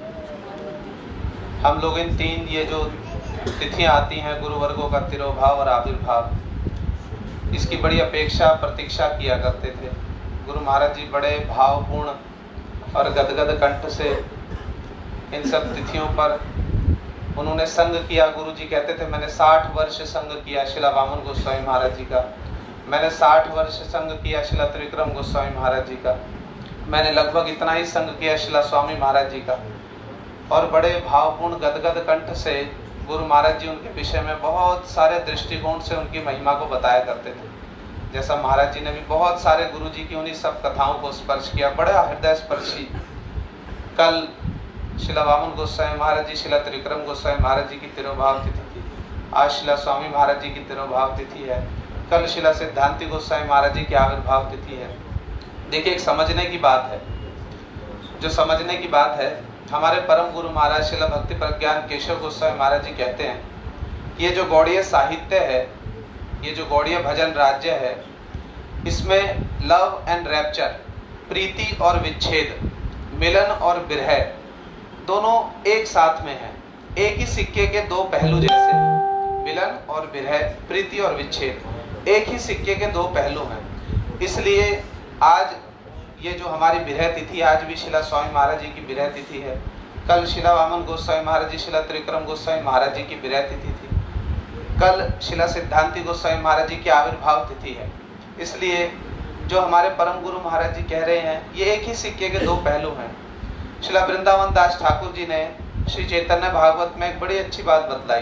हम लोग इन तीन ये जो तिथियां आती हैं गुरुवर्गों का तिरोभाव और आविर्भाव, इसकी बड़ी अपेक्षा प्रतीक्षा किया करते थे। गुरु महाराज जी बड़े भावपूर्ण और गदगद कंठ से इन सब तिथियों पर उन्होंने संग किया। गुरु जी कहते थे मैंने साठ वर्ष संग किया शिला वामन गोस्वामी महाराज जी का, मैंने साठ वर्ष संग किया शिला त्रिविक्रम गोस्वामी महाराज जी का, मैंने लगभग इतना ही संग किया शिला स्वामी महाराज जी का। और बड़े भावपूर्ण गदगद कंठ से गुरु महाराज जी उनके विषय में बहुत सारे दृष्टिकोण से उनकी महिमा को बताया करते थे। जैसा महाराज जी ने भी बहुत सारे गुरु जी की उन्हीं सब कथाओं को स्पर्श किया, बड़ा हृदय स्पर्शी। कल शिला वामन गोस्वामी महाराज जी शिला त्रिविक्रम गोस्वामी महाराज जी की तिरोभाव तिथि थी, आज शिला स्वामी महाराज जी की तिरोभाव तिथि है, कल शिला सिद्धांति गोस्वामी महाराज जी की आविर्भाव तिथि है। देखिए एक समझने की बात है, जो समझने की बात है, हमारे परम गुरु महाराज शिला भक्ति प्रज्ञान केशव गोस्वामी महाराज जी कहते हैं कि ये जो गौड़ीय साहित्य है, ये जो गौड़ीय भजन राज्य है, इसमें लव एंड रैप्चर, प्रीति और विच्छेद, मिलन और विरह दोनों एक साथ में है। एक ही सिक्के के दो पहलू जैसे, मिलन और विरह, प्रीति और विच्छेद एक ही सिक्के के दो पहलू हैं। इसलिए आज ये जो हमारी विरह तिथि, आज भी शिला स्वामी महाराज जी की विरह तिथि है, कल शिला वामन गोस्वामी महाराज जी शिला त्रिविक्रम गोस्वामी महाराज जी की विरह तिथि थी, कल शिला सिद्धांति गोस्वामी महाराज जी की आविर्भाव तिथि है। इसलिए जो हमारे परम गुरु महाराज जी कह रहे हैं, ये एक ही सिक्के के दो पहलू हैं। शिला वृंदावन दास ठाकुर जी ने श्री चैतन्य भागवत में एक बड़ी अच्छी बात बतलाई।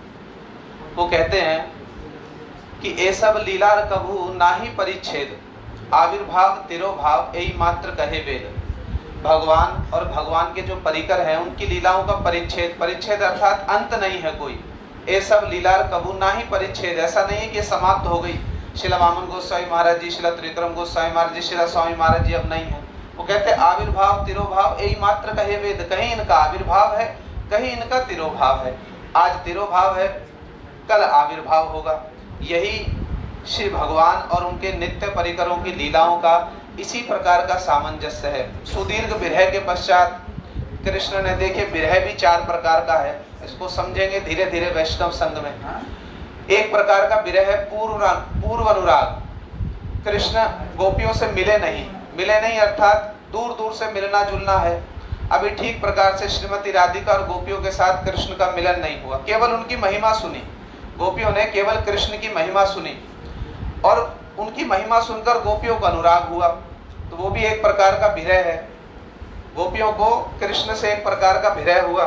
वो कहते हैं कि ए सब लीला कभू नाही परिच्छेद, आविर्भाव तिरोभाव यही मात्र कहे वेद। भगवान और भगवान के जो परिकर हैं उनकी लीलाओं का परिच्छेद, परिच्छेद अर्थात अंत नहीं है कोई। ये सब लीला कबू ना ही परिच्छेद, ऐसा नहीं है कि समाप्त हो गई। शिला वामन गोस्वामी महाराज जी, शिला त्रिविक्रम गोस्वामी महाराज जी, शिला स्वामी महाराज जी अब नहीं है। वो कहते हैं आविर्भाव तिरोभाव यही मात्र कहे वेद, कहीं इनका आविर्भाव है, कहीं इनका तिरोभाव है। आज तिरोभाव है, कल आविर्भाव होगा। यही श्री भगवान और उनके नित्य परिकरों की लीलाओं का इसी प्रकार का सामंजस्य है। सुदीर्घ विरह के पश्चात कृष्ण ने, देखे विरह भी चार प्रकार का है, इसको समझेंगे धीरे धीरे वैष्णव संघ में। एक प्रकार का विरह है पूर्व पूर्व अनुराग। कृष्ण गोपियों से मिले नहीं, मिले नहीं अर्थात दूर दूर से मिलना जुलना है। अभी ठीक प्रकार से श्रीमती राधिका और गोपियों के साथ कृष्ण का मिलन नहीं हुआ, केवल उनकी महिमा सुनी। गोपियों ने केवल कृष्ण की महिमा सुनी और उनकी महिमा सुनकर गोपियों को अनुराग हुआ, तो वो भी एक प्रकार का विरह है। गोपियों को कृष्ण से एक प्रकार का विरह हुआ।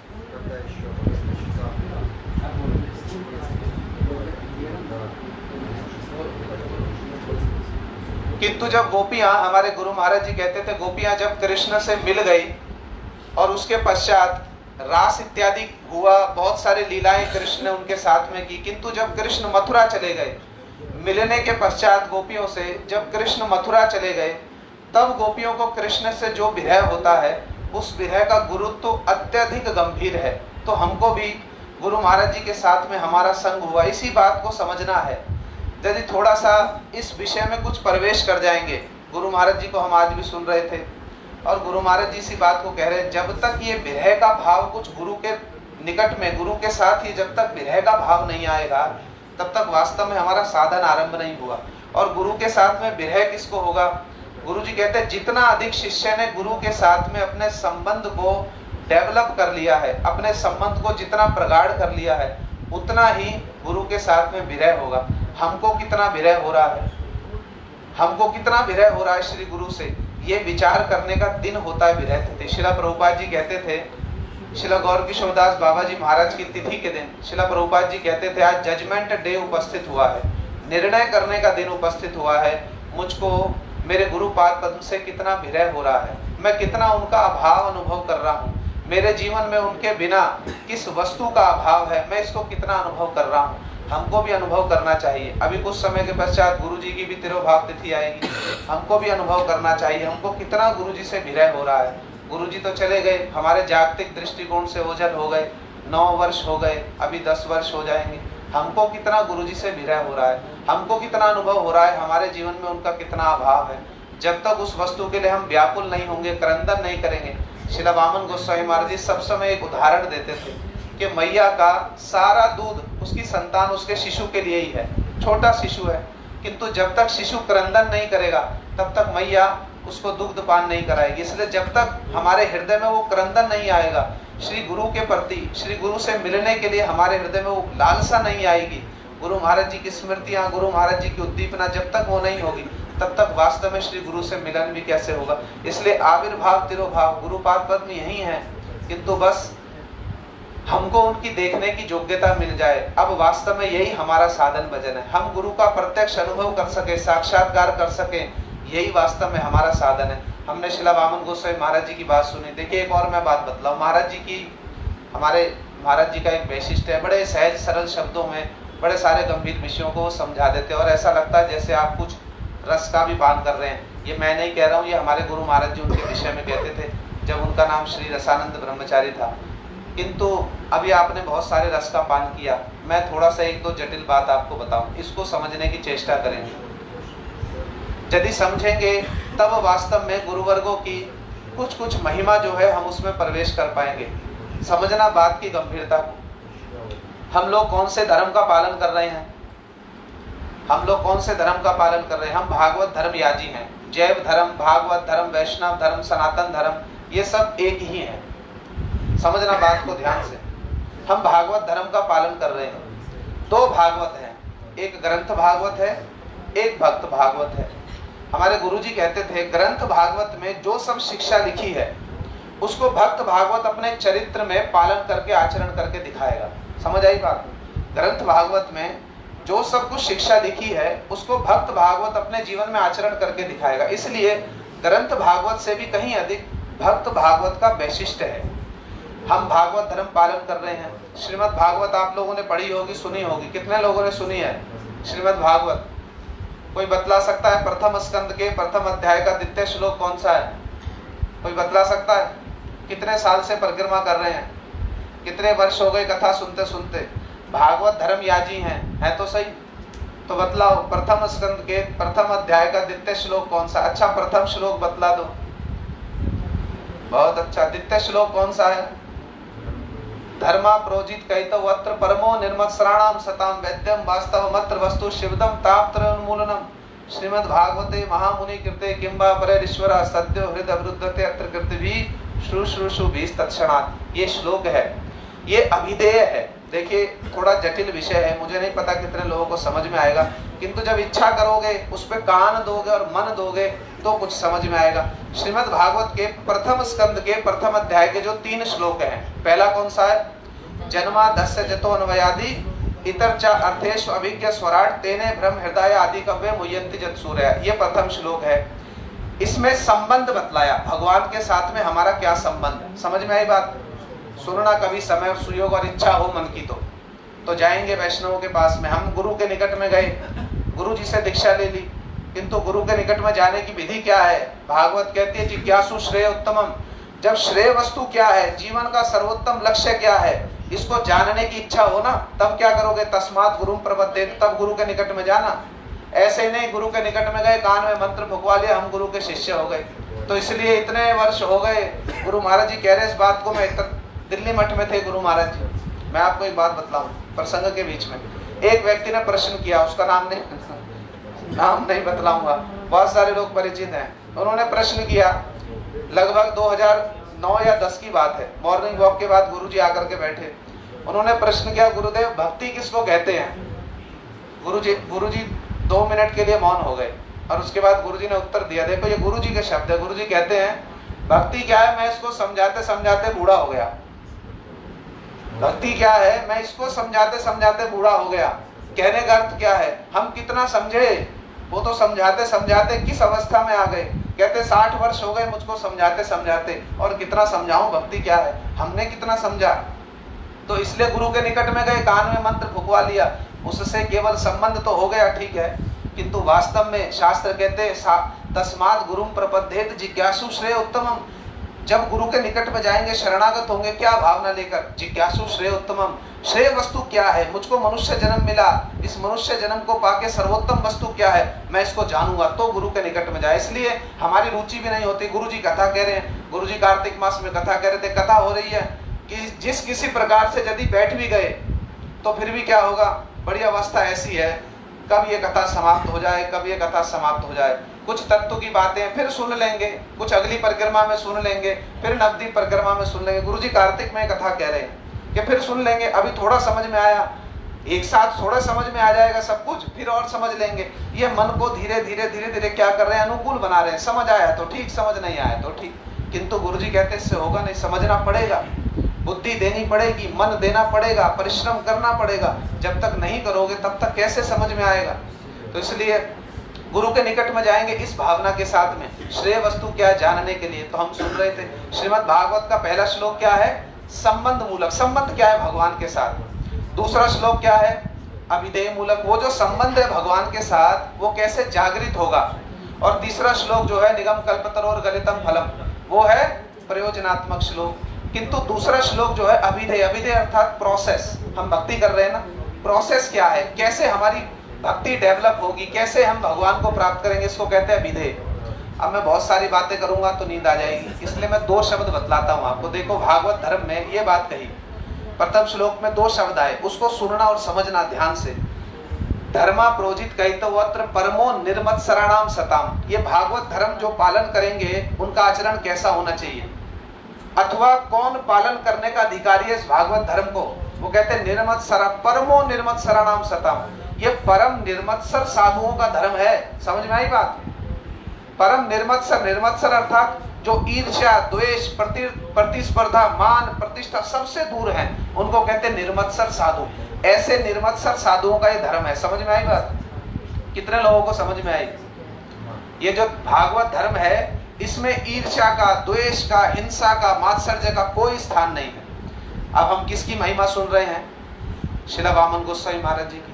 किंतु जब गोपियां, हमारे गुरु महाराज जी कहते थे, गोपियां जब कृष्ण से मिल गई और उसके पश्चात रास इत्यादि हुआ, बहुत सारे लीलाएं कृष्ण ने उनके साथ में की, किंतु जब कृष्ण मथुरा चले गए, मिलने के पश्चात गोपियों से जब कृष्ण मथुरा चले गए, तब गोपियों को कृष्ण से जो विरह होता है, उस विरह का गुरुत्व तो अत्यधिक गंभीर है। तो हमको भी गुरु महाराज जी के साथ में हमारा संग हुआ, इसी बात को समझना है। यदि थोड़ा सा इस विषय में कुछ प्रवेश कर जाएंगे, गुरु महाराज जी को हम आज भी सुन रहे थे और गुरु महाराज जी इसी बात को कह रहे हैं, जब तक ये विरह का भाव कुछ गुरु के निकट में, गुरु के साथ ही जब तक विरह का भाव नहीं आएगा, तब तक वास्तव में हमारा साधन आरंभ नहीं हुआ। और गुरु के साथ में विरह किसको होगा? गुरु जी कहते हैं जितना अधिक शिष्य ने गुरु के साथ में अपने संबंध को डेवलप कर लिया है, अपने संबंध को जितना प्रगाढ़ कर लिया है, उतना ही गुरु के साथ में विरह होगा। हमको कितना विरह हो रहा है, हमको कितना विरह हो रहा है श्री गुरु से, ये विचार करने का दिन होता है विरह तिथि। शिला प्रभुपाद जी कहते थे, शिला गौर किशोरदास बाबा जी महाराज की तिथि के दिन शिला प्रभुपाद जी कहते थे, आज जजमेंट डे उपस्थित हुआ है, निर्णय करने का दिन उपस्थित हुआ है। मुझको मेरे गुरुपाद पद्म से कितना विरह हो रहा है, मैं कितना उनका अभाव अनुभव कर रहा हूँ, मेरे जीवन में उनके बिना किस वस्तु का अभाव है, मैं इसको कितना अनुभव कर रहा हूँ। हमको भी अनुभव करना चाहिए। अभी कुछ समय के पश्चात गुरु जी की भी तिरोभाव तिथि आएगी, हमको भी अनुभव करना चाहिए हमको कितना गुरु जी से विरह हो रहा है। गुरु जी तो चले गए, हमारे जागतिक दृष्टिकोण से ओझल हो गए, नौ वर्ष हो गए, अभी दस वर्ष हो जाएंगे। हमको कितना गुरु जी से विरह हो रहा है, हमको कितना अनुभव हो रहा है, हमारे जीवन में उनका कितना अभाव है। जब तक उस वस्तु के लिए हम व्याकुल नहीं होंगे, क्रंदन नहीं करेंगे। शिला वामन गोस्वामी महाराज जी सब समय एक उदाहरण देते थे कि मैया का सारा दूध उसकी संतान, उसके शिशु के लिए ही है। छोटा शिशु है, किंतु जब तक शिशु क्रंदन नहीं करेगा तब तक मैया उसको दुग्ध पान नहीं कराएगी। इसलिए जब तक हमारे हृदय में वो क्रंदन नहीं आएगा, श्री गुरु के प्रति, श्री गुरु से मिलने के लिए हमारे हृदय में वो लालसा नहीं आएगी, गुरु महाराज जी की स्मृतियां, गुरु महाराज जी की उद्दीपना जब तक वो नहीं होगी, तब तक वास्तव में श्री गुरु से मिलन भी कैसे होगा। इसलिए आविर्भाव तिरोभाव गुरुपाद पद्म यही है, किंतु बस हमको उनकी देखने की योग्यता मिल जाए। अब वास्तव में यही हमारा साधन भजन है, हम गुरु का प्रत्यक्ष अनुभव कर सके, साक्षात्कार कर सके, यही वास्तव में हमारा साधन है। हमने शिला वामन गोस्वामी महाराज जी की बात सुनी। देखिए एक और मैं बात बतलाऊं, महाराज जी की, हमारे महाराज जी का एक वैशिष्ट्य है, बड़े सहज सरल शब्दों में बड़े सारे गंभीर विषयों को समझा देते हैं और ऐसा लगता है जैसे आप कुछ रस का भी पान कर रहे हैं। ये मैं नहीं कह रहा हूँ, ये हमारे गुरु महाराज जी उनके विषय में कहते थे जब उनका नाम श्री रसानंद ब्रह्मचारी था। किंतु अभी आपने बहुत सारे रस का पान किया, मैं थोड़ा सा एक दो जटिल बात आपको बताऊं, इसको समझने की चेष्टा करेंगे। यदि समझेंगे तब वास्तव में गुरुवर्गों की कुछ कुछ महिमा जो है हम उसमें प्रवेश कर पाएंगे। समझना बात की गंभीरता को। हम लोग कौन से धर्म का पालन कर रहे हैं, हम लोग कौन से धर्म का पालन कर रहे हैं? हम भागवत धर्म याजी हैं। जैव धर्म, भागवत धर्म, वैष्णव धर्म, सनातन धर्म, ये सब एक ही है। समझना बात को ध्यान से। हम भागवत धर्म का पालन कर रहे हैं। दो भागवत हैं, एक ग्रंथ भागवत है, एक भक्त भागवत है। हमारे गुरुजी कहते थे ग्रंथ भागवत में जो सब शिक्षा लिखी है उसको भक्त भागवत अपने चरित्र में पालन करके, आचरण करके दिखाएगा। समझ आई बात? ग्रंथ भागवत में जो सब कुछ शिक्षा लिखी है उसको भक्त भागवत अपने जीवन में आचरण करके दिखाएगा। इसलिए ग्रंथ भागवत से भी कहीं अधिक भक्त भागवत का वैशिष्ट्य है। हम भागवत धर्म पालन कर रहे हैं। श्रीमद् भागवत आप लोगों ने पढ़ी होगी, सुनी होगी। कितने लोगों ने सुनी है श्रीमद् भागवत? कोई बतला सकता है प्रथम स्कंद के प्रथम अध्याय का द्वितीय श्लोक कौन सा है? कोई बतला सकता है? कितने साल से परिक्रमा कर रहे हैं, कितने वर्ष हो गए कथा सुनते सुनते? भागवत धर्म याजी हैं, है तो सही? तो बतलाओ प्रथम स्कंद के प्रथम अध्याय का द्वितीय श्लोक कौन सा? अच्छा प्रथम श्लोक बतला दो। बहुत अच्छा। द्वितीय श्लोक कौन सा है? धर्मा प्रोजित कहितो अत्र परमो निर्मत्सराणाम सताम वैद्यम वास्तव मत्र वस्तु शिवदम ताप्त्र उन्मूलनम श्रीमद् भागवते महामुनि कृते किंबा परेश्वरा सद्यो हृदय अवरुद्धते अत्र कृतवी शुश्रूषु बीस तत्क्षणात्। ये श्लोक है, ये अभिधेय है। देखिए थोड़ा जटिल विषय है, मुझे नहीं पता कितने लोगों को समझ में आएगा, किंतु जब इच्छा करोगे, उस पर कान दोगे और मन दोगे तो कुछ समझ में आएगा। श्रीमद् भागवत के प्रथम स्कंद के प्रथम अध्याय के जो तीन श्लोक हैं, पहला कौन सा है? जन्मा दस्य जतो अन्वयादि इतर च अर्थेषु अभिज्ञ स्वराट तेने ब्रह्म हृदय आदि कव्य मुह्यन्ति जत सूर्य। ये प्रथम श्लोक है। इसमें संबंध बतलाया, भगवान के साथ में हमारा क्या संबंध। समझ में आई बात? सुनना कभी समय और सुयोग और इच्छा हो मन की तो तो जाएंगे वैष्णवों के पास में। हम गुरु के निकट में गए, गुरु जी से दीक्षा ले ली, किंतु गुरु के निकट में जाने की विधि क्या है? भागवत कहती है जिज्ञासु श्रेय उत्तमम। जब श्रेय वस्तु क्या है, जीवन का सर्वोत्तम लक्ष्य क्या है, इसको जानने की इच्छा हो ना, तब क्या करोगे? तस्मात् गुरुम प्रपद्येत, तब गुरु के निकट में जाना। ऐसे नहीं गुरु के निकट में गए, कान में मंत्र फुकवा लिया, हम गुरु के शिष्य हो गए। तो इसलिए इतने वर्ष हो गए, गुरु महाराज जी कह रहे इस बात को, मैं दिल्ली मठ में थे गुरु महाराज जी। मैं आपको एक बात बतलाऊं प्रसंग के बीच में, एक व्यक्ति ने प्रश्न किया, उसका नाम नहीं नाम नहीं बतलाऊंगा, बहुत सारे लोग परिचित हैं। उन्होंने प्रश्न किया, लगभग दो हज़ार नौ या दस की बात है, मॉर्निंग वॉक के बाद गुरुजी आकर के बैठे। उन्होंने प्रश्न किया, गुरुदेव भक्ति किसको कहते हैं? गुरुजी गुरुजी दो मिनट के लिए मौन हो गए और उसके बाद गुरुजी ने उत्तर दिया, देखो ये गुरुजी के शब्द है। गुरुजी कहते हैं भक्ति क्या है, मैं इसको समझाते समझाते बूढ़ा हो गया। भक्ति क्या है, मैं इसको समझाते समझाते बूढ़ा हो गया। कहने का अर्थ क्या है, हम कितना समझे, वो तो समझाते समझाते किस अवस्था में आ गए। कहते साठ वर्ष हो गए मुझको समझाते समझाते, और कितना समझाऊं भक्ति क्या है, हमने कितना समझा। तो इसलिए गुरु के निकट में गए, कान में मंत्र फुकवा लिया, उससे केवल संबंध तो हो गया, ठीक है, किंतु वास्तव में शास्त्र कहते तस्मात् गुरुम प्रपद्येत जिज्ञासु श्रेय उत्तमम। जब गुरु के निकट में जाएंगे, शरणागत होंगे, क्या भावना लेकर? जिज्ञासु श्रेय उत्तमम। श्रेय वस्तु क्या है, मुझको मनुष्य जन्म मिला, इस मनुष्य जन्म को पाके सर्वोत्तम वस्तु क्या है, मैं इसको जानूंगा, तो गुरु के निकट में जाए। इसलिए हमारी रुचि भी नहीं होती। गुरु जी कथा कह रहे हैं, गुरु जी कार्तिक मास में कथा कह रहे थे, कथा हो रही है कि जिस किसी प्रकार से यदि बैठ भी गए तो फिर भी क्या होगा, बड़ी अवस्था ऐसी है, कब ये कथा समाप्त हो जाए, कब ये कथा समाप्त हो जाए। कुछ तत्व की बातें फिर सुन लेंगे, कुछ अगली परिक्रमा में सुन लेंगे, फिर नवदीप परिक्रमा में सुन लेंगे। गुरुजी कार्तिक में कथा कह रहे हैं कि फिर सुन लेंगे, अभी थोड़ा समझ में आया, एक साथ थोड़ा समझ में आ जाएगा सब कुछ, फिर और समझ लेंगे। ये मन को धीरे धीरे धीरे धीरे क्या कर रहे हैं, अनुकूल बना रहे हैं। समझ आया तो ठीक, समझ नहीं आया तो ठीक, किंतु गुरुजी कहते इससे होगा नहीं, समझना पड़ेगा, बुद्धि देनी पड़ेगी, मन देना पड़ेगा, परिश्रम करना पड़ेगा। जब तक नहीं करोगे तब तक कैसे समझ में आएगा। तो इसलिए गुरु के निकट में जाएंगे इस भावना के साथ में, श्रेय वस्तु क्या है जानने के लिए। तो हम सुन रहे थे श्रीमद् भागवत का पहला श्लोक क्या है, संबंध मूलक। संबंध क्या है भगवान के साथ। दूसरा श्लोक क्या है, अभिधेय मूलक। वो जो संबंध है भगवान के साथ वो कैसे जागृत होगा। और तीसरा श्लोक जो है निगम कल्पतरोर गलितम फलम, वो है प्रयोजनात्मक श्लोक। किंतु दूसरा श्लोक जो है अभिधेय, अभिधेय अर्थात प्रोसेस। हम भक्ति कर रहे हैं ना, प्रोसेस क्या है, कैसे हमारी भक्ति डेवलप होगी, कैसे हम भगवान को प्राप्त करेंगे, इसको कहते हैं विधेय। अब मैं बहुत सारी बातें करूंगा तो नींद आ जाएगी, इसलिए मैं दो शब्द बतलाता हूं आपको। देखो भागवत धर्म में ये बात कही, प्रथम श्लोक में दो शब्द आए, उसको सुनना और समझना ध्यान से। धर्मा प्रोजित कैतवत्र परमो निर्मत्सराणाम सताम। ये भागवत धर्म जो पालन करेंगे उनका आचरण कैसा होना चाहिए, अथवा कौन पालन करने का अधिकारी है इस भागवत धर्म को, वो कहते हैं निर्मत्सरा, परमो निर्मत्सराणाम सताम। ये परम निर्मत्सर साधुओं का धर्म है। समझ में आई बात। परम निर्मत्सर, निर्मत्सर अर्थात जो ईर्ष्या, द्वेष, प्रति प्रतिस्पर्धा, मान, प्रतिष्ठा सबसे दूर हैं, उनको कहते हैं निर्मत्सर साधु। ऐसे निर्मत्सर साधुओं का ये धर्म है। समझ में आई बात। कितने लोगों को समझ में आई। ये जो भागवत धर्म है इसमें ईर्ष्या का, द्वेष का, हिंसा का, मात्सर्य का कोई स्थान नहीं है। अब हम किसकी महिमा सुन रहे हैं, श्रील वामन गोस्वामी महाराज जी की।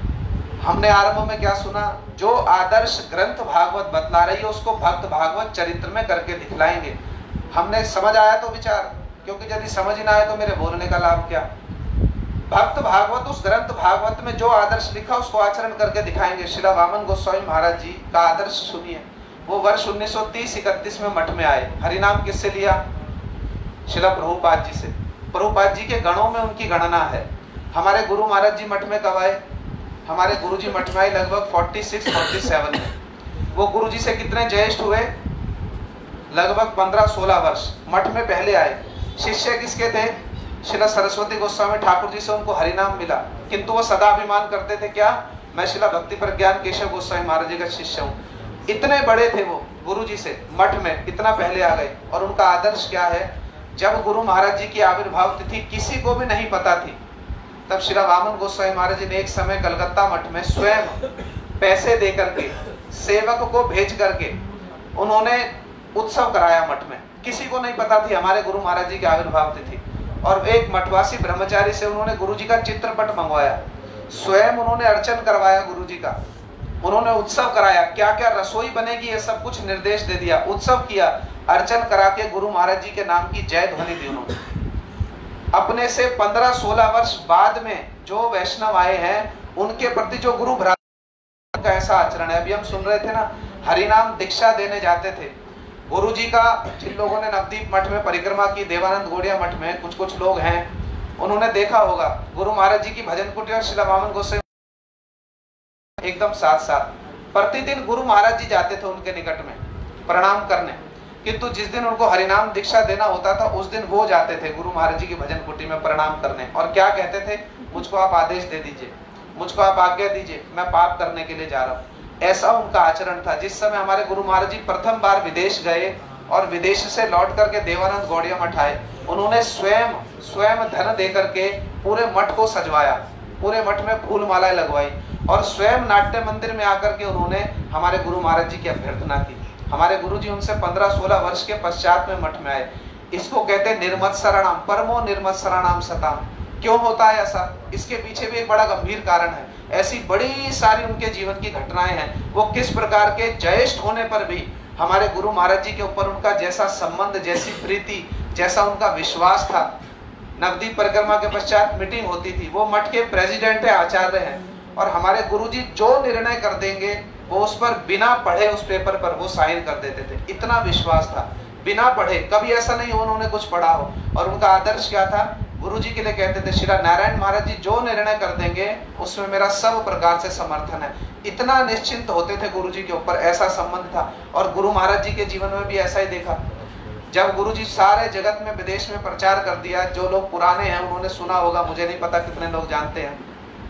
हमने आरंभ में क्या सुना, जो आदर्श ग्रंथ भागवत बतला रही है उसको भक्त भागवत चरित्र में करके दिखलाएंगे। हमने समझ आया तो विचार, क्योंकि यदि समझ ना आए तो मेरे बोलने का लाभ क्या। भक्त भागवत उस ग्रंथ भागवत में जो आदर्श लिखा उसको आचरण करके दिखाएंगे। श्रील वामन गोस्वामी महाराज जी का आदर्श सुनिए। वो वर्ष उन्नीस सौ तीस इकतीस में मठ में आए। हरिनाम किससे लिया, श्रील प्रभुपाद जी से। प्रभुपाद जी के गणों में उनकी गणना है। हमारे गुरु महाराज जी मठ में कब आए, हमारे गुरु जी मठ में आए लगभग छियालीस सैंतालीस में। वो गुरु जी से कितने ज्येष्ठ हुए, लगभग पंद्रह सोलह वर्ष। मठ में पहले आए। शिष्य किसके थे, श्रील सरस्वती गोस्वामी ठाकुर जी से उनको हरिनाम मिला। किंतु वो सदा अभिमान करते थे क्या, मैं श्रील भक्ति प्रज्ञान केशव गोस्वामी महाराज जी का शिष्य हूँ। इतने बड़े थे वो गुरु जी से, मठ में इतना पहले आ गए। और उनका आदर्श क्या है, जब गुरु महाराज जी की आविर्भाव तिथि किसी को भी नहीं पता थी, तब श्री वामन गोस्वामी महाराज जी ने एक समय कलकत्ता मठ में स्वयं पैसे दे करके, सेवक को भेज करके उन्होंने उत्सव कराया मठ में। किसी को नहीं पता थी हमारे गुरु महाराज जी की आविर्भाव तिथि। और एक मठवासी ब्रह्मचारी से उन्होंने गुरु जी का चित्रपट मंगवाया, स्वयं उन्होंने अर्चन करवाया गुरु जी का। उन्होंने उत्सव कराया, क्या क्या रसोई बनेगी ये सब कुछ निर्देश दे दिया, उत्सव किया, अर्चन करा के गुरु महाराज जी के नाम की जय ध्वनि दी उन्होंने। अपने से पंद्रह सोलह वर्ष बाद में जो वैष्णव आए हैं उनके प्रति जो गुरु भ्राता का ऐसा आचरण है। अभी हम सुन रहे थे ना, हरिनाम दीक्षा देने जाते थे गुरु जी का, जिन लोगों ने नवदीप मठ में परिक्रमा की, देवानंद गौड़िया मठ में कुछ कुछ लोग हैं, उन्होंने देखा होगा गुरु महाराज जी की भजन कुटी और श्री वामन गोसाई एकदम साथ साथ। प्रतिदिन गुरु महाराज जी जाते थे उनके निकट में प्रणाम करने, किंतु जिस दिन उनको हरिनाम दीक्षा देना होता था उस दिन वो जाते थे गुरु महाराज जी की भजन कुटी में प्रणाम करने, और क्या कहते थे, मुझको आप आदेश दे दीजिए, मुझको आप आज्ञा दीजिए, मैं पाप करने के लिए जा रहा हूँ। ऐसा उनका आचरण था। जिस समय हमारे गुरु महाराज जी प्रथम बार विदेश गए और विदेश से लौट करके देवानंद गौड़िया मठ आए, उन्होंने स्वयं स्वयं धन दे करके पूरे मठ को सजवाया, पूरे मठ में फूल मालाएं लगवाई, और स्वयं नाट्य मंदिर में आकर के उन्होंने हमारे गुरु महाराज जी की अभ्यर्थना की। हमारे गुरु जी उनसे पंद्रह सोलह वर्ष के पश्चात में मठ में आए। इसको कहते हैं निर्मत्सराणाम, परमो निर्मत्सराणाम सताम। क्यों होता है ऐसा? इसके पीछे भी एक बड़ा गंभीर कारण है। ऐसी बड़ी सारी उनके जीवन की घटनाएं हैं। वो किस प्रकार के ज्येष्ठ होने पर भी हमारे गुरु महाराज जी के ऊपर उनका जैसा संबंध, जैसी प्रीति, जैसा उनका विश्वास था। नवदीप परिक्रमा के पश्चात मीटिंग होती थी, वो मठ के प्रेसिडेंट है, आचार्य हैं, और हमारे गुरुजी जो निर्णय कर देंगे वो उस पर बिना पढ़े उस पेपर पर वो साइन कर देते थे। इतना विश्वास था, बिना पढ़े। कभी ऐसा नहीं हो उन्होंने कुछ पढ़ा हो। और उनका आदर्श क्या था? गुरुजी के लिए कहते थे, श्री नारायण महाराज जी जो निर्णय कर देंगे उसमें मेरा सब प्रकार से समर्थन है। इतना निश्चिंत होते थे गुरुजी के ऊपर, ऐसा संबंध था। और गुरु महाराज जी के जीवन में भी ऐसा ही देखा। जब गुरुजी सारे जगत में विदेश में प्रचार कर दिया, जो लोग पुराने हैं उन्होंने सुना होगा, मुझे नहीं पता कितने लोग जानते हैं,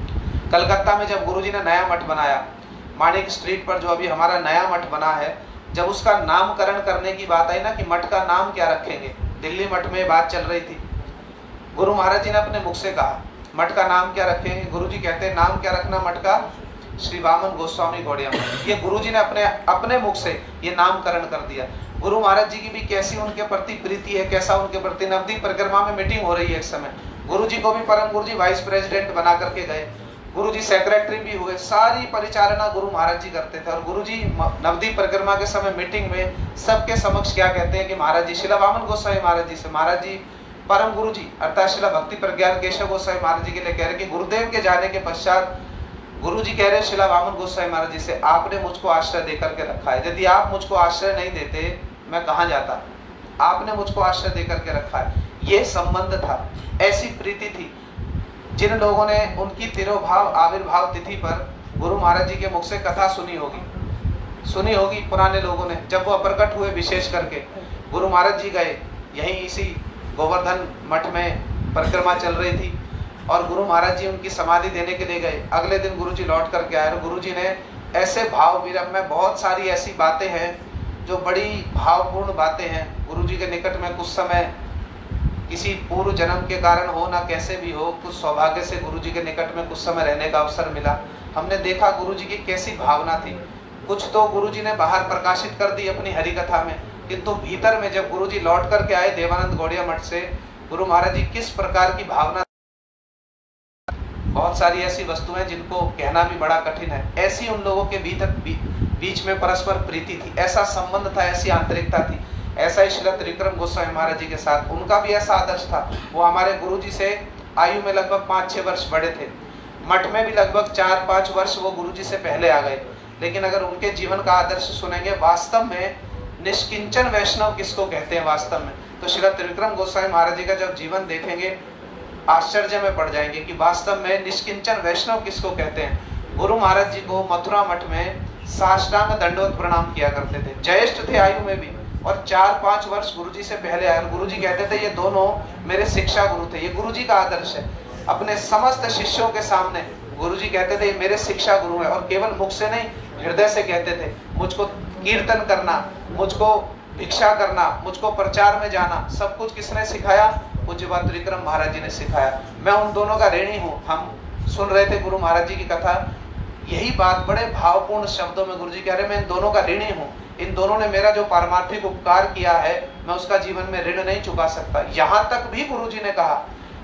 कलकत्ता में जब गुरुजी ने नया मठ बनाया, माणिक स्ट्रीट पर जो अभी हमारा नया मठ बना है, जब उसका नामकरण करने की बात आई ना कि मठ का नाम क्या रखेंगे, दिल्ली मठ में बात चल रही थी, गुरु महाराज जी ने अपने मुख से कहा मठ का नाम क्या रखेंगे। गुरुजी कहते हैं नाम क्या रखना मठ का? श्री वामन गोस्वामी गौड़िया मठ। ये गुरुजी ने अपने अपने मुख से ये नामकरण कर दिया। गुरु महाराज जी की भी कैसी उनके प्रति प्रीति है, कैसा उनके प्रति। नवदीप परिक्रमा में मीटिंग हो रही है एक समय, गुरुजी को भी परम गुरुजी वाइस प्रेसिडेंट बना करके गए, गुरुजी सेक्रेटरी भी हुए, सारी परिचालना गुरु महाराज जी करते थे। और गुरुजी नवदीप परिक्रमा के समय मीटिंग में सबके समक्ष क्या कहते हैं कि महाराज जी, शिला वामन गोसाई महाराज जी से, महाराज जी परम गुरुजी अर्थात शिला भक्ति प्रज्ञान केशव गोसाई महाराज जी के लिए कह रहे कि गुरुदेव के जाने के पश्चात गुरुजी कह रहे शिला वामन गोसाई महाराज जी से, आपने मुझको आश्रय देकर के रखा है, यदि आप मुझको आश्रय नहीं देते मैं कहाँ जाता, आपने मुझको आश्रय देकर के रखा है। ये संबंध था, ऐसी प्रीति थी। जिन लोगों ने उनकी तिरोभाव आविर्भाव तिथि पर गुरु महाराज जी के मुख से कथा सुनी होगी, सुनी होगी पुराने लोगों ने, जब वो अप्रकट हुए विशेष करके, गुरु महाराज जी गए, यहीं इसी गोवर्धन मठ में परिक्रमा चल रही थी और गुरु महाराज जी उनकी समाधि देने के लिए गए। अगले दिन गुरुजी लौट करके आए और गुरुजी ने ऐसे भाव विरम में, बहुत सारी ऐसी बातें हैं जो बड़ी भावपूर्ण बातें हैं। गुरुजी के निकट में कुछ समय किसी पूर्व जन्म के कारण हो ना कैसे भी हो, कुछ सौभाग्य से गुरुजी के निकट में कुछ समय रहने का अवसर मिला। हमने देखा गुरुजी की कैसी भावना थी। कुछ तो गुरुजी ने बाहर प्रकाशित कर दी अपनी हरि कथा में, किंतु भीतर में जब गुरुजी लौट करके आए देवानंद गौड़िया मठ से, गुरु महाराज जी किस प्रकार की भावना, बहुत सारी ऐसी वस्तुएं जिनको कहना भी बड़ा कठिन है। ऐसी उन लोगों के भीतर बी, बीच में परस्पर प्रीति थी, ऐसा संबंध था, ऐसी आंतरिकता थी। ऐसा ही श्री त्रिविक्रम गोस्वामी महाराज जी के साथ उनका भी ऐसा आदर्श था। वो हमारे गुरुजी से आयु में लगभग पाँच छह वर्ष बड़े थे, मठ में भी लगभग चार पाँच वर्ष वो गुरुजी से पहले आ गए। लेकिन अगर उनके जीवन का आदर्श सुनेंगे, वास्तव में निष्किंचन वैष्णव किसको कहते हैं वास्तव में, तो श्री त्रिविक्रम गोस्वामी महाराज जी का जब जीवन देखेंगे आश्चर्य में पड़ जाएंगे कि वास्तव में निष्किंचन वैष्णव किसको कहते हैं। गुरु महाराज जी को मथुरा मठ में साष्टांग दंडवत प्रणाम किया करते थे, ज्येष्ठ थे आयु में भी, और चार पांच वर्ष गुरुजी से पहले आए। गुरुजी कहते थे ये दोनों मेरे शिक्षा गुरु थे। ये गुरुजी का आदर्श है। अपने समस्त शिष्यों के सामने गुरुजी कहते थे ये मेरे शिक्षा गुरु है, और केवल मुख से नहीं, हृदय से कहते थे। मुझको कीर्तन करना, मुझको भिक्षा करना, मुझको प्रचार में जाना, सब कुछ किसने सिखाया? पूज्य त्रिविक्रम महाराज जी ने सिखाया। मैं उन दोनों का ऋणी हूँ। हम सुन रहे थे गुरु महाराज जी की कथा, यही बात बड़े भावपूर्ण शब्दों में गुरुजी कह रहे मैं इन दोनों का ऋणी हूँ। इन दोनों ने मेरा जो पारमार्थिक उपकार किया है मैं उसका जीवन में ऋण नहीं चुका सकता। यहाँ तक भी गुरुजी ने कहा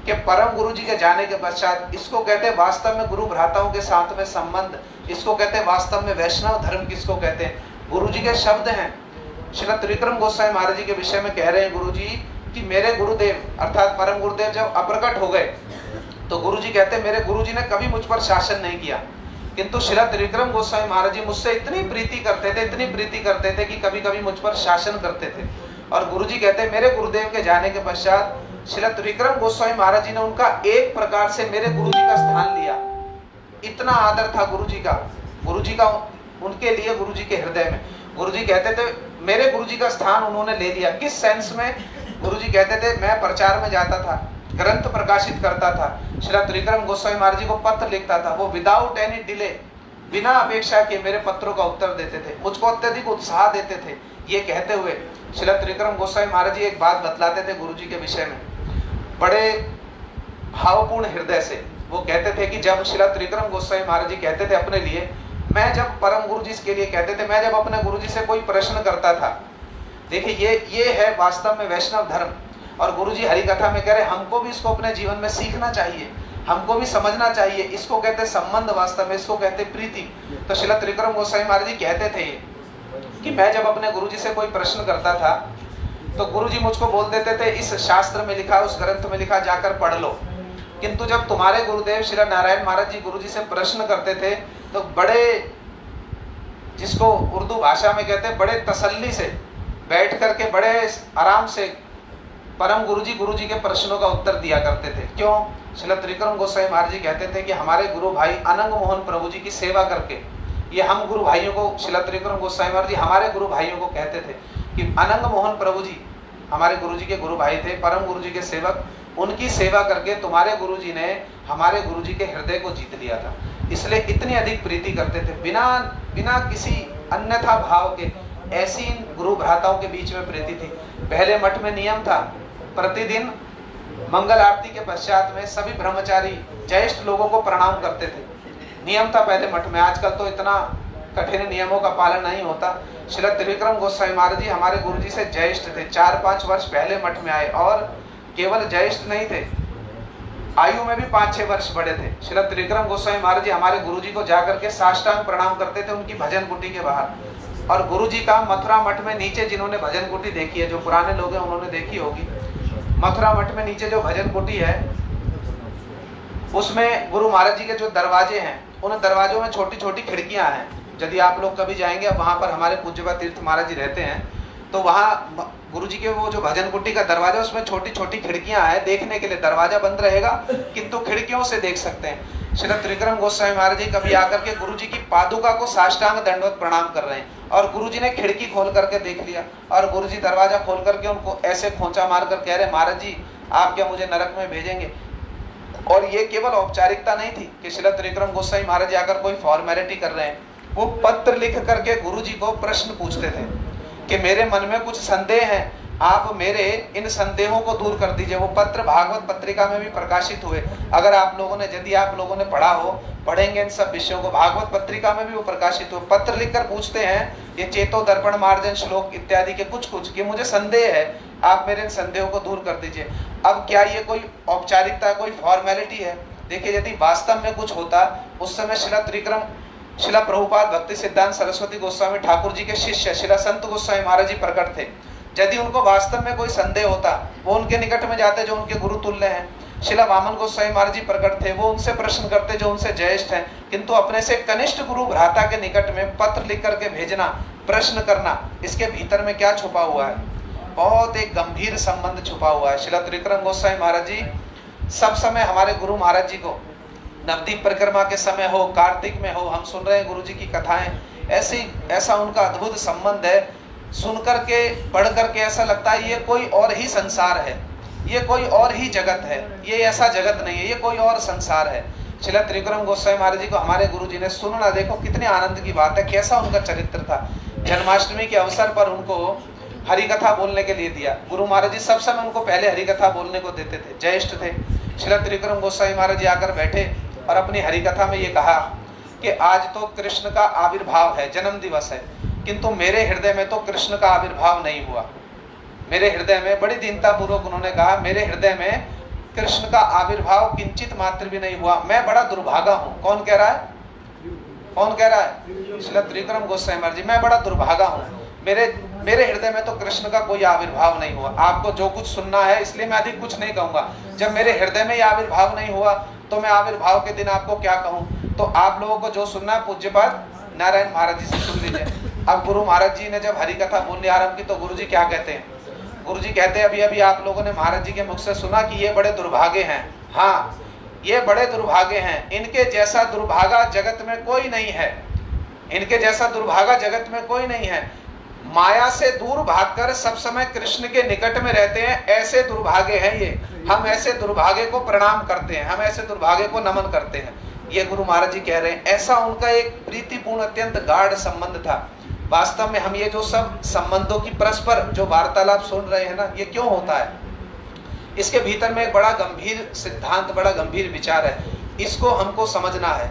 कि परम गुरु जी के जाने के पश्चात, इसको कहते हैं वास्तव में गुरु भ्राताओं के साथ में संबंध, इसको कहते हैं वास्तव में वैष्णव धर्म किसको कहते हैं। गुरु जी के शब्द हैं। श्री त्रिविक्रम गोस्वामी महाराज जी के विषय में कह रहे हैं गुरु जी कि मेरे गुरुदेव अर्थात परम गुरुदेव जब अप्रकट हो गए तो गुरु जी कहते हैं मेरे गुरु जी ने कभी मुझ पर शासन नहीं किया, किंतु श्री त्रिविक्रम गोस्वामी महाराज जी मुझसे इतनी प्रीति करते थे, इतनी प्रीति करते थे कि कभी कभी मुझ पर शासन करते थे। और गुरु जी कहते हैं मेरे गुरुदेव के जाने के पश्चात श्री त्रिविक्रम गोस्वामी महाराज जी ने उनका एक प्रकार से मेरे गुरु जी का स्थान लिया। इतना आदर था गुरु जी का, गुरु जी का उनके लिए, गुरु जी के हृदय में। गुरु जी कहते थे मेरे गुरु जी का स्थान उन्होंने ले लिया। किस सेंस में? गुरु जी कहते थे मैं प्रचार में जाता था, ग्रंथ प्रकाशित करता था, श्री त्रिविक्रम गोस्वामी महाराज जी को पत्र लिखता था, वो विदाउट एनी डिले, बिना अपेक्षा के मेरे पत्रों का उत्तर देते थे, मुझको अत्यधिक उत्साह देते थे। ये कहते हुए श्री त्रिविक्रम गोस्वामी महाराज जी एक बात बतलाते थे गुरु जी के विषय में, बड़े भावपूर्ण हृदय से। वो कहते थे कि जब श्री त्रिविक्रम गोस्वामी महाराज जी कहते थे अपने लिए, मैं जब परम गुरु जी के लिए कहते थे, मैं जब अपने गुरु जी से कोई प्रश्न करता था, देखिए ये ये है वास्तव में वैष्णव धर्म। और गुरु जी हरि कथा में कह रहे हमको भी इसको अपने जीवन में सीखना चाहिए, हमको भी समझना चाहिए। इसको कहते संबंध, वास्तव में इसको कहते प्रीति। तो श्री त्रिविक्रम गोस्वामी महाराज जी कहते थे कि मैं जब अपने गुरु जी से कोई प्रश्न करता था तो गुरु जी मुझको बोल देते थे इस शास्त्र में लिखा, उस ग्रंथ में लिखा, जाकर पढ़ लो। किंतु जब तुम्हारे गुरुदेव श्री नारायण महाराज जी गुरु जी से प्रश्न करते थे तो बड़े, जिसको उर्दू भाषा में कहते हैं, बड़े तसल्ली से बैठ करके बड़े आराम से परम गुरु जी गुरु जी के प्रश्नों का उत्तर दिया करते थे। क्यों? श्री त्रिविक्रम गोस्वामी महाराज जी कहते थे कि हमारे गुरु भाई अनंग मोहन प्रभु जी की सेवा करके, ये हम गुरु भाइयों को, श्री त्रिविक्रम गोस्वामी महाराज जी हमारे गुरु भाइयों को कहते थे कि अनंग मोहन प्रभु जी हमारे गुरु जी के गुरु भाई थे, परम गुरु जी के सेवक, उनकी सेवा करके तुम्हारे गुरु जी ने हमारे गुरु जी के हृदय को जीत लिया था। इसलिए इतनी अधिक प्रीति करते थे, बिना बिना किसी अन्यथा भाव के। ऐसी गुरु भ्राताओं के बीच में प्रीति थी। पहले मठ में नियम था, प्रतिदिन मंगल आरती के पश्चात में सभी ब्रह्मचारी ज्येष्ठ लोगों को प्रणाम करते थे। नियम था पहले मठ में। आजकल तो इतना कठिन नियमों का पालन नहीं होता। श्री त्रिविक्रम गोस्वामी महाराज जी हमारे गुरु जी से ज्येष्ठ थे, चार पांच वर्ष पहले मठ में आए, और केवल ज्येष्ठ नहीं थे, आयु में भी पांच छह वर्ष बड़े थे। श्री त्रिविक्रम गोस्वामी महाराज जी हमारे गुरु जी को जाकर के साष्टांग प्रणाम करते थे उनकी भजन कुटी के बाहर। और गुरु जी का मथुरा मठ में नीचे, जिन्होंने भजन कुटी देखी है, जो पुराने लोग हैं उन्होंने देखी होगी, मथुरा मठ में नीचे जो भजन कुटी है उसमें गुरु महाराज जी के जो दरवाजे हैं, उन दरवाजों में छोटी छोटी खिड़कियां हैं। यदि आप लोग कभी जाएंगे, वहां पर हमारे पूज्यपा तीर्थ महाराज जी रहते हैं, तो वहां गुरु जी के वो जो भजन कुटी का दरवाजा, उसमें छोटी छोटी खिड़कियां हैं देखने के लिए। दरवाजा बंद रहेगा किंतु खिड़कियों से देख सकते हैं। श्री त्रिविक्रम गोस्वामी महाराज जी कभी आकर के गुरु जी की पादुका को साष्टांग दंडवत प्रणाम कर रहे हैं, और गुरु जी ने खिड़की खोल करके देख लिया, और गुरु जी दरवाजा खोल करके उनको ऐसे खोंचा मार कर कह रहे महाराज जी आप क्या मुझे नरक में भेजेंगे। और ये केवल औपचारिकता नहीं थी कि श्री त्रिविक्रम गोस्वामी महाराज जी आकर कोई फॉर्मेलिटी कर रहे हैं, वो पत्र लिख करके गुरु जी को प्रश्न पूछते थे कि मेरे मन में कुछ संदेह है, आप मेरे इन संदेहों को दूर कर दीजिए। वो पत्र भागवत पत्रिका में भी प्रकाशित हुए। अगर आप लोगों ने, यदि आप लोगों ने पढ़ा हो, पढ़ेंगे इन सब विषयों को, भागवत पत्रिका में भी वो प्रकाशित हुए। पत्र लिखकर पूछते हैं ये चेतो दर्पण मार्जन श्लोक इत्यादि के कुछ कुछ कि मुझे संदेह है, आप मेरे इन संदेहों को दूर कर दीजिए। अब क्या ये कोई औपचारिकता, कोई फॉर्मेलिटी है? देखिए यदि वास्तव में कुछ होता, उस समय श्रीला त्रिविक्रम शिला प्रभुपाद भक्ति सिद्धांत सरस्वती गोस्वामी ठाकुर जी के शिष्य शिला संत गोस्वामी महाराज जी प्रकट थे। यदि उनको वास्तव में कोई संदेह होता, वो उनके निकट में जाते जो उनके गुरु तुल्य हैं। शिला वामन गोस्वामी महाराज जी प्रकट थे, वो उनसे प्रश्न करते जो उनसे ज्येष्ठ हैं। किंतु अपने से कनिष्ठ गुरु भ्राता के निकट में पत्र लिख करके भेजना, प्रश्न करना, इसके भीतर में क्या छुपा हुआ है? बहुत एक गंभीर संबंध छुपा हुआ है। शिला त्रिविक्रम गोस्वामी महाराज जी सब समय हमारे गुरु महाराज जी को, नवदीप परिक्रमा के समय हो, कार्तिक में हो, हम सुन रहे हैं गुरु जी की कथाएं, ऐसी ऐसा उनका अद्भुत संबंध है। सुन करके, पढ़ करके ऐसा लगता है ये कोई और ही संसार है, ये कोई और ही जगत है, ये ऐसा जगत नहीं है, ये कोई और संसार है। शिला त्रिविक्रम गोस्वामी महाराज जी को हमारे गुरु जी ने सुनना, देखो कितने आनंद की बात है, कैसा उनका चरित्र था। जन्माष्टमी के अवसर पर उनको हरि कथा बोलने के लिए दिया। गुरु महाराज जी सब समय उनको पहले हरि कथा बोलने को देते थे, ज्येष्ठ थे। शिला त्रिविक्रम गोस्वामी महाराज जी आकर बैठे और अपनी हरि कथा में ये कहा कि आज तो कृष्ण का आविर्भाव है, जन्म दिवस है, किंतु मेरे हृदय में तो कृष्ण का आविर्भाव नहीं हुआ। मेरे हृदय में, बड़ी दीनता पूर्वक उन्होंने कहा, मेरे हृदय में कृष्ण का आविर्भाव किंचित मात्र भी नहीं हुआ। मैं बड़ा दुर्भागा हूं। कौन कह रहा है? कौन कह रहा है? श्रील त्रिविक्रम गोस्वामी महाराज जी, मैं बड़ा दुर्भागा हूं, मेरे मेरे हृदय में तो कृष्ण का कोई आविर्भाव नहीं हुआ। आपको जो कुछ सुनना है, इसलिए मैं अधिक कुछ नहीं कहूंगा। जब मेरे हृदय में ये आविर्भाव नहीं हुआ तो मैं आविर्भाव के दिन आपको क्या कहूं? तो आप लोगों को जो सुनना है पूज्यपाद नारायण महाराज जी से सुन लीजिए। अब गुरु महाराज जी ने जब हरि कथा बोलनी आरंभ की तो गुरु जी क्या कहते हैं? गुरु जी कहते हैं, अभी अभी आप लोगों ने महाराज जी के मुख से सुना कि ये बड़े दुर्भागे हैं। हाँ, ये बड़े दुर्भागे हैं, इनके जैसा दुर्भागा जगत में कोई नहीं है। इनके जैसा दुर्भागा जगत में कोई नहीं है। माया से दूर भागकर सब समय कृष्ण के निकट में रहते हैं, ऐसे दुर्भागे हैं ये। हम ऐसे दुर्भागे को प्रणाम करते हैं, हम ऐसे दुर्भागे को नमन करते हैं। ये गुरु महाराज जी कह रहे हैं। ऐसा उनका एक प्रीतिपूर्ण अत्यंत गाढ़ संबंध था। वास्तव में हम ये जो सब संबंधों की परस्पर जो वार्तालाप सुन रहे हैं ना, ये क्यों होता है? इसके भीतर में एक बड़ा गंभीर सिद्धांत, बड़ा गंभीर विचार है। इसको हमको समझना है।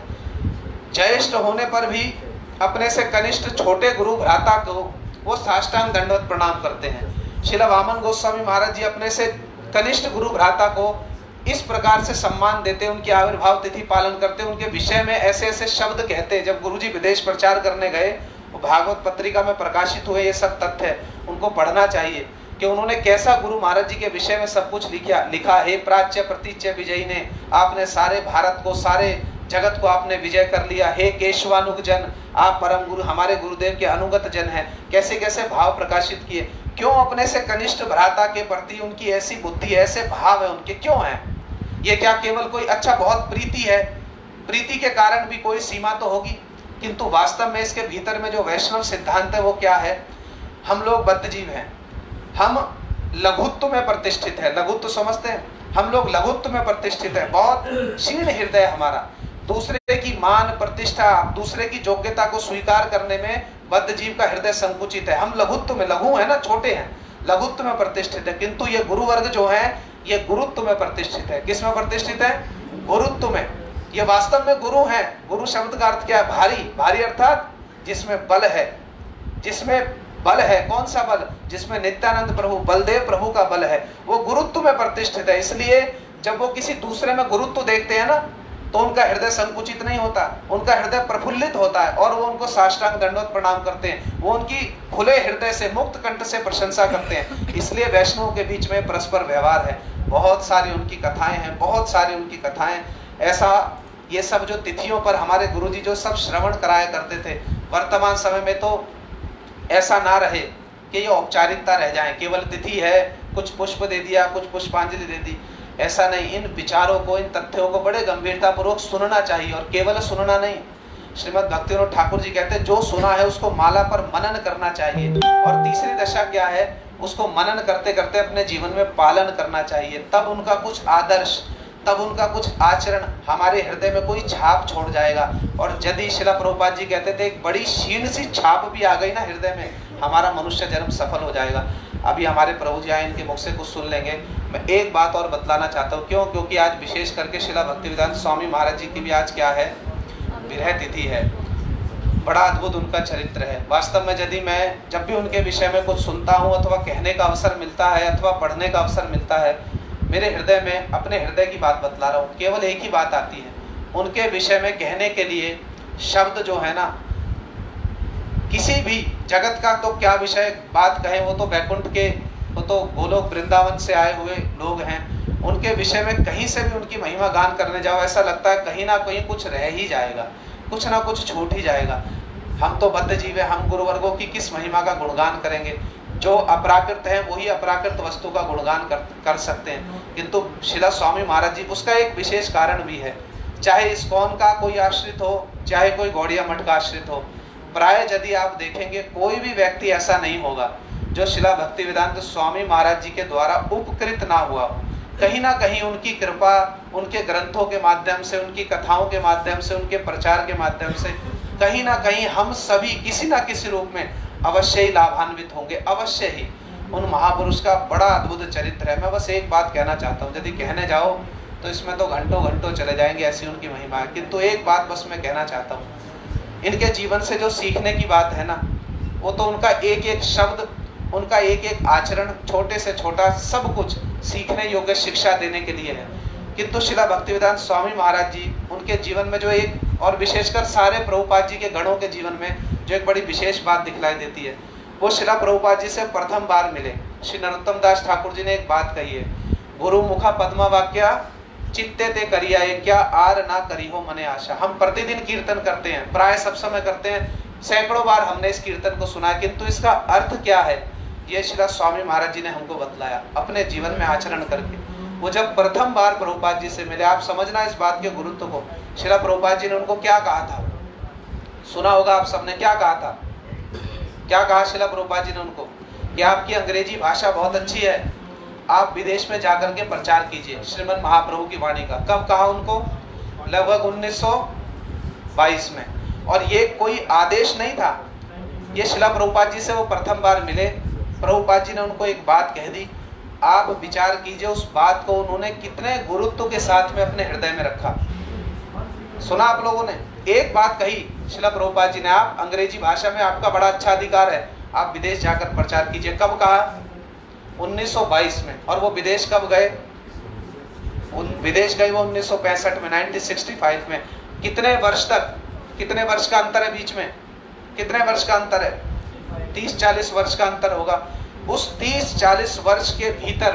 ज्येष्ठ होने पर भी अपने से कनिष्ठ छोटे गुरु भ्राता को वो साष्टांग दंडवत प्रणाम करते हैं। श्रील वामन गोस्वामी महाराज जी अपने से कनिष्ठ गुरु भ्राता को इस प्रकार से सम्मान देते, उनकी आविर्भाव तिथि पालन करते, उनके विषय में ऐसे ऐसे शब्द कहते। जब गुरुजी विदेश प्रचार करने गए, वो भागवत पत्रिका में प्रकाशित हुए ये सब तथ्य उनको पढ़ना चाहिए कि उन्होंने कैसा गुरु महाराज जी के विषय में सब कुछ लिखा लिखा हे प्राच्य प्रतीच्य विजयी ने, आपने सारे भारत को, सारे जगत को आपने विजय कर लिया। हे केशवानुग जन, आप परम गुरु, हमारे गुरुदेव के अनुगत जन हैं। कैसे कैसे भाव प्रकाशित किए। क्यों? अपने से कनिष्ठ भ्राता के प्रति उनकी ऐसी बुद्धि, ऐसे भाव है उनके, क्यों है? ये क्या केवल कोई अच्छा बहुत प्रीति है? प्रीति के कारण भी कोई सीमा तो होगी, किंतु वास्तव में इसके भीतर में जो वैष्णव सिद्धांत है वो क्या है? हम लोग बद्ध जीव हैं, हम लघुत्व में प्रतिष्ठित है। लघुत्व समझते हैं? हम लोग लघुत्व में प्रतिष्ठित है। बहुत क्षीण हृदय हमारा, दूसरे की मान प्रतिष्ठा, दूसरे की योग्यता को स्वीकार करने में बद्ध जीव का हृदय संकुचित है। हम लघुत्व में, लघु है ना, छोटे हैं, लघुत्व में प्रतिष्ठित है। किंतु ये गुरु वर्ग जो है ये गुरुत्व में प्रतिष्ठित है। किस में प्रतिष्ठित है? गुरुत्व में। ये वास्तव में गुरु है। गुरु शब्द का अर्थ क्या है? भारी। भारी अर्थात जिसमें बल है, जिसमें बल है। कौन सा बल? जिसमें नित्यानंद प्रभु, बलदेव प्रभु का बल है, वो गुरुत्व में प्रतिष्ठित है। इसलिए जब वो किसी दूसरे में गुरुत्व देखते हैं ना, तो उनका हृदय संकुचित नहीं होता, उनका हृदय प्रफुल्लित होता है और वो उनको साष्टांग दंडवत प्रणाम करते हैं। वो उनकी खुले हृदय से, मुक्त कंठ से प्रशंसा करते हैं। इसलिए वैष्णवों के बीच में परस्पर व्यवहार है। बहुत सारी उनकी कथाएं हैं, बहुत सारी उनकी कथाएं। ऐसा ये सब जो तिथियों पर हमारे गुरुजी जो सब श्रवण कराया करते थे, वर्तमान समय में तो ऐसा ना रहे कि ये औपचारिकता रह जाए, केवल तिथि है, कुछ पुष्प दे दिया, कुछ पुष्पांजलि दे दी, ऐसा नहीं। इन विचारों को, इन तथ्यों को बड़े गंभीरता पूर्वक सुनना चाहिए। और केवल सुनना नहीं, श्रीमद् भक्तिविनोद ठाकुर जी कहते हैं जो सुना है उसको माला पर मनन करना चाहिए। और तीसरी दशा क्या है? उसको मनन करते करते अपने जीवन में पालन करना चाहिए। तब उनका कुछ आदर्श, तब उनका कुछ आचरण हमारे हृदय में कोई छाप छोड़ जाएगा। और यदि श्रील प्रभुपाद जी कहते थे एक बड़ी क्षीण सी छाप भी आ गई ना हृदय में, हमारा मनुष्य जन्म सफल हो जाएगा। अभी हमारे प्रभु जी आए, इनके मुख से कुछ सुन लेंगे। मैं एक बात और बतलाना चाहता हूँ। क्यों? क्योंकि आज विशेष करके श्रील भक्तिवेदांत स्वामी महाराज जी की भी आज क्या है? विरह तिथि है। बड़ा अद्भुत उनका चरित्र है। वास्तव में यदि मैं जब भी उनके विषय में कुछ सुनता हूँ अथवा कहने का अवसर मिलता है अथवा पढ़ने का अवसर मिलता है, मेरे हृदय में, अपने हृदय की बात बतला रहा हूँ, केवल एक ही बात आती है। उनके विषय में कहने के लिए शब्द जो है ना, किसी भी जगत का तो क्या विषय बात कहें, वो तो वैकुंठ के, वो तो गोलोक वृंदावन से आए हुए लोग हैं। उनके विषय में कहीं से भी उनकी महिमा गान करने जाओ, ऐसा लगता है कहीं ना कहीं कुछ रह ही जाएगा, कुछ ना कुछ छूट ही जाएगा। हम तो बद्ध जीव है, हम गुरुवर्गों की किस महिमा का गुणगान करेंगे? जो अपराकृत है वही अपराकृत वस्तु का गुणगान कर, कर सकते हैं। किंतु श्रील स्वामी महाराज जी, उसका एक विशेष कारण भी है। चाहे इस्कॉन का कोई आश्रित हो, चाहे कोई गौड़िया मठ का आश्रित हो, प्राय यदि आप देखेंगे कोई भी व्यक्ति ऐसा नहीं होगा जो श्रील भक्तिवेदांत स्वामी महाराज जी के द्वारा उपकृत ना हुआ हो। कहीं ना कहीं उनकी कृपा, उनके ग्रंथों के माध्यम से, उनकी कथाओं के माध्यम से, उनके प्रचार के माध्यम से कहीं ना कहीं हम सभी किसी ना किसी रूप में अवश्य ही लाभान्वित होंगे। अवश्य ही। उन महापुरुष का बड़ा अद्भुत चरित्र है। मैं बस एक बात कहना चाहता हूँ, यदि कहने जाओ तो इसमें तो घंटों घंटों चले जाएंगे, ऐसी उनकी महिमा है। किंतु एक बात बस मैं कहना चाहता हूँ, इनके जीवन से जो सीखने की बात है ना, वो तो उनका एक एक शब्द उनका एक एक आचरण, छोटे से छोटा सब कुछ सीखने योग्य शिक्षा देने के लिए है। किंतु शिला भक्तिवेदांत स्वामी महाराज जी, उनके जीवन में जो एक, और विशेषकर सारे प्रभुपाद जी के गणों के जीवन में जो एक बड़ी विशेष बात दिखलाई देती है, वो शिला प्रभुपाद जी से प्रथम बार मिले। श्री नरोत्तम दास ठाकुर जी ने एक बात कही है, गुरु मुखा पद्मा वाक्या चित्ते ते करिया है, क्या आर ना करी हो मने आशा। हम प्रतिदिन कीर्तन करते हैं, प्राय सब समय करते हैं, सैकड़ों बार हमने इस कीर्तन को सुना, किंतु इसका अर्थ क्या है ये शिला स्वामी महाराज जी ने हमको बतलाया अपने जीवन में आचरण करके। वो जब प्रथम बार प्रभुपाद जी से मिले, आप समझना इस बात के गुरुत्व को, शिला प्रभुपाद जी ने उनको क्या कहा था, सुना होगा आप सबने, क्या कहा था, क्या कहा शिला प्रभुपाद जी ने उनको कि आपकी अंग्रेजी भाषा बहुत अच्छी है, आप विदेश में जाकर के प्रचार कीजिए श्रीमद् महाप्रभु की वाणी का। कब कहा उनको? लगभग उन्नीस सौ बाईस में। और ये कोई आदेश नहीं था, ये शिला प्रभुपाद जी से वो प्रथम बार मिले, प्रभुपाद जी ने उनको एक बात कह दी, आप विचार कीजिए उस बात को उन्होंने कितने गुरुत्व के साथ में अपने हृदय में रखा। सुना आप लोगों ने, एक बात कही शिला प्रभुपाद जी ने, आप अंग्रेजी भाषा में आपका बड़ा अच्छा अधिकार है, आप विदेश जाकर प्रचार कीजिए। कब कहा? उन्नीस सौ बाईस में। और वो विदेश कब गए? विदेश गए वो उन्नीस सौ पैंसठ में, उन्नीस सौ पैंसठ में। कितने वर्ष तक, कितने वर्ष का अंतर है बीच में, कितने वर्ष का अंतर है? तीस चालीस वर्ष का अंतर होगा। उस तीस चालीस वर्ष के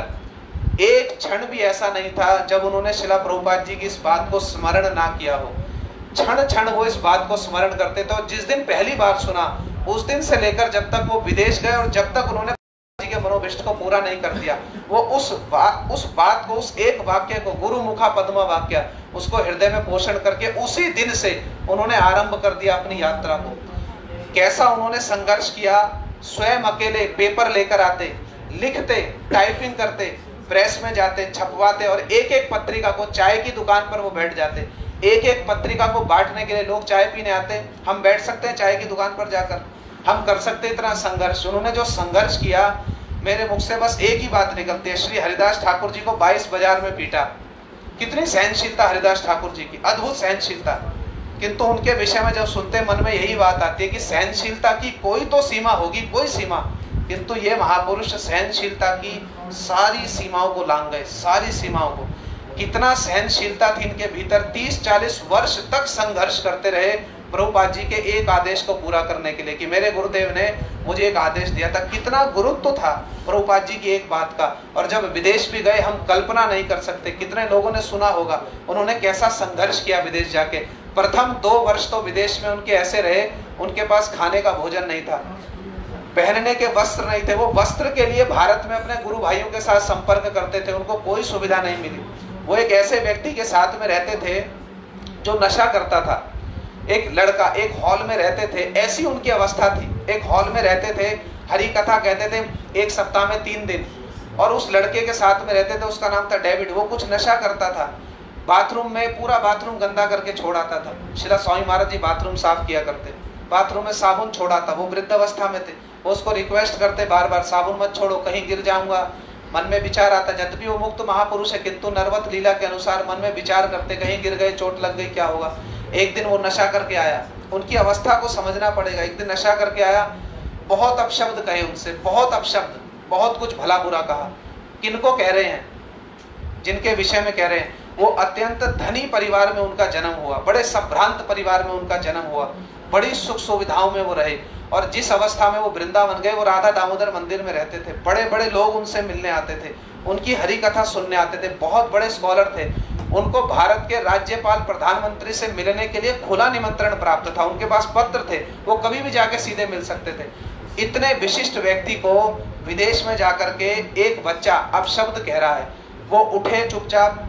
भीतर एक क्षण भी ऐसा नहीं था जब उन्होंने शिला प्रभुपाद जी की इस बात को स्मरण ना किया हो। क्षण क्षण वो इस बात को स्मरण करते थे, और जिस दिन पहली बार सुना उस दिन से लेकर जब तक वो विदेश गए और जब तक उन्होंने जी के मनोभिष्ट को पूरा नहीं कर दिया, वो उस बात उस बात को, उस एक वाक्य को, गुरु मुखा पद्मा वाक्य, उसको हृदय में पोषण करके उसी दिन से उन्होंने आरंभ कर दिया अपनी यात्रा को। कैसा उन्होंने संघर्ष किया, स्वयं अकेले पेपर लेकर आते, लिखते, टाइपिंग करते, प्रेस में जाते, छपवाते, और एक एक पत्रिका को, चाय की दुकान पर वो बैठ जाते, एक एक पत्रिका को बांटने के लिए लोग चाय पीने आते, हम बैठ सकते हैं चाय की दुकान पर जाकर, हम कर सकते इतना संघर्ष। उन्होंने जो संघर्ष किया, मेरे मुख से बस एक ही बात निकलती है, श्री हरिदास ठाकुर जी को बाईस बाजार में पीटा। कितनी सहनशीलता हरिदास ठाकुर जी की, अद्भुत सहनशीलता। किंतु उनके विषय में जब सुनते मन में यही बात आती है कि सहनशीलता की कोई तो सीमा होगी, कोई सीमा, किंतु ये महापुरुष सहनशीलता की सारी सीमाओं को लांघ गए, सारी सीमाओं को। कितना सहनशीलता थी इनके भीतर, तीस चालीस वर्ष तक संघर्ष करते रहे प्रभुपाद जी के एक आदेश को पूरा करने के लिए, कि मेरे गुरुदेव ने मुझे एक आदेश दिया था। कितना गुरुत्व था प्रभुपाद जी की एक बात का। और जब विदेश भी गए, हम कल्पना नहीं कर सकते, कितने लोगों ने सुना होगा उन्होंने कैसा संघर्ष किया विदेश जाके। प्रथम दो वर्ष तो विदेश में उनके ऐसे रहे, उनके पास खाने का भोजन नहीं था, पहनने के वस्त्र नहीं थे, वो वस्त्र के लिए भारत में अपने गुरु भाइयों के साथ संपर्क करते थे, उनको कोई सुविधा नहीं मिली। वो एक ऐसे व्यक्ति के साथ में रहते थे जो नशा करता था, एक लड़का, एक हॉल में रहते थे, ऐसी उनकी अवस्था थी, एक हॉल में रहते थे, हरी कथा कहते थे एक सप्ताह में तीन दिन, और उस लड़के के साथ में रहते थे, उसका नाम था डेविड। वो कुछ नशा करता था, बाथरूम में पूरा बाथरूम गंदा करके छोड़ आता था। श्री स्वामी महाराज जी बाथरूम साफ किया करते, बाथरूम में साबुन छोड़ा था, वो वृद्ध अवस्था में थे, वो उसको रिक्वेस्ट करते बार बार, साबुन मत छोड़ो, कहीं गिर जाऊंगा। मन में विचार आता, यद्यपि वो मुक्त महापुरुष है, किंतु नरवत लीला के अनुसार मन में विचार करते, कहीं गिर गए, चोट लग गई, क्या होगा। एक दिन वो नशा करके आया, उनकी अवस्था को समझना पड़ेगा। एक दिन नशा करके आया, बहुत अपशब्द कहे उनसे, बहुत अपशब्द, बहुत कुछ भला बुरा कहा। किनको कह रहे हैं? जिनके विषय में कह रहे हैं। वो अत्यंत धनी परिवार में उनका जन्म हुआ, बड़े संभ्रांत परिवार में उनका जन्म हुआ, बड़ी सुख सुविधाओं में वो रहे, और जिस अवस्था में वो वृंदावन गए, वो राधा दामोदर मंदिर में रहते थे, बड़े बड़े लोग उनसे मिलने आते थे, उनकी हरि कथा सुनने आते थे, बहुत बड़े स्कॉलर थे। उनको भारत के राज्यपाल प्रधानमंत्री से मिलने के लिए खुला निमंत्रण प्राप्त था, उनके पास पत्र थे, वो कभी भी जाके सीधे मिल सकते थे। इतने विशिष्ट व्यक्ति को विदेश में जाकर के एक बच्चा अपशब्द कह रहा है, वो उठे, चुपचाप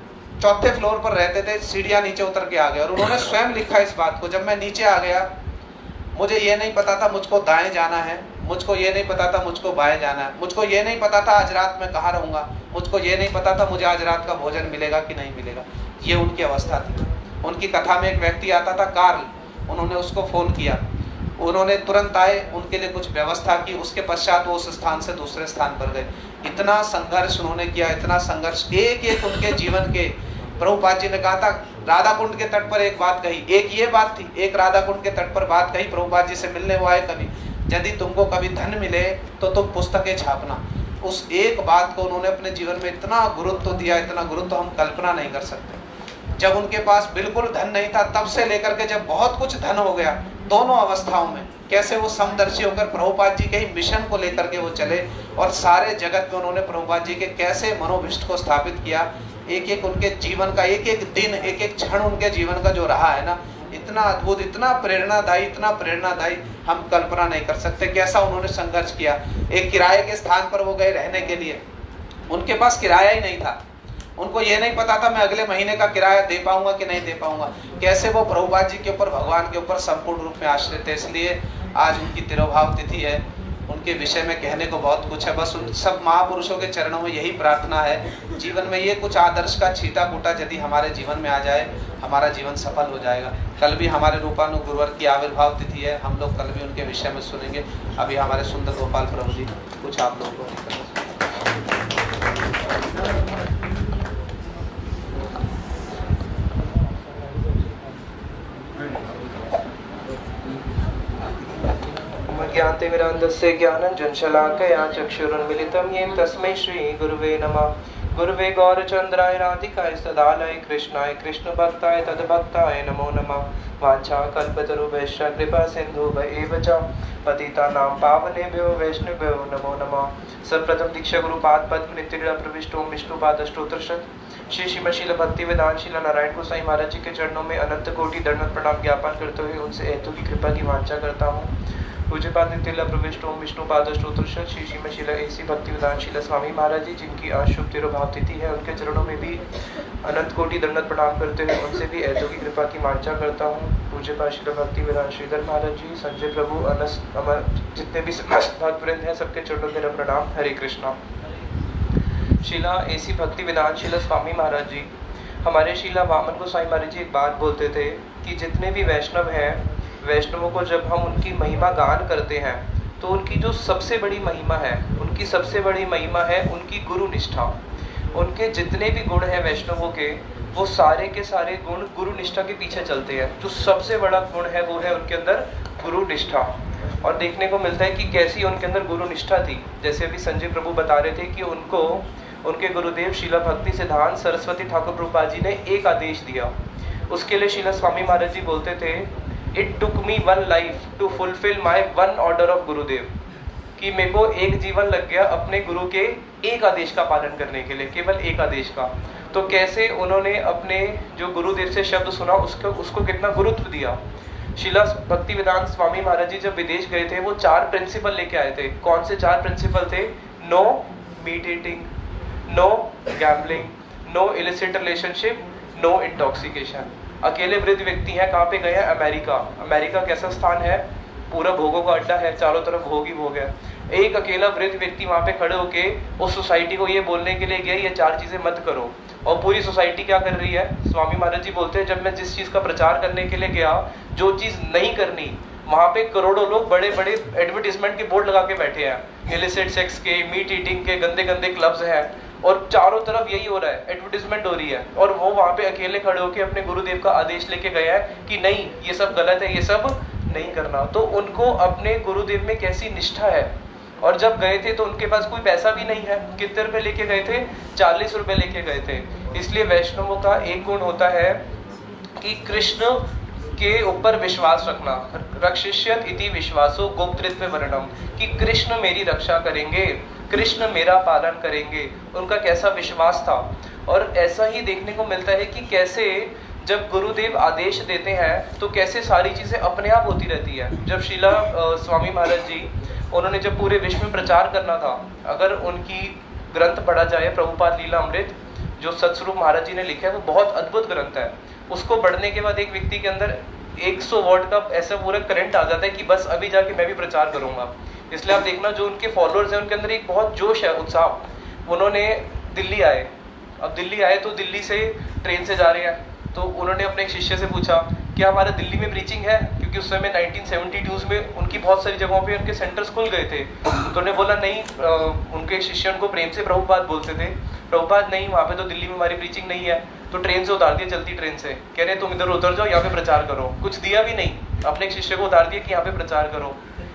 चौथे फ्लोर पर रहते थे, सीढ़ियां नीचे उतर के आ गए, और उन्होंने स्वयं लिखा इस बात को, जब मैं नीचे आ गया मुझे ये नहीं पता था मुझको दाएं जाना है, मुझको ये नहीं पता था मुझको बाएं जाना है, मुझको ये नहीं पता था आज रात में कहाँ रहूंगा, मुझको ये नहीं पता था मुझे आज रात का भोजन मिलेगा कि नहीं मिलेगा। ये उनकी अवस्था थी। उनकी कथा में एक व्यक्ति आता था, कार्ल, उन्होंने उसको फोन किया, उन्होंने तुरंत आए, उनके लिए कुछ व्यवस्था की, उसके पश्चात वो उस स्थान से दूसरे स्थान पर गए। इतना संघर्ष उन्होंने किया, इतना संघर्ष, एक एक उनके जीवन के। प्रभुपाद जी ने कहा था, राधा कुंड के तट पर एक बात कही, एक ये बात थी, एक राधा कुंड के तट पर बात कही, प्रभुपाद जी से मिलने वो आए कभी, यदि तुमको कभी धन मिले तो तुम पुस्तकें छापना। उस एक बात को उन्होंने अपने जीवन में इतना गुरुत्व दिया, इतना गुरुत्व हम कल्पना नहीं कर सकते। जब उनके पास बिल्कुल धन नहीं था, तब से लेकर के जब बहुत कुछ धन हो गया, दोनों अवस्थाओं में कैसे वो समदर्शी होकर प्रभुपाद जी के ही मिशन को लेकर के वो चले और सारे जगत में उन्होंने प्रभुपाद जी के कैसे मनोभिष्ट को स्थापित किया। एक एक उनके जीवन का एक एक दिन, एक एक क्षण उनके जीवन का जो रहा है ना, इतना अद्भुत, इतना प्रेरणादायी, इतना प्रेरणादायी, हम कल्पना नहीं कर सकते कैसा उन्होंने संघर्ष किया। एक किराए के स्थान पर वो गए रहने के लिए, उनके पास किराया ही नहीं था, उनको ये नहीं पता था मैं अगले महीने का किराया दे पाऊंगा कि नहीं दे पाऊंगा। कैसे वो प्रभुपाद जी के ऊपर, भगवान के ऊपर संपूर्ण रूप में आश्रित है। इसलिए आज उनकी तिरोभाव तिथि है। उनके विषय में कहने को बहुत कुछ है, बस उन सब महापुरुषों के चरणों में यही प्रार्थना है, जीवन में ये कुछ आदर्श का छीटा कूटा यदि हमारे जीवन में आ जाए, हमारा जीवन सफल हो जाएगा। कल भी हमारे रूपानु गुरुवर की आविर्भाव तिथि है, हम लोग कल भी उनके विषय में सुनेंगे। अभी हमारे सुंदर गोपाल प्रभु जी कुछ आप लोगों को ज्ञानतिमिरान्धस्य ज्ञानञ्जनशलाकया चक्षुरुन्मिलितं येन तस्मै श्रीगुरुवे नमः। गुरुवे गौरचन्द्राय राधिकाय सदालय कृष्णाय कृष्णभक्ताय तद्भक्ताय नमो नमः। वाञ्छाकल्पतरुभ्यश्च कृपा सिन्धुभ्य एव च पतितानां पावनेभ्यो वैष्णवेभ्यो नमो नमः। सर्वप्रथम दीक्षा गुरुपाद पद्म नित्यलीला प्रविष्टो विष्णुपाद स्तोत्र श्री श्रीमशील भक्ति वेदांत शीला नारायण गोसाई महाराज जी के चरणों में अनंत कोटि दंडवत प्रणाम ज्ञापन करते हुए उनसे हेतु की कृपा की वांछा करता हूँ। पूज्यपाद नित्यलीला प्रविष्ट ओम विष्णुपाद स्तोत्र श्री श्रीमशील ऐसी भक्ति वेदांत शीला स्वामी महाराज जी जिनकी आज शुभ तिरोभाव तिथि है, उनके चरणों में भी अनंत कोटि दंडवत प्रणाम करते हुए उनसे भी हेतु की कृपा की वांछा करता हूँ। पूज्यपाद शील भक्ति वेदांत श्रीधर महाराज जी, संजय प्रभु, अनस अमर जितने भी भक्तवृंद हैं, सबके चरणों में प्रणाम। हरे कृष्णा। शीला ऐसी भक्ति वेदांत शीला स्वामी महाराज जी, हमारे शीला वामन गोसाई महाराज जी एक बात बोलते थे कि जितने भी वैष्णव हैं, वैष्णवों को जब हम उनकी महिमा गान करते हैं तो उनकी जो सबसे बड़ी महिमा है, उनकी सबसे बड़ी महिमा है उनकी गुरु निष्ठा। उनके जितने भी गुण हैं वैष्णवों के, वो सारे के सारे गुण गुरु निष्ठा के पीछे चलते हैं। जो सबसे बड़ा गुण है वो है उनके अंदर गुरु निष्ठा। और देखने को मिलता है कि कैसी उनके अंदर गुरु निष्ठा थी। जैसे अभी संजय प्रभु बता रहे थे कि उनको उनके गुरुदेव शीला भक्ति सिद्धांत सरस्वती ठाकुर प्रभुपाद जी ने एक आदेश दिया। उसके लिए शीला स्वामी महाराज जी बोलते थे, it took me one life to fulfil my one order of Gurudev, कि मेरे को एक जीवन लग गया अपने गुरु के एक आदेश का पालन करने के लिए, केवल एक आदेश का। तो कैसे उन्होंने अपने जो गुरुदेव से शब्द सुना उसको उसको कितना गुरुत्व दिया। शीला भक्ति वेदांत स्वामी महाराज जी जब विदेश गए थे, वो चार प्रिंसिपल लेके आए थे। कौन से चार प्रिंसिपल थे? No meat eating, no gambling, no illicit relationship, no intoxication. अकेले वृद्ध व्यक्ति हैं, कहाँ पे गए हैं? अमेरिका। अमेरिका कैसा स्थान है? पूरा भोगों का अड्डा है, चारों तरफ भोग ही भोग है। एक अकेला वृद्ध व्यक्ति वहाँ पे खड़े होके उस सोसाइटी को ये बोलने के लिए गया, ये चार चीजें मत करो। और पूरी सोसाइटी क्या कर रही है? स्वामी महाराज जी बोलते हैं, जब मैं जिस चीज का प्रचार करने के लिए गया, जो चीज नहीं करनी, वहाँ पे करोड़ों लोग बड़े बड़े एडवर्टीजमेंट के बोर्ड लगा के बैठे हैं, इलिसिट सेक्स के, मीट ईटिंग के, गंदे गंदे क्लब्स हैं, और चारों तरफ यही हो रहा है, एडवर्टीजमेंट हो रही है। और वो वहाँ पे अकेले खड़े होकर अपने गुरुदेव का आदेश लेके गए हैं कि नहीं, ये सब गलत है, ये सब नहीं करना। तो उनको अपने गुरुदेव में कैसी निष्ठा है। और जब गए थे तो उनके पास कोई पैसा भी नहीं है। कितने रुपए लेके गए थे? चालीस रुपए लेके गए थे। इसलिए वैष्णवों का एक गुण होता है कि कृष्ण के ऊपर विश्वास रखना। रक्षिष्यत इति विश्वासो गोप्तृत्व वर्णम, कि कृष्ण मेरी रक्षा करेंगे, कृष्ण मेरा पालन करेंगे। उनका कैसा विश्वास था। और ऐसा ही देखने को मिलता है कि कैसे जब गुरुदेव आदेश देते हैं तो कैसे सारी चीजें अपने आप होती रहती है। जब शीला स्वामी महाराज जी, उन्होंने जब पूरे विश्व में प्रचार करना था, अगर उनकी ग्रंथ पढ़ा जाए प्रभुपाद लीला अमृत, जो सतस्वरूप महाराज जी ने लिखा है, वो बहुत अद्भुत ग्रंथ है। उसको पढ़ने के बाद एक व्यक्ति के अंदर सौ वॉट का ऐसा पूरा करंट आ जाता है कि बस अभी जाके मैं भी प्रचार करूंगा। इसलिए आप देखना, जो उनके फॉलोअर्स हैं उनके अंदर एक बहुत जोश है, उत्साह। उन्होंने दिल्ली आए, अब दिल्ली आए तो दिल्ली से ट्रेन से जा रहे हैं, तो उन्होंने अपने एक शिष्य से पूछा क्या हमारा दिल्ली में प्रीचिंग है, क्योंकि उस समय नाइनटीन सेवेंटी टू में उनकी बहुत सारी जगहों पे उनके सेंटर्स खुल गए थे। तो उन्होंने बोला नहीं, आ, उनके शिष्य उनको प्रेम से प्रभुपाद बोलते थे, प्रभुपाद नहीं, वहाँ पे तो दिल्ली में हमारी प्रीचिंग नहीं है। तो ट्रेन से उतार दिया, चलती ट्रेन से, कह रहे तुम इधर उतर जाओ, यहाँ पे प्रचार करो। कुछ दिया भी नहीं, अपने एक शिष्य को उतार दिया कि यहाँ पे प्रचार करो।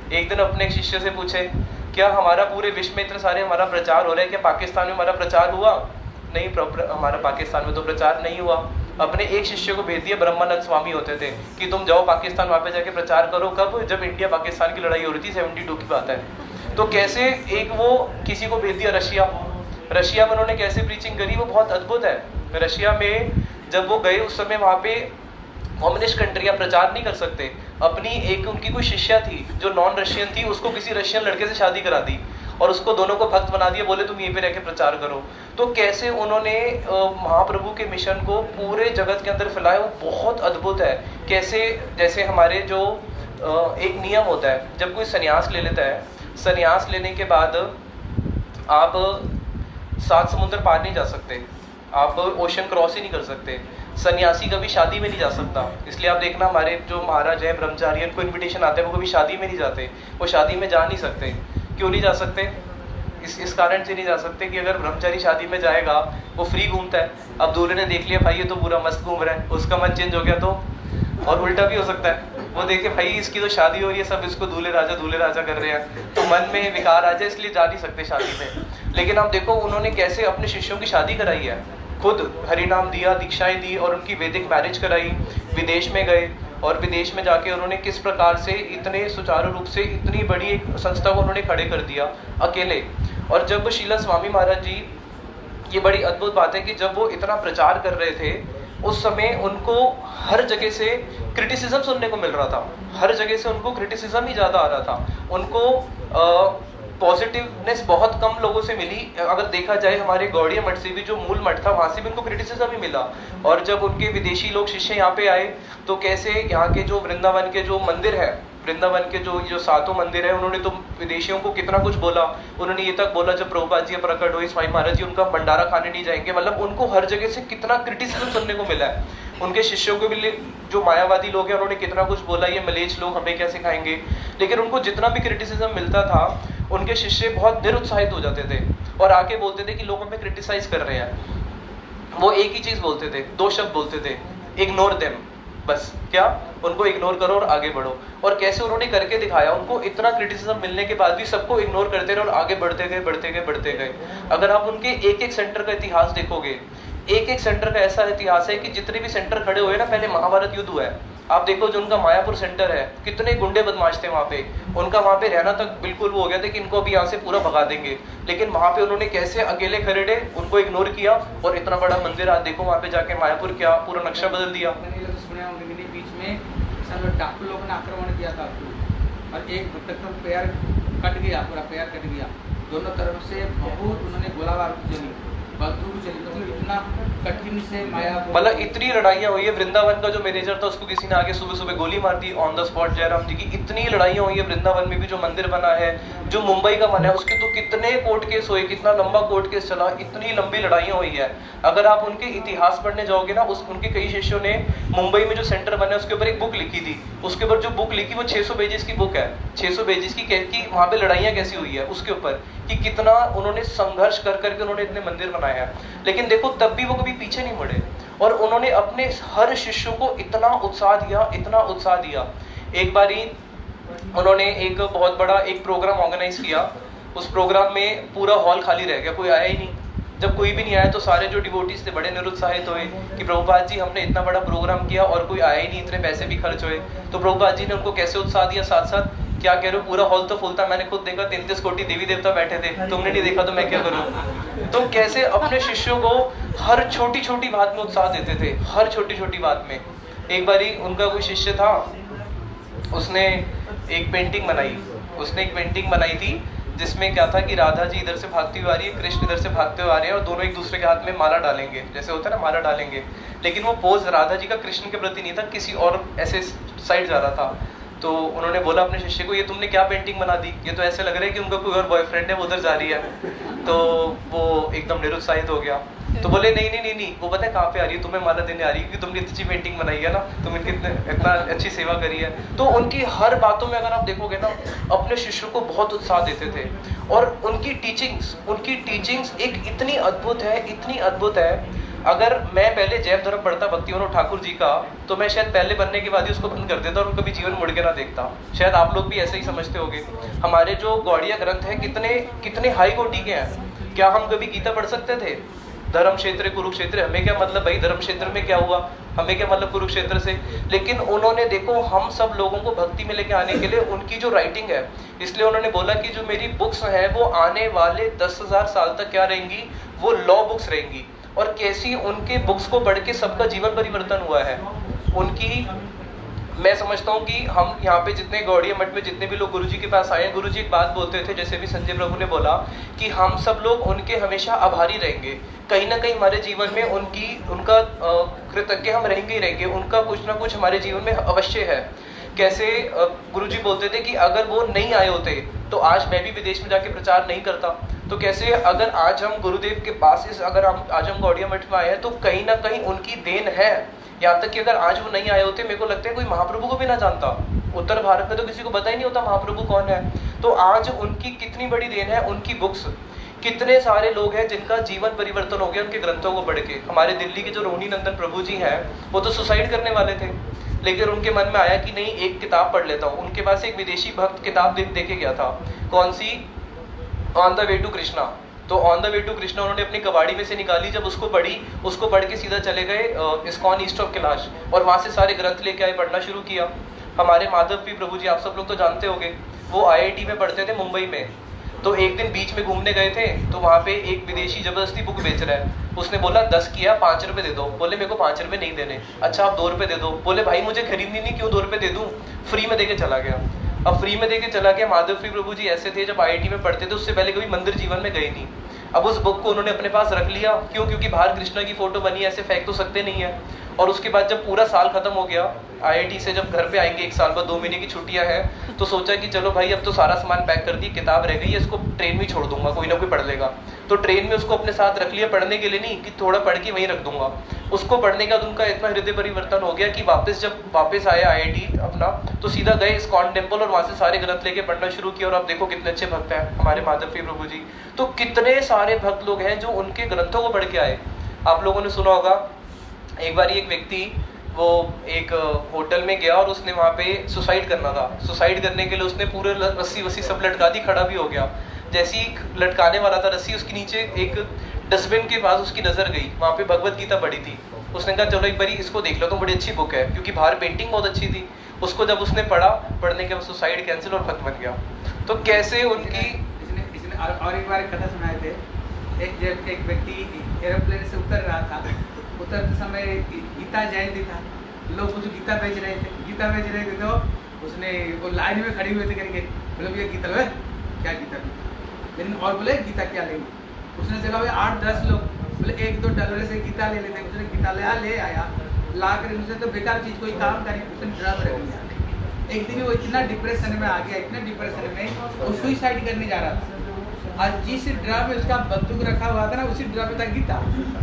एक दिन अपने एक शिष्य से पूछे, क्या हमारा पूरे विश्व में इतने सारे हमारा प्रचार हो रहे हैं, क्या पाकिस्तान में हमारा प्रचार हुआ? नहीं, हमारा पाकिस्तान में तो प्रचार नहीं हुआ। अपने एक शिष्य को भेज दिया, ब्रह्मानंद स्वामी होते थे, कि तुम जाओ पाकिस्तान, वहाँ पे जाके प्रचार करो। कब? जब इंडिया पाकिस्तान की लड़ाई हो रही थी, सेवेंटी टू की बात है। तो कैसे एक वो किसी को भेज दिया रशिया, रशिया में उन्होंने कैसे प्रीचिंग करी, वो बहुत अद्भुत है। रशिया में जब वो गए उस समय वहाँ पे कम्युनिस्ट कंट्रियां प्रचार नहीं कर सकते। अपनी एक उनकी कोई शिष्या थी जो नॉन रशियन थी, उसको किसी रशियन लड़के से शादी करा दी और उसको दोनों को भक्त बना दिया, बोले तुम यहीं पे रह के प्रचार करो। तो कैसे उन्होंने महाप्रभु के मिशन को पूरे जगत के अंदर फैलाया, वो बहुत अद्भुत है। कैसे, जैसे हमारे जो एक नियम होता है, जब कोई सन्यास ले लेता है, सन्यास लेने के बाद आप सात समुद्र पार नहीं जा सकते, आप ओशन क्रॉस ही नहीं कर सकते। सन्यासी कभी शादी में नहीं जा सकता, इसलिए आप देखना हमारे जो महाराज हैं ब्रह्मचारी, उनको इन्विटेशन आते हैं, वो कभी शादी में नहीं जाते, वो शादी में जा नहीं सकते। क्यों नहीं जा सकते? इस इस कारण से नहीं जा सकते कि अगर ब्रह्मचारी शादी में जाएगा, वो फ्री घूमता है। अब दूल्हे ने देख लिया भाई ये तो पूरा मस्त घूम रहा है, उसका मन चेंज हो गया तो, और उल्टा भी हो सकता है, वो देखे भाई इसकी तो शादी हो रही है, सब इसको दूल्हे राजा दूल्हे राजा कर रहे हैं, तो मन में विकार आ जाए, इसलिए जा नहीं सकते शादी में। लेकिन आप देखो उन्होंने कैसे अपने शिष्यों की शादी कराई है, खुद हरिनाम दिया, दीक्षाएं दी और उनकी वैदिक मैरिज कराई। विदेश में गए और विदेश में जाके उन्होंने किस प्रकार से इतने सुचारू रूप से इतनी बड़ी एक संस्था को उन्होंने खड़े कर दिया अकेले। और जब शीला स्वामी महाराज जी, ये बड़ी अद्भुत बात है कि जब वो इतना प्रचार कर रहे थे, उस समय उनको हर जगह से क्रिटिसिज्म सुनने को मिल रहा था, हर जगह से उनको क्रिटिसिज्म ही ज्यादा आ रहा था। उनको पॉजिटिवनेस बहुत कम लोगों से मिली। अगर देखा जाए हमारे गौड़िया मठ से भी, जो मूल मठ था, वहां से भी उनको क्रिटिसिज्म ही मिला। और जब उनके विदेशी लोग शिष्य यहाँ पे आए, तो कैसे यहाँ के जो वृंदावन के जो मंदिर है, वृंदावन के जो जो सातों मंदिर है, उन्होंने तो विदेशियों को कितना कुछ बोला। उन्होंने ये तक बोला जब प्रभुपाद जी प्रकट हुए, स्वामी महाराज जी उनका भंडारा खाने नहीं जाएंगे। मतलब उनको हर जगह से कितना क्रिटिसिज्म सुनने को मिला है। उनके शिष्यों के भी जो मायावादी लोग हैं, उन्होंने कितना कुछ बोला, ये मलेच्छ लोग हमें क्या सिखाएंगे। लेकिन उनको जितना भी क्रिटिसिज्म मिलता था, उनके शिष्य बहुत निरुत्साहित हो जाते थे और आके बोलते थे कि लोग हमें क्रिटिसाइज कर रहे हैं। वो एक ही चीज बोलते थे, दो शब्द बोलते थे, इग्नोर देम। बस क्या, उनको इग्नोर करो और आगे बढ़ो। और कैसे उन्होंने करके दिखाया, उनको इतना क्रिटिसिज्म मिलने के बाद भी सबको इग्नोर करते रहे और आगे बढ़ते गए बढ़ते गए बढ़ते गए। अगर आप उनके एक एक सेंटर का इतिहास देखोगे, एक एक सेंटर का ऐसा इतिहास है कि जितने भी सेंटर खड़े हुए ना, पहले महाभारत युद्ध हुआ है। आप देखो जो उनका मायापुर सेंटर है, कितने गुंडे बदमाश थे वहाँ पे, उनका वहाँ पे रहना तक बिल्कुल वो हो गया था कि इनको अभी यहाँ से पूरा भगा देंगे। लेकिन वहाँ पे उन्होंने कैसे अकेले खड़े रहे, उनको इग्नोर किया और इतना बड़ा मंदिर, आज देखो वहाँ पे जाके मायापुर क्या पूरा नक्शा बदल दिया। बीच में सब डाकू लोगों ने आक्रमण किया था और एक तक तो पैर कट गया, पूरा पैर कट गया। दोनों तरफ से बहुत उन्होंने गोलाबार चली, बंदूक चली, मतलब इतना कठिन से माया, मतलब इतनी लड़ाइयाँ हुई है। वृंदावन का जो मैनेजर था, उसको किसी ने आगे सुबह सुबह गोली मार दी on the spot. Jayram ji की इतनी लड़ाइयाँ हुई है। वृंदावन में भी जो मंदिर बना है, जो मुंबई का बना है, उसके तो कितने कोर्ट केस हुए, कितना लंबा कोर्ट केस चला, इतनी लंबी लड़ाइयाँ हुई है। अगर आप उनके इतिहास पढ़ने जाओगे ना, उस उनके कई शिष्यों ने मुंबई में जो सेंटर बना है उसके ऊपर एक बुक लिखी थी। उसके ऊपर जो बुक लिखी वो छह सौ पेजेस की बुक है, छह सौ पेजेस की, कि वहाँ पे लड़ाइयाँ कैसी हुई है उसके ऊपर, कि कितना उन्होंने संघर्ष कर करके उन्होंने इतने मंदिर बनाए हैं। लेकिन देखो तब भी वो कभी पीछे नहीं मुड़े और उन्होंने अपने हर शिष्यों को इतना उत्साह दिया, इतना उत्साह दिया। एक बारी उन्होंने एक बहुत बड़ा एक प्रोग्राम ऑर्गेनाइज किया। उस प्रोग्राम में पूरा हॉल खाली रह गया, कोई आया ही नहीं। जब कोई भी नहीं आया तो सारे जो डिवोटीज थे बड़े निरुत्साहित हुए कि प्रभुपाद जी हमने इतना बड़ा प्रोग्राम किया और कोई आया ही नहीं, इतने पैसे भी खर्च हुए। तो प्रभुपाद जी ने उनको कैसे उत्साह दिया, साथ साथ क्या कह रहे हो, पूरा हॉल तो फुल था, मैंने खुद देखा तैंतीस कोटि देवी देवता बैठे थे, तुमने नहीं देखा तो मैं क्या करूं। तो कैसे अपने शिष्यों को हर छोटी छोटी बात में उत्साह देते थे, हर छोटी छोटी बात में। एक बारी उनका कोई शिष्य था, उसने एक पेंटिंग बनाई, उसने एक पेंटिंग बनाई थी जिसमें क्या था कि राधा जी इधर से भागती हुई आ रही है, कृष्ण इधर से भागते हुए आ रहे हैं और दोनों एक दूसरे के हाथ में माला डालेंगे, जैसे होता है ना माला डालेंगे। लेकिन वो पोज राधा जी का कृष्ण के प्रति नहीं था, किसी और ऐसे साइड जा रहा था। तो उन्होंने बोला अपने शिष्य को, ये तुमने क्या पेंटिंग बना दी, ये तो ऐसे लग रहा है कि उनका कोई और बॉयफ्रेंड है वो उधर जा रही है। तो वो एकदम निरुत्साहित हो गया। तो बोले नहीं नहीं नहीं नहीं वो पता है कहाँ पे आ रही है, तुम्हें माला देने आ रही है कि तुमने इतनी पेंटिंग बनाई है ना, तुम इनकी इतना अच्छी सेवा करी है। तो उनकी हर बातों में अगर आप देखोगे ना, अपने शिष्यों को बहुत उत्साह देते थे। और उनकी टीचिंग्स उनकी टीचिंग्स एक इतनी अद्भुत है, इतनी अद्भुत है। अगर मैं पहले जैन धर्म पढ़ता भक्ति विनोद ठाकुर जी का, तो मैं शायद पहले बनने के बाद ही उसको बंद कर देता और कभी जीवन मुड़ के ना देखता। शायद आप लोग भी ऐसे ही समझते होंगे। हमारे जो गौड़िया ग्रंथ है कितने कितने हाई कोटि के हैं। क्या हम कभी गीता पढ़ सकते थे? धर्म क्षेत्र कुरुक्षेत्र, हमें क्या मतलब भाई धर्म क्षेत्र में क्या हुआ, हमें क्या मतलब कुरुक्षेत्र से। लेकिन उन्होंने देखो हम सब लोगों को भक्ति में लेके आने के लिए उनकी जो राइटिंग है, इसलिए उन्होंने बोला कि जो मेरी बुक्स हैं वो आने वाले दस हजार साल तक क्या रहेंगी, वो लॉ बुक्स रहेंगी। और कैसी उनके बुक्स को पढ़ के सबका जीवन परिवर्तन हुआ है। उनकी मैं समझता हूँ कि हम यहाँ पे जितने गौड़िया मठ में जितने भी लोग गुरुजी के पास आए हैं, गुरुजी एक बात बोलते थे, जैसे भी संजय प्रभु ने बोला कि हम सब लोग उनके हमेशा आभारी रहेंगे। कहीं ना कहीं हमारे जीवन में उनकी उनका कृतज्ञ हम रहेंगे ही रहेंगे। उनका कुछ ना कुछ हमारे जीवन में अवश्य है। कैसे गुरुजी बोलते थे कि अगर वो नहीं आए होते तो आज मैं भी विदेश में जाके प्रचार नहीं करता। तो कैसे अगर आज हम गुरुदेव के पास इस अगर हम आज हम गौड़िया मठ में आए हैं तो कहीं ना कहीं उनकी देन है। यहाँ तक कि अगर आज वो नहीं आए होते, मेरे को लगता है कोई महाप्रभु को भी ना जानता। उत्तर भारत में तो किसी को पता ही नहीं होता महाप्रभु कौन है। तो आज उनकी कितनी बड़ी देन है, उनकी बुक्स। कितने सारे लोग हैं जिनका जीवन परिवर्तन हो गया उनके ग्रंथों को पढ़ के। हमारे दिल्ली के जो रोहिणी नंदन प्रभु जी हैं, वो तो सुसाइड करने वाले थे, लेकिन उनके मन में आया कि नहीं एक किताब पढ़ लेता हूँ। उनके पास एक विदेशी भक्त किताब देख देखे गया था, कौन सी, on the way to Krishna. तो on the way to Krishna उन्होंने अपनी कबाड़ी में से निकाली। जब उसको पढ़ी, उसको पढ़ के सीधा चले गए इस्कॉन ईस्ट ऑफ कैलाश और वहाँ से सारे ग्रंथ लेके आए, पढ़ना शुरू किया। हमारे माधव पी प्रभु जी आप सब लोग तो जानते होंगे, वो आई आई टी में पढ़ते थे मुंबई में। तो एक दिन बीच में घूमने गए थे, तो वहाँ पे एक विदेशी जबरदस्ती बुक बेच रहा है। उसने बोला दस किया पाँच रुपए दे दो। बोले मेरे को पाँच रुपए नहीं देने। अच्छा आप दो रुपए दे दो। बोले भाई मुझे खरीदनी नहीं, क्यों दो रुपए दे दूँ, फ्री में देके चला गया। अब फ्री में देके चला गया। माधव पी प्रभु जी ऐसे थे, जब आई आई टी में पढ़ते थे उससे पहले कभी मंदिर जीवन में गए नहीं। अब उस बुक को उन्होंने अपने पास रख लिया, क्यों, क्योंकि बाहर कृष्णा की फोटो बनी, ऐसे फेंक तो सकते नहीं है। और उसके बाद जब पूरा साल खत्म हो गया, आई आई टी से जब घर पे आएंगे एक साल बाद, दो महीने की छुट्टियां हैं, तो सोचा कि चलो भाई अब तो सारा सामान पैक कर दी, किताब रह गई है, इसको ट्रेन में छोड़ दूंगा, कोई ना कोई पढ़ लेगा। तो ट्रेन में उसको अपने साथ रख लिया, पढ़ने के लिए नहीं कि थोड़ा पढ़ के वहीं रख दूंगा। उसको पढ़ने का उनका इतना हृदय परिवर्तन हो गया कि वापस जब वापस आए आई आई टी अपना, तो सीधा गए इस्कॉन टेम्पल और वहां से सारे ग्रंथ लेके पढ़ना शुरू किया। और आप देखो कितने अच्छे भक्त हैं हमारे माधव पी प्रभु जी। तो कितने सारे भक्त लोग हैं जो उनके ग्रंथों को पढ़ के आए। आप लोगों ने सुना होगा एक बार एक व्यक्ति वो एक होटल में गया और उसने वहां पे सुसाइड करना था। सुसाइड करने के लिए उसने पूरे रस्सी वस्सी सब लटका दी, खड़ा भी हो गया। जैसे ही लटकाने वाला था रस्सी, उसके नीचे एक डस्टबिन के पास उसकी नजर गई, वहां पे भगवत गीता पढ़ी थी। उसने कहा चलो एक बारी इसको देख लो, तो बड़ी अच्छी बुक है, क्योंकि बाहर पेंटिंग बहुत अच्छी थी। उसको जब उसने पढ़ा, पढ़ने के बाद सुसाइड कैंसिल और भक्त बन गया। तो कैसे उनकी इसने, इसने और एक बार एक कथा सुनाए थे। एक जब एक व्यक्ति एरोप्लेन से उतर रहा था, उतरते समय गीता जयंती था, लोग कुछ गीता बेच रहे थे, गीता बेच रहे थे। तो उसने वो लाइन में खड़ी हुए थे करके बोले भैया गीता लो, क्या गीता लेकिन, और बोले गीता क्या लेंगे। उसने देखा भाई आठ दस लोग, बोले एक दो डॉलर से गीता ले लेते। उसने गीता ले आ ले आया, ला कर उसने तो बेकार चीज कोई काम करी, उसने ड्रग रख लिया। एक दिन वो इतना डिप्रेशन में आ गया, इतना डिप्रेशन में वो सुसाइड करने जा रहा था। और जिस ड्रम में उसका बंदूक रखा हुआ था ना, उसी ड्रम में था गीता।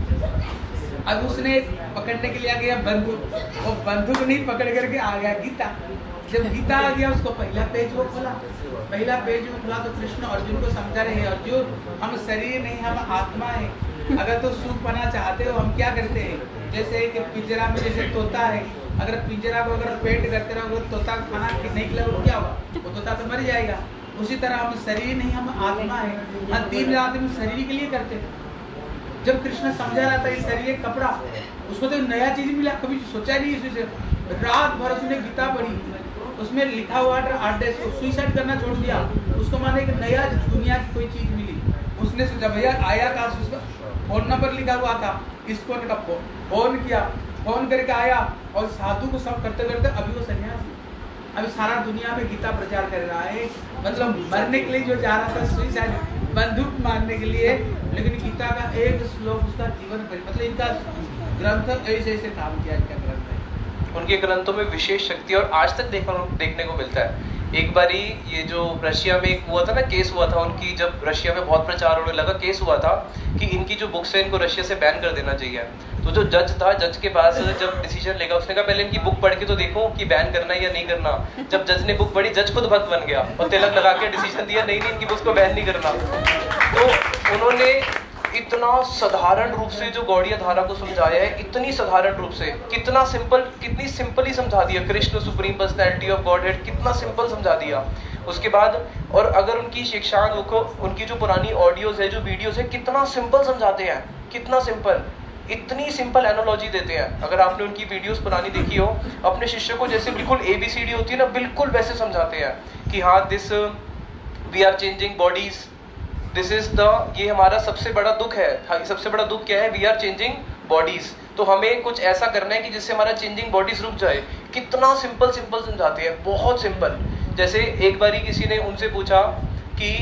अब उसने पकड़ने के लिए आ गया बंदूक, वो बंदूक नहीं पकड़ करके आ गया गीता। जब गीता आ गया, उसको पहला पेज वो खोला, पहला पेज वो खोला तो कृष्ण अर्जुन को समझा रहे हैं, अर्जुन हम शरीर नहीं, हम आत्मा है। अगर तो सुख पाना चाहते हो, हम क्या करते हैं, जैसे कि पिंजरा में जैसे तोता है, अगर पिंजरा को अगर पेट करते रहो, तोता खाना नहीं खिलाओ तो क्या होगा, वो तोता तो मर जाएगा। उसी तरह हम शरीर नहीं, हम आत्मा है। हम दिन रात में शरीर के लिए करते हैं। जब कृष्ण समझा रहा था इस शरीर कपड़ा, उसको तो नया चीज मिला, कभी सोचा नहीं इससे। रात भर उसने गीता पढ़ी, उसमें लिखा हुआ आठ सुसाइड करना छोड़ दिया। उसको माने एक नया दुनिया की कोई चीज मिली। उसने सोचा भैया आया कहाँ से, उसका फोन नंबर लिखा हुआ था, इसको का फोन किया, फोन करके आया और साधु को सब करते करते अभी वो सन्यासी, अभी सारा दुनिया में गीता प्रचार कर रहा है। मतलब मरने के लिए जो जा रहा था सुसाइड, बंदूक मारने के लिए, लेकिन गीता का एक श्लोक उसका जीवन पर, मतलब इनका ग्रंथ ऐसे ऐसे काम किया, इनका ग्रंथ है। उनके ग्रंथों में विशेष शक्ति और आज तक देखने देखने को मिलता है। एक बारी ये जो रशिया में एक हुआ था ना, केस हुआ था उनकी, जब रशिया में बहुत प्रचार होने लगा, केस हुआ था कि इनकी जो बुक्स है इनको रशिया से बैन कर देना चाहिए। तो जो जज था, जज के पास जब डिसीजन लेगा, उसने कहा पहले इनकी बुक पढ़ के तो देखो कि बैन करना है या नहीं करना। जब जज ने बुक पढ़ी, जज खुद भक्त बन गया और तिलक लगा के डिसीजन दिया नहीं नहीं इनकी बुक्स को बैन नहीं करना। तो उन्होंने इतना साधारण रूप से जो गौड़ीय धारा को समझाया है, इतनी साधारण रूप से, कितना सिंपल, कितनी सिंपली समझा दिया। Krishna supreme personality of godhead, कितना सिंपल समझा दिया। उसके बाद और अगर उनकी शिक्षाओं को, उनकी जो पुरानी ऑडियोज है, जो वीडियोज है, कितना सिंपल समझाते हैं, कितना सिंपल, इतनी सिंपल एनालॉजी देते हैं। अगर आपने उनकी वीडियोस पुरानी देखी हो, अपने शिष्य को जैसे बिल्कुल एबीसीडी होती है ना, बिल्कुल वैसे समझाते हैं कि हाँ, this we are changing bodies, this is the, ये हमारा सबसे बड़ा दुख है। हाँ, सबसे बड़ा दुख क्या है? We are changing bodies. तो हमें कुछ ऐसा करना है कि जिससे हमारा चेंजिंग बॉडीज रुक जाए। कितना सिंपल सिंपल समझाते हैं, बहुत सिंपल। जैसे एक बारी किसी ने उनसे पूछा कि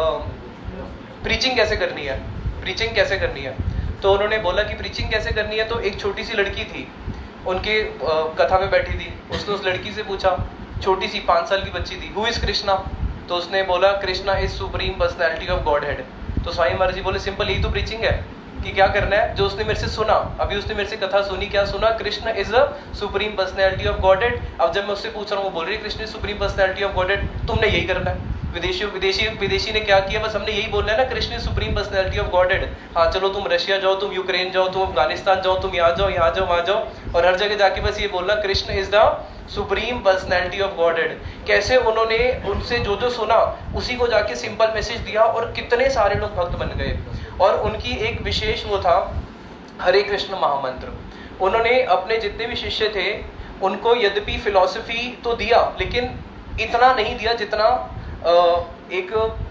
प्रीचिंग कैसे करनी है, प्रीचिंग कैसे करनी है। तो उन्होंने बोला कि प्रीचिंग कैसे करनी है। तो एक छोटी सी लड़की थी, उनके आ, कथा में बैठी थी। उसने उस लड़की से पूछा, छोटी सी पाँच साल की बच्ची थी, हु इज कृष्णा? तो उसने बोला, Krishna is supreme personality of godhead. तो स्वामी महाराज जी बोले, सिंपल, यही तो प्रीचिंग है कि क्या करना है। जो उसने मेरे से सुना, अभी उसने मेरे से कथा सुनी, क्या सुना? Krishna is a supreme personality of godhead. अब जब मैं उससे पूछ रहा हूँ, वो बोल रही है Krishna is supreme personality of godhead, तुमने यही करना है। विदेशी विदेशी विदेशी ने क्या किया? बस हमने यही बोलना है ना, Krishna is supreme personality of godhead. हाँ, चलो तुम रशिया जाओ, तुम यूक्रेन जाओ, तुम अफगानिस्तान जाओ, तुम यहाँ जाओ, यहाँ जाओ, वहाँ जाओ, और हर जगह जाके बस ये बोलना, Krishna is the supreme personality of godhead. कैसे उन्होंने उनसे जो जो सुना उसी को जाके सिंपल मैसेज दिया, और कितने सारे लोग भक्त बन गए। और उनकी एक विशेष वो था, हरे कृष्ण महामंत्र। उन्होंने अपने जितने भी शिष्य थे उनको यद्यपि फिलॉसफी तो दिया, लेकिन इतना नहीं दिया जितना एक,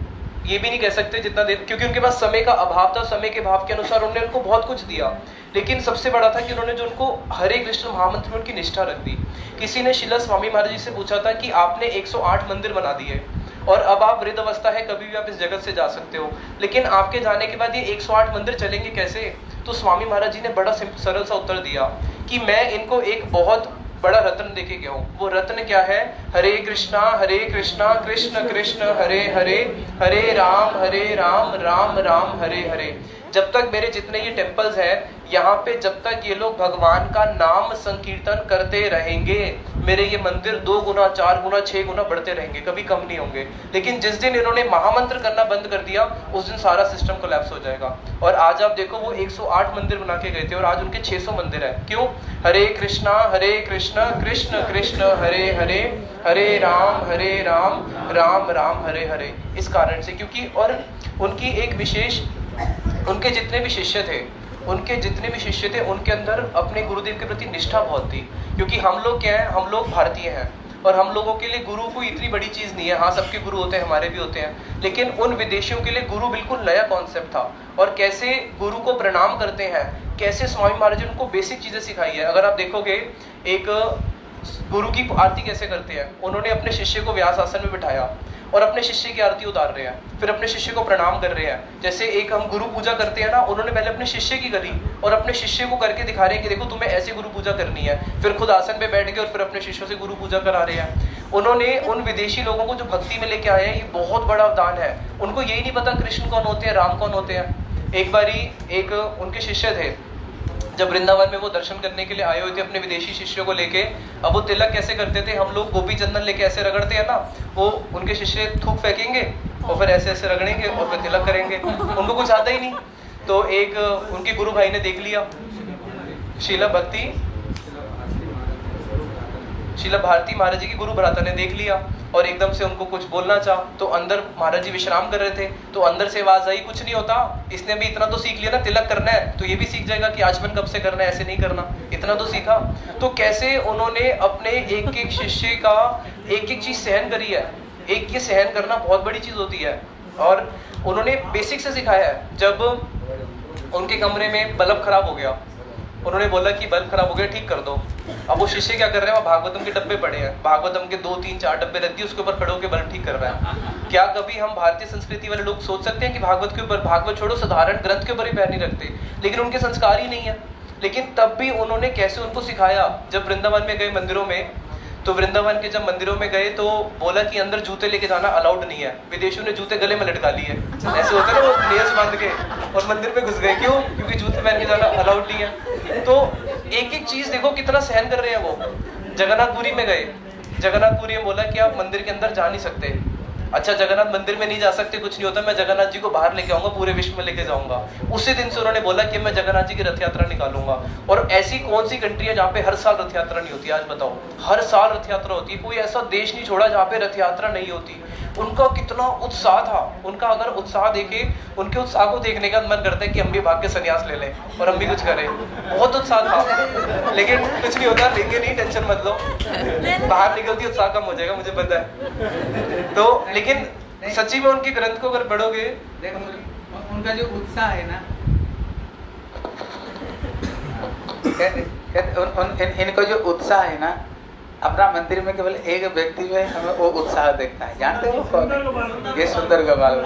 ये भी नहीं कह सकते जितना दे, क्योंकि उनके पास समय का अभाव था। समय के भाव के अनुसार उन्होंने उनको बहुत कुछ दिया, लेकिन सबसे बड़ा था कि उन्होंने जो उनको हरे कृष्ण महामंत्र में उनकी निष्ठा रख दी। किसी ने शिला स्वामी महाराज जी से पूछा था कि आपने एक सौ आठ मंदिर बना दिए और अब आप वृद्ध अवस्था है, कभी भी आप इस जगत से जा सकते हो, लेकिन आपके जाने के बाद ये एक सौ आठ मंदिर चलेंगे कैसे? तो स्वामी महाराज जी ने बड़ा सरल सा उत्तर दिया कि मैं इनको एक बहुत बड़ा रत्न देके गया हूँ। वो रत्न क्या है? हरे कृष्णा हरे कृष्णा कृष्ण कृष्ण हरे हरे, हरे राम हरे राम राम राम हरे हरे। जब तक मेरे जितने ये टेम्पल्स हैं, यहाँ पे जब तक ये लोग भगवान का नाम संकीर्तन करते रहेंगे, मेरे ये मंदिर दो गुना, चार गुना, छह गुना बढ़ते रहेंगे, कभी कम नहीं होंगे। लेकिन जिस दिन इन्होंने महामंत्र करना बंद कर दिया, उस दिन सारा सिस्टम कोलैप्स हो जाएगा। और आज आप देखो, वो एक सौ आठ मंदिर बना के गए थे और आज उनके छह सौ मंदिर है। क्यों? हरे कृष्णा हरे कृष्णा कृष्ण कृष्ण हरे हरे, हरे राम हरे राम राम राम हरे हरे। इस कारण से, क्योंकि और उनकी एक विशेष, उनके जितने भी शिष्य थे उनके जितने भी शिष्य थे उनके अंदर अपने गुरुदेव के प्रति निष्ठा बहुत थी। क्योंकि हम लोग क्या है, हम लोग भारतीय हैं और हम लोगों के लिए गुरु कोई इतनी बड़ी चीज नहीं है। हाँ, सबके गुरु होते हैं, हमारे भी होते हैं, लेकिन उन विदेशियों के लिए गुरु बिल्कुल नया कॉन्सेप्ट था। और कैसे गुरु को प्रणाम करते हैं, कैसे स्वामी महाराज ने उनको बेसिक चीजें सिखाई है। अगर आप देखोगे, एक गुरु की आरती कैसे करते हैं, उन्होंने अपने शिष्य को व्यास आसन में बिठाया और अपने शिष्य की आरती उतार रहे हैं, फिर अपने शिष्य को प्रणाम कर रहे हैं। जैसे एक हम गुरु पूजा करते हैं ना, उन्होंने पहले अपने शिष्य की करी और अपने शिष्य को करके दिखा रहे हैं कि देखो तुम्हें ऐसे गुरु पूजा करनी है। फिर खुद आसन पे बैठ गए और फिर अपने शिष्यों से गुरु पूजा करा रहे हैं। उन्होंने उन विदेशी लोगों को जो भक्ति में लेके आए हैं, ये बहुत बड़ा अवदान है। उनको यही नहीं पता कृष्ण कौन होते हैं, राम कौन होते हैं। एक बारी एक उनके शिष्य थे, जब वृंदावन में वो दर्शन करने के लिए आए हुए थे अपने विदेशी शिष्यों को लेके। अब वो तिलक कैसे करते थे, हम लोग गोपी चंदन लेके ऐसे रगड़ते हैं ना, वो उनके शिष्य थूक फेंकेंगे और फिर ऐसे ऐसे रगड़ेंगे और फिर तिलक करेंगे। उनको कुछ आता ही नहीं। तो एक उनके गुरु भाई ने देख लिया, शीला भक्ति शीला भारती महाराज जी की गुरु भ्राता ने देख लिया और एकदम से उनको कुछ बोलना चाहा। तो अंदर महाराज जी विश्राम कर रहे थे, तो अंदर से आवाज आई, कुछ नहीं होता, इसने भी इतना तो सीख लिया ना, तिलक करना है तो ये भी सीख जाएगा कि आचमन कब से करना है, ऐसे नहीं करना, इतना तो सीखा। तो कैसे उन्होंने अपने एक एक शिष्य का एक एक चीज सहन करी है। एक ये सहन करना बहुत बड़ी चीज होती है और उन्होंने बेसिक से सिखाया है। जब उनके कमरे में बल्ब खराब हो गया, उन्होंने बोला कि बल्ब खराब हो गया, ठीक कर दो। अब वो शिष्य क्या कर रहे हैं, वो भागवतम के डब्बे पड़े हैं, भागवतम के दो तीन चार डब्बे रख दिए, उसके ऊपर खड़े होकर बल्ब ठीक कर रहा है। क्या कभी हम भारतीय संस्कृति वाले लोग सोच सकते हैं कि भागवत के ऊपर, भागवत छोड़ो साधारण ग्रंथ के ऊपर ही पैर नहीं रखते, लेकिन उनके संस्कार ही नहीं है। लेकिन तब भी उन्होंने कैसे उनको सिखाया। जब वृंदावन में गए मंदिरों में, तो वृंदावन के जब मंदिरों में गए तो बोला कि अंदर जूते लेके जाना अलाउड नहीं है। विदेशियों ने जूते गले में लटका लिए, ऐसे होता है ना, वो नेल्स बांध के, और मंदिर में घुस गए। क्यों? क्योंकि जूते पहन के जाना अलाउड नहीं है। तो एक एक चीज देखो कितना सहन कर रहे हैं वो। जगन्नाथपुरी में गए, जगन्नाथपुरी में बोला कि आप मंदिर के अंदर जा नहीं सकते, अच्छा जगन्नाथ मंदिर में नहीं जा सकते, कुछ नहीं होता, मैं जगन्नाथ जी को बाहर लेके आऊंगा, पूरे विश्व में लेके जाऊंगा। उसी दिन से उन्होंने बोला कि मैं जगन्नाथ जी की रथ यात्रा निकालूंगा। और ऐसी कौन सी कंट्री है जहाँ पे हर साल रथ यात्रा नहीं होती? आज बताओ, हर साल रथ यात्रा होती है। कोई ऐसा देश नहीं छोड़ा जहाँ पे रथ यात्रा नहीं होती। उनका कितना उत्साह था, उनका अगर उत्साह देखे, उनके उत्साह को देखने का मन करता है कि हम भी भाग के संन्यास ले लें और हम भी कुछ करें। बहुत उत्साह था, लेकिन कुछ नहीं होता। लेंगे नहीं, टेंशन मत लो, बाहर निकलती उत्साह कम हो जाएगा, मुझे पता है। तो लेकिन सच्ची में उनके ग्रंथ को अगर पढ़ोगे, देखो उनका जो उत्साह है ना, कहते, कहते, उन, उन, इन, इनको जो उत्साह है ना, अपना मंदिर में केवल एक व्यक्ति में हमें वो उत्साह देखता है। जानते हो कौन? ये सुंदर गोपाल।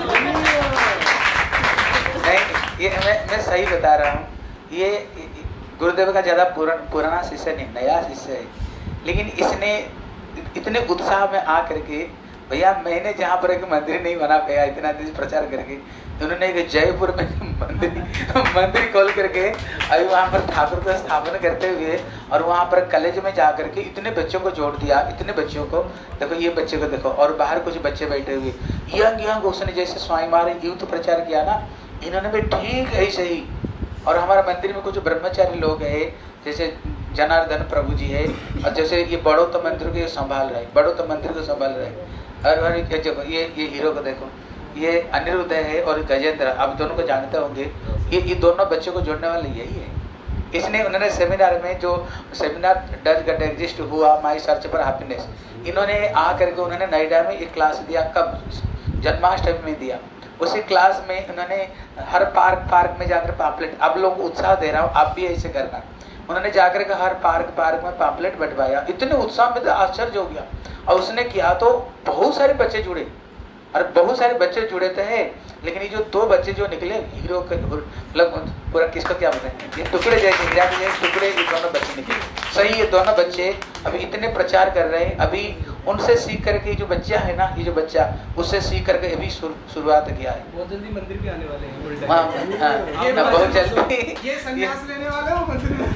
नहीं, ये मैं मैं सही बता रहा हूँ। ये गुरुदेव का ज्यादा पुराना पुराना शिष्य नहीं, नया शिष्य है, लेकिन इसने इतने उत्साह में आ करके, भैया मैंने जहाँ पर एक मंदिर नहीं बना पाया इतना दिन प्रचार करके, उन्होंने एक जयपुर में मंदिर मंदिर खोल करके अभी वहाँ पर ठाकुर का स्थापना करते हुए, और वहाँ पर कॉलेज में जा करके इतने बच्चों को जोड़ दिया, इतने बच्चों को देखो, ये बच्चे को देखो, और बाहर कुछ बच्चे बैठे हुए यंग यंग, उसने जैसे स्वामी महाराज यूथ प्रचार किया ना, इन्होंने भी ठीक ऐसे ही। और हमारे मंदिर में कुछ ब्रह्मचारी लोग है, जैसे जनार्दन प्रभु जी है, और जैसे ये बड़ो तो मंदिर को संभाल रहे, बड़ो तो मंदिर को संभाल रहे। और ये ये हीरो को देखो, ये अनिरुद्ध है और गजेंद्र, आप दोनों को जानते होंगे। ये ये दोनों बच्चों को जोड़ने वाले यही है। इसने उन्होंने सेमिनार में, जो सेमिनार डज गट एग्जिस्ट हुआ, माई सर्च फॉर हैप्पीनेस, इन्होंने आ करके उन्होंने नोएडा में एक क्लास दिया। कब? जन्माष्टमी में दिया। उसी क्लास में उन्होंने हर पार्क पार्क में जाकर पाम्पलेट, अब लोग उत्साह दे रहा हूँ, आप भी ऐसे करना। उन्होंने जाकर के हर पार्क पार्क में पाम्पलेट बंटवाया। इतने उत्साह में तो आश्चर्य हो गया। और उसने किया तो बहुत सारे बच्चे जुड़े, और बहुत सारे बच्चे जुड़े तो है, लेकिन ये जो दो बच्चे जो निकले हीरो के, मतलब पूरा किसको क्या बताएं, ये टुकड़े जैसे हीरा के जैसे टुकड़े, ये दोनों बच्चे निकले। सही, ये दोनों बच्चे अभी इतने प्रचार कर रहे हैं। अभी उनसे सीख करके जो बच्चा है ना, ये जो बच्चा, उससे सीख करके अभी शुरुआत किया है। बहुत जल्दी मंदिर भी आने वाले हैं। हाँ, हाँ, ये बहुत जल्दी ये संन्यास लेने वाले हो मंदिर में।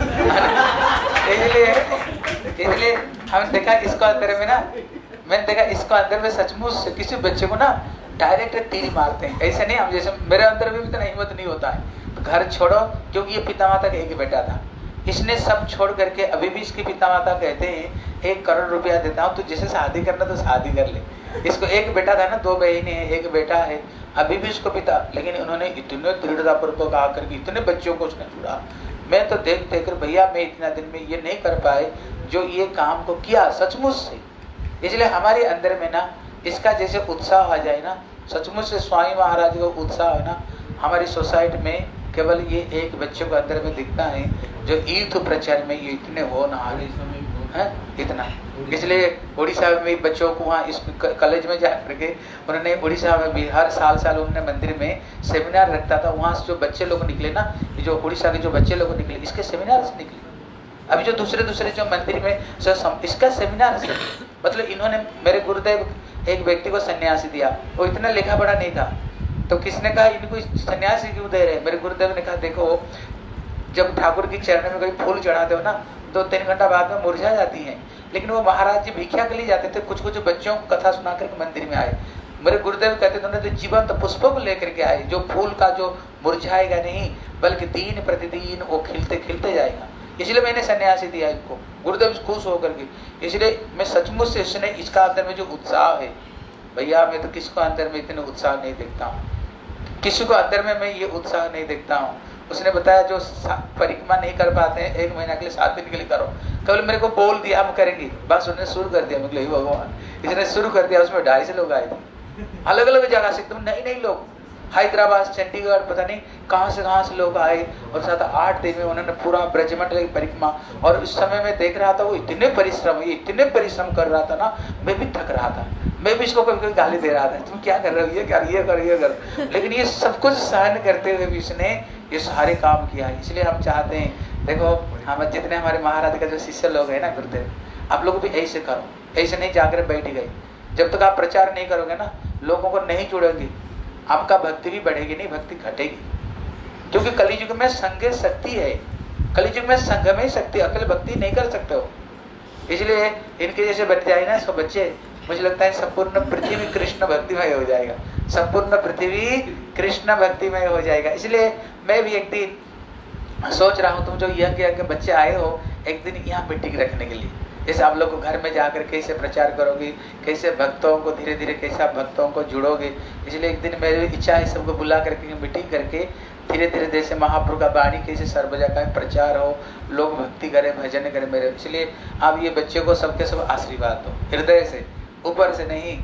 इसलिए इसलिए हमने देखा इसको अंदर में ना, मैंने देखा इसको अंदर में सचमुच किसी बच्चे को ना डायरेक्ट तीर मारते हैं। ऐसे नहीं, हम जैसे मेरे अंदर में भी इतना हिम्मत नहीं होता है, तो घर छोड़ो, क्योंकि ये पिता माता का एक बेटा था। इसने सब छोड़ करके, अभी भी इसके पिता माता कहते हैं एक करोड़ रुपया देता हूँ, तो जैसे शादी करना तो शादी कर ले। इसको एक बेटा था ना, दो बहनें हैं, एक बेटा है, अभी भी इसको पिता, लेकिन उन्होंने इतने दृढ़ता पूर्वक आकर के इतने बच्चों को उसने जुड़ा। मैं तो देख देख कर भैया, मैं इतना दिन में ये नहीं कर पाए जो ये काम को किया सचमुच से। इसलिए हमारे अंदर में ना इसका जैसे उत्साह आ जाए ना, सचमुच से स्वामी महाराज को उत्साह है ना, हमारी सोसाइटी में केवल ये एक बच्चे को अंदर में दिखता है जो यूथ प्रचार में ये इतने हो ना आगे है इतना। इसलिए उड़ीसा में बच्चों को वहाँ इस कॉलेज में जा करके उन्होंने, उड़ीसा में भी हर साल साल उन्होंने मंदिर में सेमिनार रखता था। वहाँ से जो बच्चे लोग निकले ना, जो उड़ीसा के जो बच्चे लोग निकले, इसके सेमिनार से निकले। अभी जो दूसरे दूसरे जो मंदिर में इसका सेमिनार से, मतलब इन्होंने, मेरे गुरुदेव एक व्यक्ति को सन्यासी दिया, वो इतना लिखा पढ़ा नहीं था, तो किसने कहा इनको सन्यासी क्यों दे रहे? मेरे गुरुदेव ने कहा देखो, जब ठाकुर की चरण में कोई फूल चढ़ाते हो ना, दो तीन घंटा बाद में मुरझा जाती हैं, लेकिन वो महाराज जी भिक्षा के लिए जाते थे, कुछ कुछ बच्चों को कथा सुना करके मंदिर में आए। मेरे गुरुदेव कहते थे उन्होंने जीवंत पुष्पों को लेकर के आए, जो फूल का जो मुरझाएगा नहीं, बल्कि दिन प्रतिदिन वो खिलते खिलते जाएगा। इसलिए मैंने सन्यासी दिया इनको, गुरुदेव खुश होकर के। इसलिए मैं सचमुच से इसने, इसका अंदर में जो उत्साह है भैया, मैं तो किसको अंदर में इतने उत्साह नहीं देखता हूँ, किसी को अंदर में मैं ये उत्साह नहीं देखता हूँ। उसने बताया जो परिक्रमा नहीं कर पाते हैं, एक महीना के लिए, सात दिन के लिए करो। केवल मेरे को बोल दिया हम करेंगे, बस उसने शुरू कर दिया। मैं भगवान, इसने शुरू कर दिया। उसमें ढाई सौ लोग आए थे, अलग अलग जगह से, एकदम नई नई लोग, हैदराबाद, चंडीगढ़, पता नहीं कहाँ से कहाँ से लोग आए। और साथ आठ दिन में उन्होंने पूरा ब्रजमंडल की परिक्रमा। और उस समय में देख रहा था वो इतने परिश्रम, ये इतने परिश्रम कर रहा था ना, मैं भी थक रहा था। मैं भी इसको कभी कभी गाली दे रहा था, तुम क्या कर रहे हो, ये कर ये कर ये कर, लेकिन ये सब कुछ सहन करते हुए भी इसने ये सारे काम किया है। इसलिए हम चाहते हैं, देखो हम जितने हमारे महाराज का जो शिष्य लोग हैं ना गुरुदेव, आप लोग भी ऐसे करो, ऐसे नहीं जाकर बैठ गए। जब तक आप प्रचार नहीं करोगे ना, लोगों को नहीं जोड़ोगे, आपका भक्ति भी बढ़ेगी नहीं, भक्ति घटेगी। क्योंकि कलियुग में संग शक्ति है, कलियुग में संग में शक्ति, अकेले भक्ति नहीं कर सकते हो। इसलिए इनके जैसे बन जाए ना सब बच्चे, मुझे लगता है संपूर्ण पृथ्वी कृष्ण भक्तिमय हो जाएगा, संपूर्ण पृथ्वी कृष्ण भक्तिमय हो जाएगा। इसलिए मैं भी एक दिन सोच रहा हूँ, तुम जो यज्ञ के बच्चे आए हो, एक दिन यहाँ मीटिंग रखने के लिए, जैसे आप लोग को घर में जाकर कैसे प्रचार करोगे, कैसे भक्तों को धीरे धीरे कैसे आप भक्तों को जुड़ोगे। इसलिए एक दिन मेरी इच्छा है सबको बुला करके मीटिंग करके धीरे धीरे जैसे महाप्रभु का वाणी कैसे सर्व जगह प्रचार हो, लोग भक्ति करें, भजन करें मेरे। इसलिए आप ये बच्चे को सबके सब आशीर्वाद दो हृदय से, ऊपर से नहीं,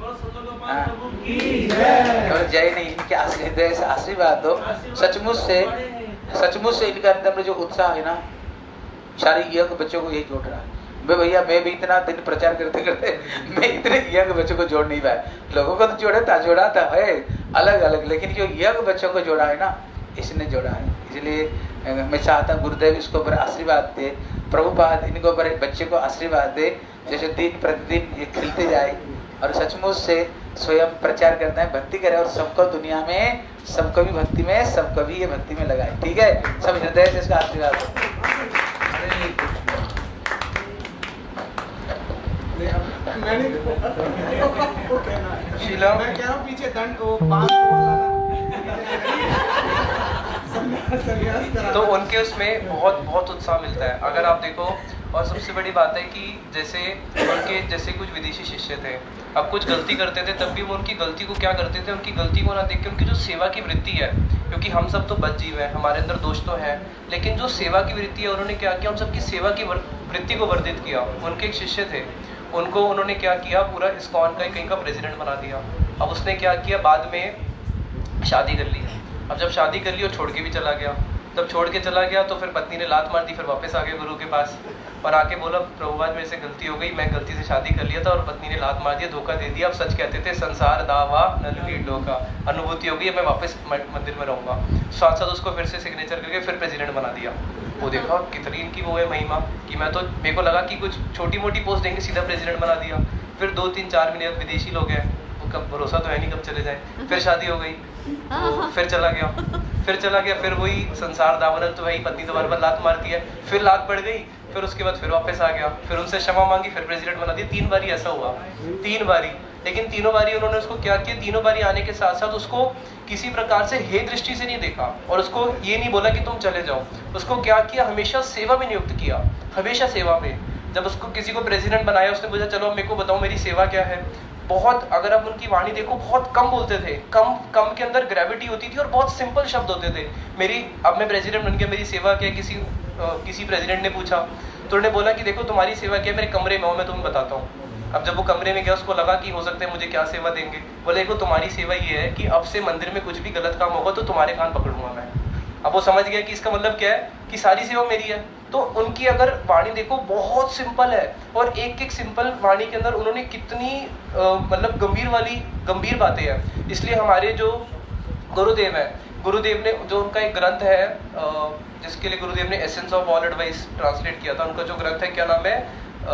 और जय नहीं, इनके हृदय से आशीर्वाद दो। सचमुच से सचमुच से इनके अंदर में जो उत्साह है ना, सारे यंग बच्चों को यही जोड़ रहा है। मैं भैया मैं भी इतना दिन प्रचार करते करते मैं इतने यंग बच्चों को जोड़ नहीं पाया। लोगों को तो जोड़ा था जोड़ा था है अलग अलग, लेकिन जो यंग बच्चों को जोड़ा है ना, इसने जोड़ा है। इसलिए मैं चाहता हूँ गुरुदेव इसको ऊपर आशीर्वाद दे, प्रभुपाद इनको ऊपर बच्चे को आशीर्वाद दे, जैसे दिन प्रतिदिन ये खिलते जाए और सचमुच से स्वयं प्रचार करता है, भक्ति करे और सबको दुनिया में, सबको भी भक्ति में, सबको भी ये भक्ति में लगाए। ठीक है, सब हृदय से इसका आशीर्वाद दो। शीला मैं कह रहा हूँ पीछे दंड को पांच को तो उनके उसमें बहुत बहुत उत्साह मिलता है अगर आप देखो। और सबसे बड़ी बात है कि जैसे उनके जैसे कुछ विदेशी शिष्य थे, अब कुछ गलती करते थे तब भी वो उनकी गलती को क्या करते थे, उनकी गलती को ना देख के उनकी जो सेवा की वृत्ति है, क्योंकि हम सब तो बद जीव हैं, हमारे अंदर दोष तो है, लेकिन जो सेवा की वृत्ति है उन्होंने क्या किया, उन सबकी सेवा की वृत्ति को वर्धित किया। उनके एक शिष्य थे, उनको उन्होंने क्या किया, पूरा इस्कॉन का कहीं का प्रेसिडेंट बना दिया। अब उसने क्या किया, बाद में शादी कर ली। अब जब शादी कर ली और छोड़ के भी चला गया, तब छोड़ के चला गया तो फिर पत्नी ने लात मार दी, फिर वापस आ गए गुरु के पास और आके बोला प्रभुपाद मेरे से गलती हो गई, मैं गलती से शादी कर लिया था और पत्नी ने लात मार दिया, धोखा दे दिया। अब सच कहते थे संसार दावा नलवी डोका, अनुभूति हो गई, मैं वापस मंदिर में रहूंगा। साथ साथ उसको फिर से सिग्नेचर करके फिर प्रेसिडेंट बना दिया। वो देखा कितनी इनकी वो है महिमा कि मैं तो, मेरे को लगा कि कुछ छोटी मोटी पोस्ट देंगे, सीधा प्रेसिडेंट बना दिया। फिर दो तीन चार महीने विदेशी लोग हैं, कब भरोसा तो है नहीं कब चले जाए। फिर शादी हो गई, फिर चला गया, फिर चला गया, फिर वही संसार दावनल तो वही, पत्नी तो बार बार लात मारती है, फिर लात पड़ गई, फिर उसके बाद फिर वापस आ गया, फिर उनसे क्षमा मांगी, फिर प्रेसिडेंट बना दिया। तीन बारी ऐसा हुआ, तीन बारी। लेकिन तीनों बारी उन्होंने उसको क्या किया, तीनों बारी आने के साथ साथ उसको किसी प्रकार से हे दृष्टि से नहीं देखा और उसको ये नहीं बोला कि तुम चले जाओ। उसको क्या किया, हमेशा सेवा में नियुक्त किया, हमेशा सेवा में। जब उसको किसी को प्रेसिडेंट बनाया, उसने पूछा चलो मेरे को बताओ मेरी सेवा क्या है। बहुत, अगर आप उनकी वाणी देखो, बहुत कम बोलते थे, कम कम के अंदर ग्रेविटी होती थी और बहुत सिंपल शब्द होते थे। मेरी, अब मैं प्रेसिडेंट बन गया, मेरी सेवा क्या है, किसी आ, किसी प्रेसिडेंट ने पूछा तो उन्होंने बोला कि देखो तुम्हारी सेवा क्या है, मेरे कमरे में हो, मैं तुम्हें बताता हूँ। अब जब वो कमरे में गया, उसको लगा कि हो सकता है मुझे क्या सेवा देंगे। बोले देखो तुम्हारी सेवा ये है कि अब से मंदिर में कुछ भी गलत काम होगा तो तुम्हारे कान पकड़ूंगा मैं। अब वो समझ गया कि इसका मतलब क्या है कि सारी सेवा मेरी है। तो उनकी अगर वाणी देखो बहुत सिंपल है और एक एक सिंपल वाणी के अंदर उन्होंने कितनी मतलब गंभीर वाली गंभीर बातें हैं। इसलिए हमारे जो गुरुदेव हैं, गुरुदेव ने जो उनका एक ग्रंथ है आ, जिसके लिए गुरुदेव ने essence of all advice translate किया था, उनका जो ग्रंथ है क्या नाम है,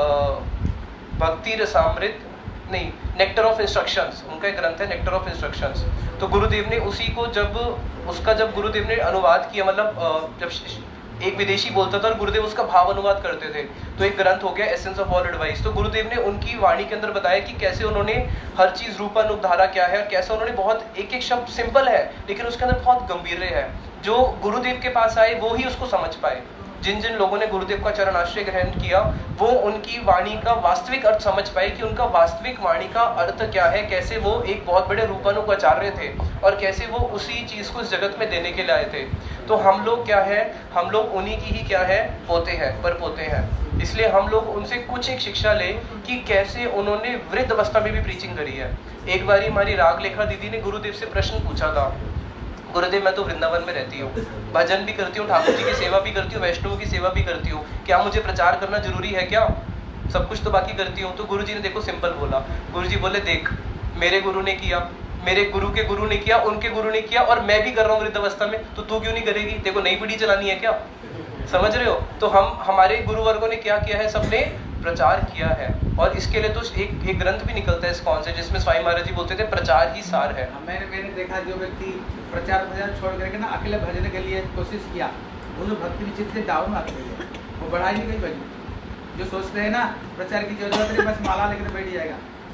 भक्ति रसामृत नहीं नेक्टर ऑफ इंस्ट्रक्शंस, उनका एक ग्रंथ है नेक्टर ऑफ इंस्ट्रक्शंस। तो गुरुदेव ने उसी को जब उसका जब गुरुदेव ने अनुवाद किया, मतलब जब एक विदेशी बोलता था और गुरुदेव उसका भाव अनुवाद करते थे, तो एक ग्रंथ हो गया एसेंस ऑफ ऑल एडवाइस। तो गुरुदेव ने उनकी वाणी के अंदर बताया कि कैसे उन्होंने हर चीज रूपानुधारा क्या है और कैसे उन्होंने बहुत एक एक शब्द सिंपल है लेकिन उसके अंदर बहुत गंभीर है। जो गुरुदेव के पास आए वो ही उसको समझ पाए। जिन जिन लोगों ने गुरुदेव का चरण आश्रय ग्रहण किया वो उनकी वाणी का वास्तविक अर्थ समझ पाए कि उनका वास्तविक वाणी का अर्थ क्या है, कैसे वो एक बहुत बड़े रूपानुगाचार्य थे और कैसे वो उसी चीज को इस जगत में देने के लिए आए थे। तो हम लोग क्या है, हम लोग उन्हीं की ही क्या है, पोते हैं, पर पोते हैं। इसलिए हम लोग उनसे कुछ एक शिक्षा ले कि कैसे उन्होंने वृद्ध अवस्था में भी प्रीचिंग करी है। एक बारी हमारी राग लेखा दीदी ने गुरुदेव से प्रश्न पूछा था, गुरुदेव मैं तो वृंदावन में रहती हूँ, भजन भी करती हूँ, ठाकुर जी की सेवा भी करती हूँ, वैष्णव की सेवा भी करती हूँ, क्या मुझे प्रचार करना जरूरी है क्या? सब कुछ तो बाकी करती हूँ। तो गुरु जी ने देखो सिंपल बोला, गुरु जी बोले देख मेरे गुरु ने किया, मेरे गुरु के गुरु ने किया, उनके गुरु ने किया और मैं भी कर रहा हूँ वृद्ध अवस्था में, तो तू क्यों नहीं करेगी? देखो नई पीढ़ी चलानी है क्या? समझ रहे हो? तो हम हमारे गुरु वर्गों ने क्या किया है, सबने प्रचार किया है। और इसके लिए तो एक एक ग्रंथ भी निकलता है इस्कॉन से जिसमें स्वामी महाराज जी बोलते थे प्रचार ही सार है। मैंने मैंने देखा जो व्यक्ति प्रचार प्रचार छोड़ करके ना अकेले भजन के लिए कोशिश किया, उन्हें भक्ति निश्चित से डाउन आती है, वो बढ़ाई नहीं गई भजन। जो सोचते हैं ना प्रचार की जरूरत नहीं, बस माला लेकर बैठ जाएगा,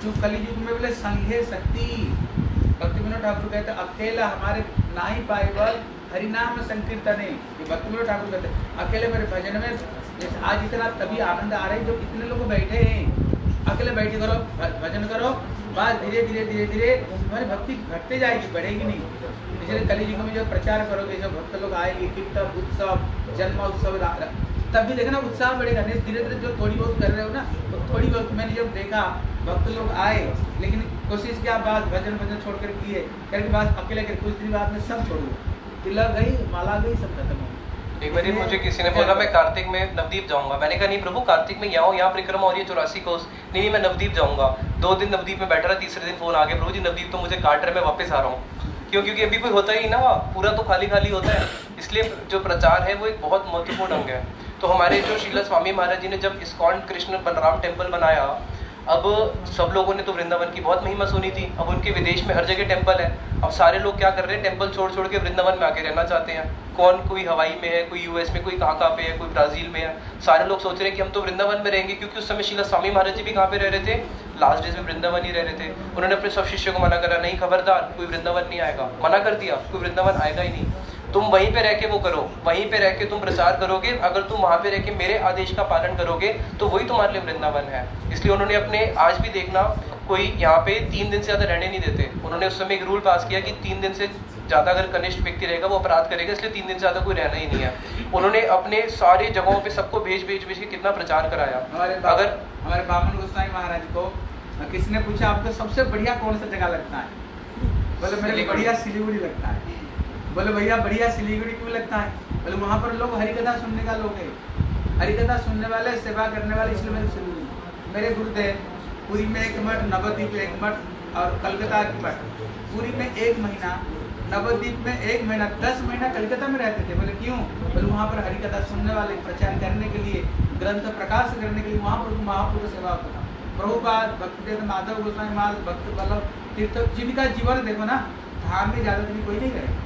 क्यों कलयुग में बोले संघे शक्ति। भक्ति विनोद ठाकुर कहते अकेला हमारे ना ही पाएवल हरिनाम संकीर्तन है। ये भक्ति विनोद ठाकुर कहते अकेले मेरे भजन में जैसे आज इतना तभी आनंद आ रहा है जो कितने लोग बैठे हैं। अकेले बैठे करो भजन करो, बस धीरे धीरे धीरे धीरे तुम्हारी भक्ति घटते जाएगी, बढ़ेगी नहीं। इसलिए कलयुग में जो प्रचार करोगे, जो भक्त लोग आएंगे, कीर्तन उत्सव जन्मोत्सव, तब भी देखना उत्साह बढ़ेगा। नहीं धीरे धीरे जो थोड़ी बहुत कर रहे हो ना, तो थोड़ी बहुत मैंने जब देखा भक्त लोग आए, लेकिन कोशिश किया बात भजन भजन छोड़ कर किए, करके बात अकेले कर कुछ दिन बाद में सब छोड़ दो, तिलक गई, माला गई, सब खत्म हो। एक बार मुझे किसी ने बोला मैं कार्तिक में नवदीप जाऊंगा। मैंने कहा नहीं प्रभु, कार्तिक में यहाँ यहाँ परिक्रमा और ये चौरासी कोस, नहीं नहीं मैं नवदीप जाऊंगा। दो दिन नवदीप में बैठा रहा, तीसरे दिन फोन आ गया, प्रभु जी नवदीप तो मुझे काट रहे, मैं वापस आ रहा हूँ। क्यों? क्योंकि अभी कोई होता ही ना, वहाँ पूरा तो खाली खाली होता है। इसलिए जो प्रचार है वो एक बहुत महत्वपूर्ण अंग है। तो हमारे जो शीला स्वामी महाराज जी ने जब इस्कॉन कृष्ण बलराम टेम्पल बनाया, अब सब लोगों ने तो वृंदावन की बहुत महिमा सुनी थी। अब उनके विदेश में हर जगह टेम्पल है। अब सारे लोग क्या कर रहे हैं, टेम्पल छोड़ छोड़ के वृंदावन में आके रहना चाहते हैं। कौन कोई हवाई में है, कोई यूएस में, कोई कहाँ कहाँ पे है, कोई ब्राजील में है। सारे लोग सोच रहे हैं कि हम तो वृंदावन में रहेंगे, क्योंकि उस समय शीला स्वामी महाराज जी भी कहाँ पे रह रहे थे, लास्ट डेज में वृंदावन ही रह रहे थे। उन्होंने अपने सब शिष्यों को मना करा, नहीं खबरदार कोई वृंदावन नहीं आएगा, मना कर दिया, कोई वृंदावन आएगा ही नहीं। तुम वहीं पे रह के वो करो, वहीं पे रह के तुम प्रचार करोगे। अगर तुम वहां पे रह के मेरे आदेश का पालन करोगे तो वही तुम्हारे लिए वृंदावन है। इसलिए उन्होंने अपने, आज भी देखना कोई यहाँ पे तीन दिन से ज्यादा रहने नहीं देते। उन्होंने उस समय एक रूल पास किया कि तीन दिन से ज्यादा अगर कनिष्ठ व्यक्ति रहेगा वो अपराध करेगा, इसलिए तीन दिन से ज्यादा कोई रहना ही नहीं है। उन्होंने अपने सारी जगहों पे सबको भेज भेज भेज के कितना प्रचार कराया। अगर हमारे बामन गोस्वामी महाराज को किसने पूछा आपको सबसे बढ़िया कौन सा जगह लगता है, बोले मेरे बढ़िया सिलीगुड़ी लगता है। बोले भैया बढ़िया सिलीगुड़ी क्यों लगता है, बोले वहाँ पर लोग हरिकथा सुनने का लोग है, हरिकथा सुनने वाले, सेवा करने वाले, इसलिए मेरे सिलीगुड़ी। मेरे गुरुदेव पुरी में एक मठ, नवद्वीप में एक मठ और कलकत्ता की मठ। पुरी में एक महीना, नवद्वीप में एक महीना, दस महीना कलकत्ता में रहते थे। बोले क्यों, बोले वहाँ पर हरिकथा सुनने वाले, प्रचार करने के लिए, ग्रंथ प्रकाश करने के लिए वहाँ पर महापुरुष सेवा होता था। प्रभुपाद, भक्तिवेदांत माधव गोस्वामी महाराज, भक्त वल्लभ तीर्थ, जिनका जीवन देखो ना, धाम में ज्यादा दिन कोई नहीं रहे।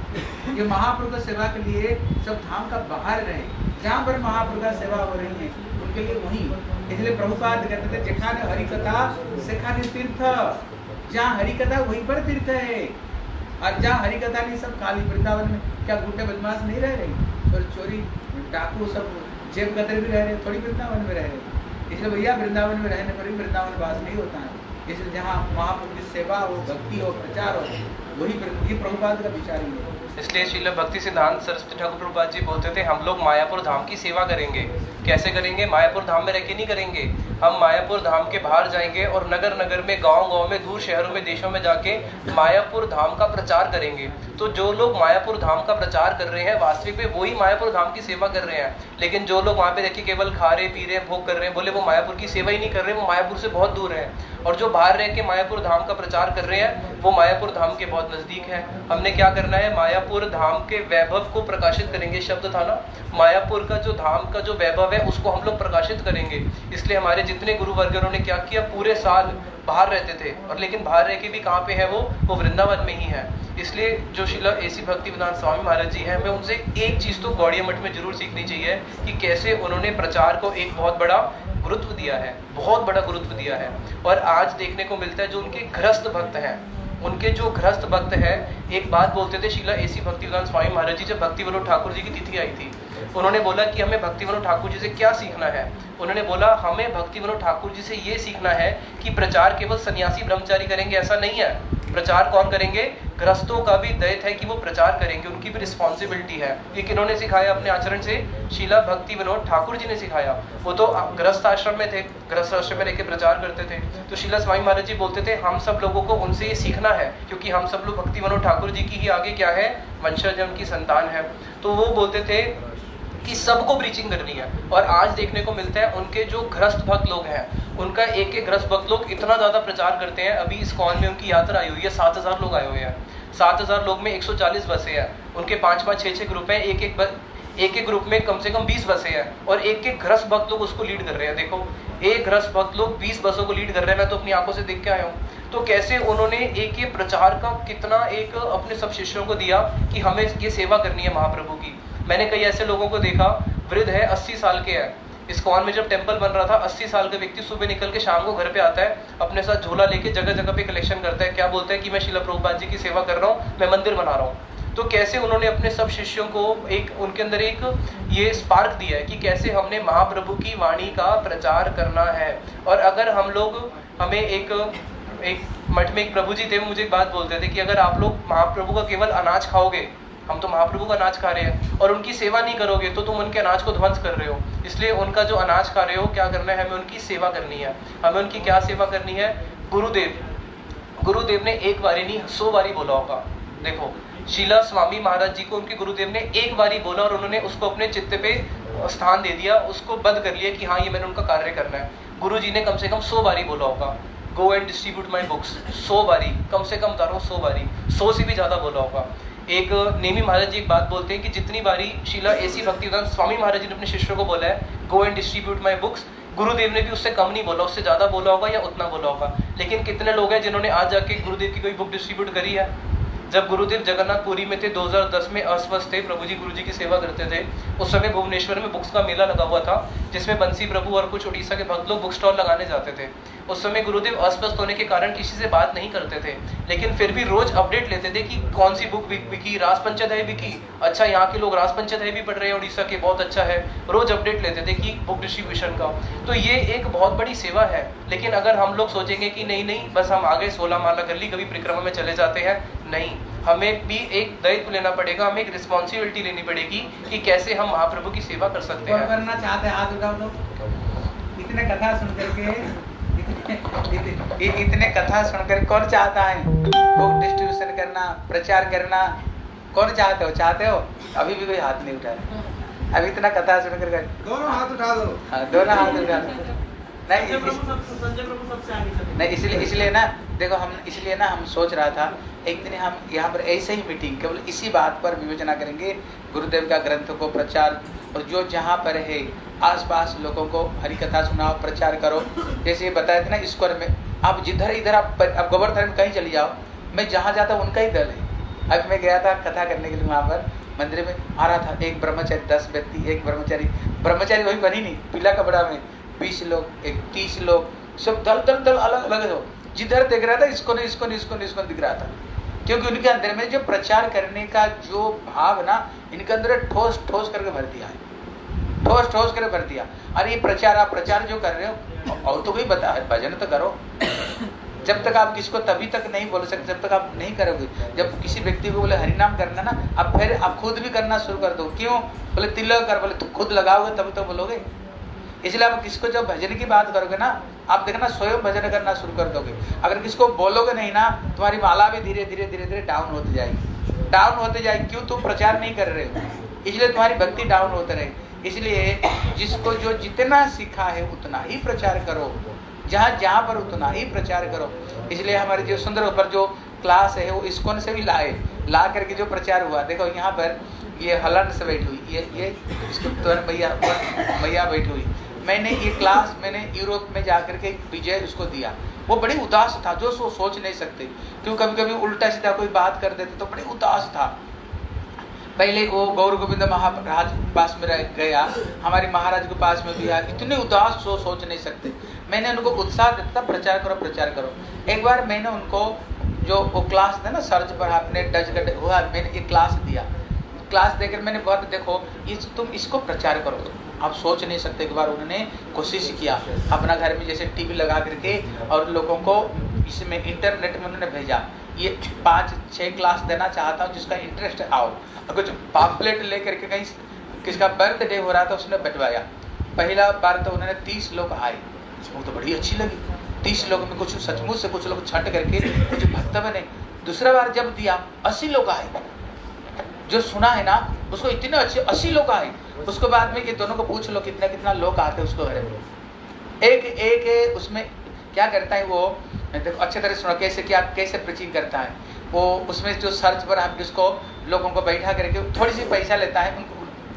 ये महापुरुष सेवा के लिए सब धाम का बाहर रहे, जहाँ पर महापुरुष सेवा हो रही है उनके लिए वहीं। इसलिए प्रभुपाद कहते थे जेखाने हरिकथा सेखाने तीर्थ, जहाँ हरिकथा वहीं पर तीर्थ है। और जहाँ हरिकथा नहीं, सब खाली वृंदावन में क्या गुंडे बदमाश नहीं रह रहे, और चोरी डाकू सब जेब कदर भी रह रहे, थोड़ी वृंदावन में रह रहे। इसलिए भैया वृंदावन में रहने पर भी वृंदावन वास नहीं होता है। इसलिए जहाँ महापुरुष सेवा हो, भक्ति हो, प्रचार हो, वही ये प्रभुपाद का विचार ही है। इसलिए श्रील भक्ति सिद्धांत सरस्वती ठाकुर प्रभुपाद जी बोलते थे हम लोग मायापुर धाम की सेवा करेंगे। कैसे करेंगे? मायापुर धाम में रह के नहीं करेंगे, हम मायापुर धाम के बाहर जाएंगे और नगर नगर में, गांव गांव में, दूर शहरों में, देशों में जाके मायापुर धाम का प्रचार करेंगे। तो जो लोग मायापुर धाम का प्रचार कर रहे हैं वास्तविक में वही मायापुर धाम की सेवा कर रहे हैं। लेकिन जो लोग वहाँ पे रह के केवल खा रहे, पी रहे, भोग कर रहे हैं, बोले वो मायापुर की सेवा ही नहीं कर रहे, वो मायापुर से बहुत दूर है। और जो बाहर रह के मायापुर धाम का प्रचार कर रहे हैं वो मायापुर धाम के बहुत नजदीक है। हमने क्या करना है, मायापुर धाम के वैभव को प्रकाशित करेंगे। शब्द था ना, मायापुर का जो धाम का जो वैभव है उसको हम लोग प्रकाशित करेंगे। इसलिए हमारे जितने गुरु वर्गों ने क्या किया, पूरे साल बाहर रहते थे, और लेकिन बाहर रह के भी कहाँ पे है वो वो वृंदावन में ही है। इसलिए जो शिला एसी भक्ति वेदांत स्वामी महाराज जी हैं, हमें उनसे एक चीज तो गौड़िया मठ में जरूर सीखनी चाहिए कि कैसे उन्होंने प्रचार को एक बहुत बड़ा गुरुत्व दिया है, बहुत बड़ा गुरुत्व दिया है। और आज देखने को मिलता है जो उनके गृहस्थ भक्त हैं, उनके जो गृहस्थ भक्त हैं, एक बात बोलते थे शिला एसी भक्ति वेदांत स्वामी महाराज जी, जब भक्ति विनोद ठाकुर जी की तिथि आई थी, उन्होंने बोला कि हमें भक्ति विनोद ठाकुर जी से क्या सीखना है। उन्होंने बोला हमें भक्ति विनोद ठाकुर जी से ये सीखना है कि प्रचार केवल सन्यासी ब्रह्मचारी करेंगे ऐसा नहीं है। प्रचार कौन करेंगे? गृहस्थों का भी दायित्व है कि वो प्रचार करेंगे, उनकी भी रिस्पॉन्सिबिलिटी है। ये किन्होंने सिखाया अपने आचरण से? शीला भक्ति विनोद ठाकुर जी ने सिखाया। वो तो गृहस्थ आश्रम में थे, गृहस्थ आश्रम में रहकर प्रचार करते थे। तो शीला स्वामी महाराज जी बोलते थे हम सब लोगों को उनसे ये सीखना है, क्योंकि हम सब लोग भक्ति विनोद ठाकुर जी की ही आगे क्या है, वंशज, उनकी संतान है। तो वो बोलते थे कि सबको ब्रीचिंग करनी है। और आज देखने को मिलता है उनके जो गृहस्थ भक्त लोग हैं, उनका एक एक गृहस्थ भक्त लोग इतना ज्यादा प्रचार करते हैं। अभी इस्कॉन में उनकी यात्रा आई हुई है, सात हजार लोग आए हुए हैं। सात हजार लोग में एक सौ चालीस बसें हैं, उनके पांच पांच छह छह ग्रुप हैं, एक एक बस, एक एक ग्रुप में कम से कम बीस बसें हैं, और एक एक गृहस्थ भक्त लोग उसको लीड कर रहे हैं। देखो, एक गृहस्थ भक्त लोग बीस बसों को लीड कर रहे हैं, मैं तो अपनी आंखों से देख के आया हूँ। तो कैसे उन्होंने एक ये प्रचार का कितना एक अपने सब शिष्यों को दिया कि हमें ये सेवा करनी है महाप्रभु की। मैंने कई ऐसे लोगों को देखा, वृद्ध है, अस्सी साल के हैं, इस्कॉन में जब टेम्पल बन रहा था, अस्सी साल का व्यक्ति सुबह निकल के शाम को घर पे आता है, अपने साथ झोला लेके जगह जगह पे कलेक्शन करता है। क्या बोलता है कि मैं श्रील प्रभुपाद जी की सेवा कर रहा हूँ, मैं मंदिर बना रहा हूँ। तो कैसे उन्होंने अपने सब शिष्यों को एक उनके अंदर एक ये स्पार्क दिया है कि कैसे हमने महाप्रभु की वाणी का प्रचार करना है। और अगर हम लोग हमें एक एक मठ में एक प्रभु जी थे, मुझे एक बात बोलते थे कि अगर आप लोग महाप्रभु का केवल अनाज खाओगे, हम तो महाप्रभु का अनाज खा रहे हैं, और उनकी सेवा नहीं करोगे तो तुम उनके अनाज को ध्वंस कर रहे हो। इसलिए उनका जो अनाज खा रहे हो, क्या करना है, हमें उनकी सेवा करनी है। हमें उनकी क्या सेवा करनी है? गुरुदेव गुरुदेव ने एक बारी नहीं सौ बारी बोला होगा। देखो शीला स्वामी महाराज जी को उनके गुरुदेव ने एक बारी बोला और उन्होंने उसको अपने चित्त पे स्थान दे दिया, उसको बंद कर लिया कि हाँ ये मैंने उनका कार्य करना है। गुरु जी ने कम से कम सौ बारी बोला होगा, go and distribute my books, सौ बारी, कम से कम बता रहा हूँ सौ बारी, सौ से भी ज्यादा बोला होगा। एक नेमी महाराज जी एक बात बोलते हैं कि जितनी बारी शीला ऐसी भक्तिवेदांत स्वामी महाराज जी ने अपने शिष्यों को बोला है go and distribute my books, Gurudev ने भी उससे कम नहीं बोला, उससे ज्यादा बोला होगा या उतना बोला होगा। लेकिन कितने लोग हैं जिन्होंने आज जाके गुरुदेव की कोई बुक डिस्ट्रीब्यूट करी है? जब गुरुदेव जगन्नाथपुरी में थे दो हज़ार दस में अस्वस्थ थे, प्रभु जी गुरु जी की सेवा करते थे, उस समय भुवनेश्वर में बुक्स का मेला लगा हुआ था जिसमें बंसी प्रभु और कुछ उड़ीसा के भक्त लोग बुक स्टॉल लगाने जाते थे। उस समय गुरुदेव अस्वस्थ होने के कारण किसी से बात नहीं करते थे, लेकिन फिर भी रोज अपडेट लेते थे कि कौन सी बुक बिकी, रास पंचध्याय बिकी, अच्छा यहाँ के लोग रास पंचध्याय भी पढ़ रहे हैं उड़ीसा के, बहुत अच्छा है। रोज अपडेट लेते थे कि बुक डिस्ट्रीब्यूशन का। तो ये एक बहुत बड़ी सेवा है। लेकिन अगर हम लोग सोचेंगे कि नहीं नहीं बस हम आगे सोलह माला कर ली, कभी परिक्रमा में चले जाते हैं, नहीं, हमें भी एक दायित्व लेना पड़ेगा, हमें एक रिस्पॉन्सिबिलिटी लेनी पड़ेगी कि कैसे हम महाप्रभु की सेवा कर सकते हैं। करना चाहते हैं, हाथ उठाओ लोग। इतने कथा सुन करके इतने, इतने कथा सुनकर कौन चाहता है बुक डिस्ट्रीब्यूशन करना, प्रचार करना? कौन चाहते हो? चाहते हो? अभी भी कोई हाथ नहीं उठा रहा। अभी इतना कथा सुनकर दोनों हाथ उठा दो। हाँ, दोनों हाथ उठा दो। नहीं नहीं इसलिए इसलिए ना देखो, हम इसलिए ना हम सोच रहा था एक दिन हम यहाँ पर ऐसे ही मीटिंग केवल इसी बात पर विवेचना करेंगे, गुरुदेव का ग्रंथ को प्रचार, और जो जहाँ पर है आसपास लोगों को हरि कथा सुनाओ, प्रचार करो। जैसे बताया था ना ईश्वर में, आप जिधर इधर आप, आप गोवर्धन में कहीं चली जाओ, मैं जहाँ जाता हूँ उनका ही दल है। अब मैं गया था कथा करने के लिए, वहाँ पर मंदिर में आ रहा था एक ब्रह्मचारी, दस व्यक्ति, एक ब्रह्मचारी ब्रह्मचारी वही बनी नहीं, पीला कपड़ा में बीस लोग, एक तीस लोग, सब दल दल दल अलग अलग हो। जिधर देख रहा था इसको नहीं इसको नहीं इसको नहीं इसको दिख रहा था, क्योंकि उनके अंदर में जो प्रचार करने का जो भाव ना, इनके अंदर ठोस ठोस करके भर दिया है, ठोस ठोस करके भर दिया। अरे ये प्रचार, आप प्रचार जो कर रहे हो, और तो कोई बता, भजन तो करो। जब तक आप किसको तभी तक नहीं बोल सकते जब तक आप नहीं करोगे। जब किसी व्यक्ति को बोले हरिनाम करना ना, आप फिर आप खुद भी करना शुरू कर दो। क्यों? बोले तिलक कर, बोले तो खुद लगाओगे तभी तो बोलोगे। इसलिए आप किसको जब भजन की बात करोगे ना, आप देखना स्वयं भजन करना शुरू कर दोगे। अगर किसको बोलोगे नहीं ना, तुम्हारी माला भी धीरे धीरे धीरे धीरे डाउन होती जाएगी, डाउन होते जाएगी। क्यों? तुम प्रचार नहीं कर रहे हो, इसलिए तुम्हारी भक्ति डाउन होते रहे। इसलिए जिसको जो जितना सीखा है उतना ही प्रचार करो, जहाँ जहाँ पर उतना ही प्रचार करो। इसलिए हमारे जो सुंदर ऊपर जो क्लास है वो इस्कॉन से भी लाए, ला करके जो प्रचार हुआ। देखो यहाँ पर ये हलन से बैठी हुई, ये ये इसको मैया मैया बैठी हुई। मैंने ये क्लास मैंने यूरोप में जाकर के विजय उसको दिया। वो बड़ी उदास था, जो सो सोच नहीं सकते, क्यों कभी कभी उल्टा सीधा कोई बात कर देते तो बड़ी उदास था। पहले वो गौर गोविंद महाराज पास में रह गया, हमारे महाराज के पास में भी आया, इतने उदास सो सोच नहीं सकते। मैंने उनको उत्साह देता था, प्रचार करो प्रचार करो। एक बार मैंने उनको जो वो क्लास था ना सर्च पर, आपने डच गट हुआ, मैंने एक क्लास दिया। क्लास देकर मैंने बहुत, देखो ये तुम इसको प्रचार करो, आप सोच नहीं सकते। एक बार उन्होंने कोशिश किया अपना घर में जैसे टीवी लगा करके, और लोगों को इसमें इंटरनेट में उन्होंने भेजा, ये पाँच छः क्लास देना चाहता हूँ, जिसका इंटरेस्ट आओ। और कुछ पाम्पलेट लेकर के कहीं किसका बर्थडे हो रहा था उसने बटवाया। पहला बार तो उन्होंने तीस लोग आए, वो तो बड़ी अच्छी लगी। तीस लोग में कुछ सचमुच से कुछ लोग छट करके कुछ भक्त बने। दूसरा बार जब दिया अस्सी लोग आए, जो सुना है ना उसको इतने अच्छे अस्सी लोग आए। उसके बाद में ये दोनों को पूछ लो कितना कितना लोग आते हैं उसको घर में। एक एक उसमें क्या करता है वो, देखो अच्छे तरह सुनो कैसे क्या कैसे प्रीचिंग करता है वो। उसमें जो सर्च पर आप जिसको लोगों को बैठा करके थोड़ी सी पैसा लेता है, उनको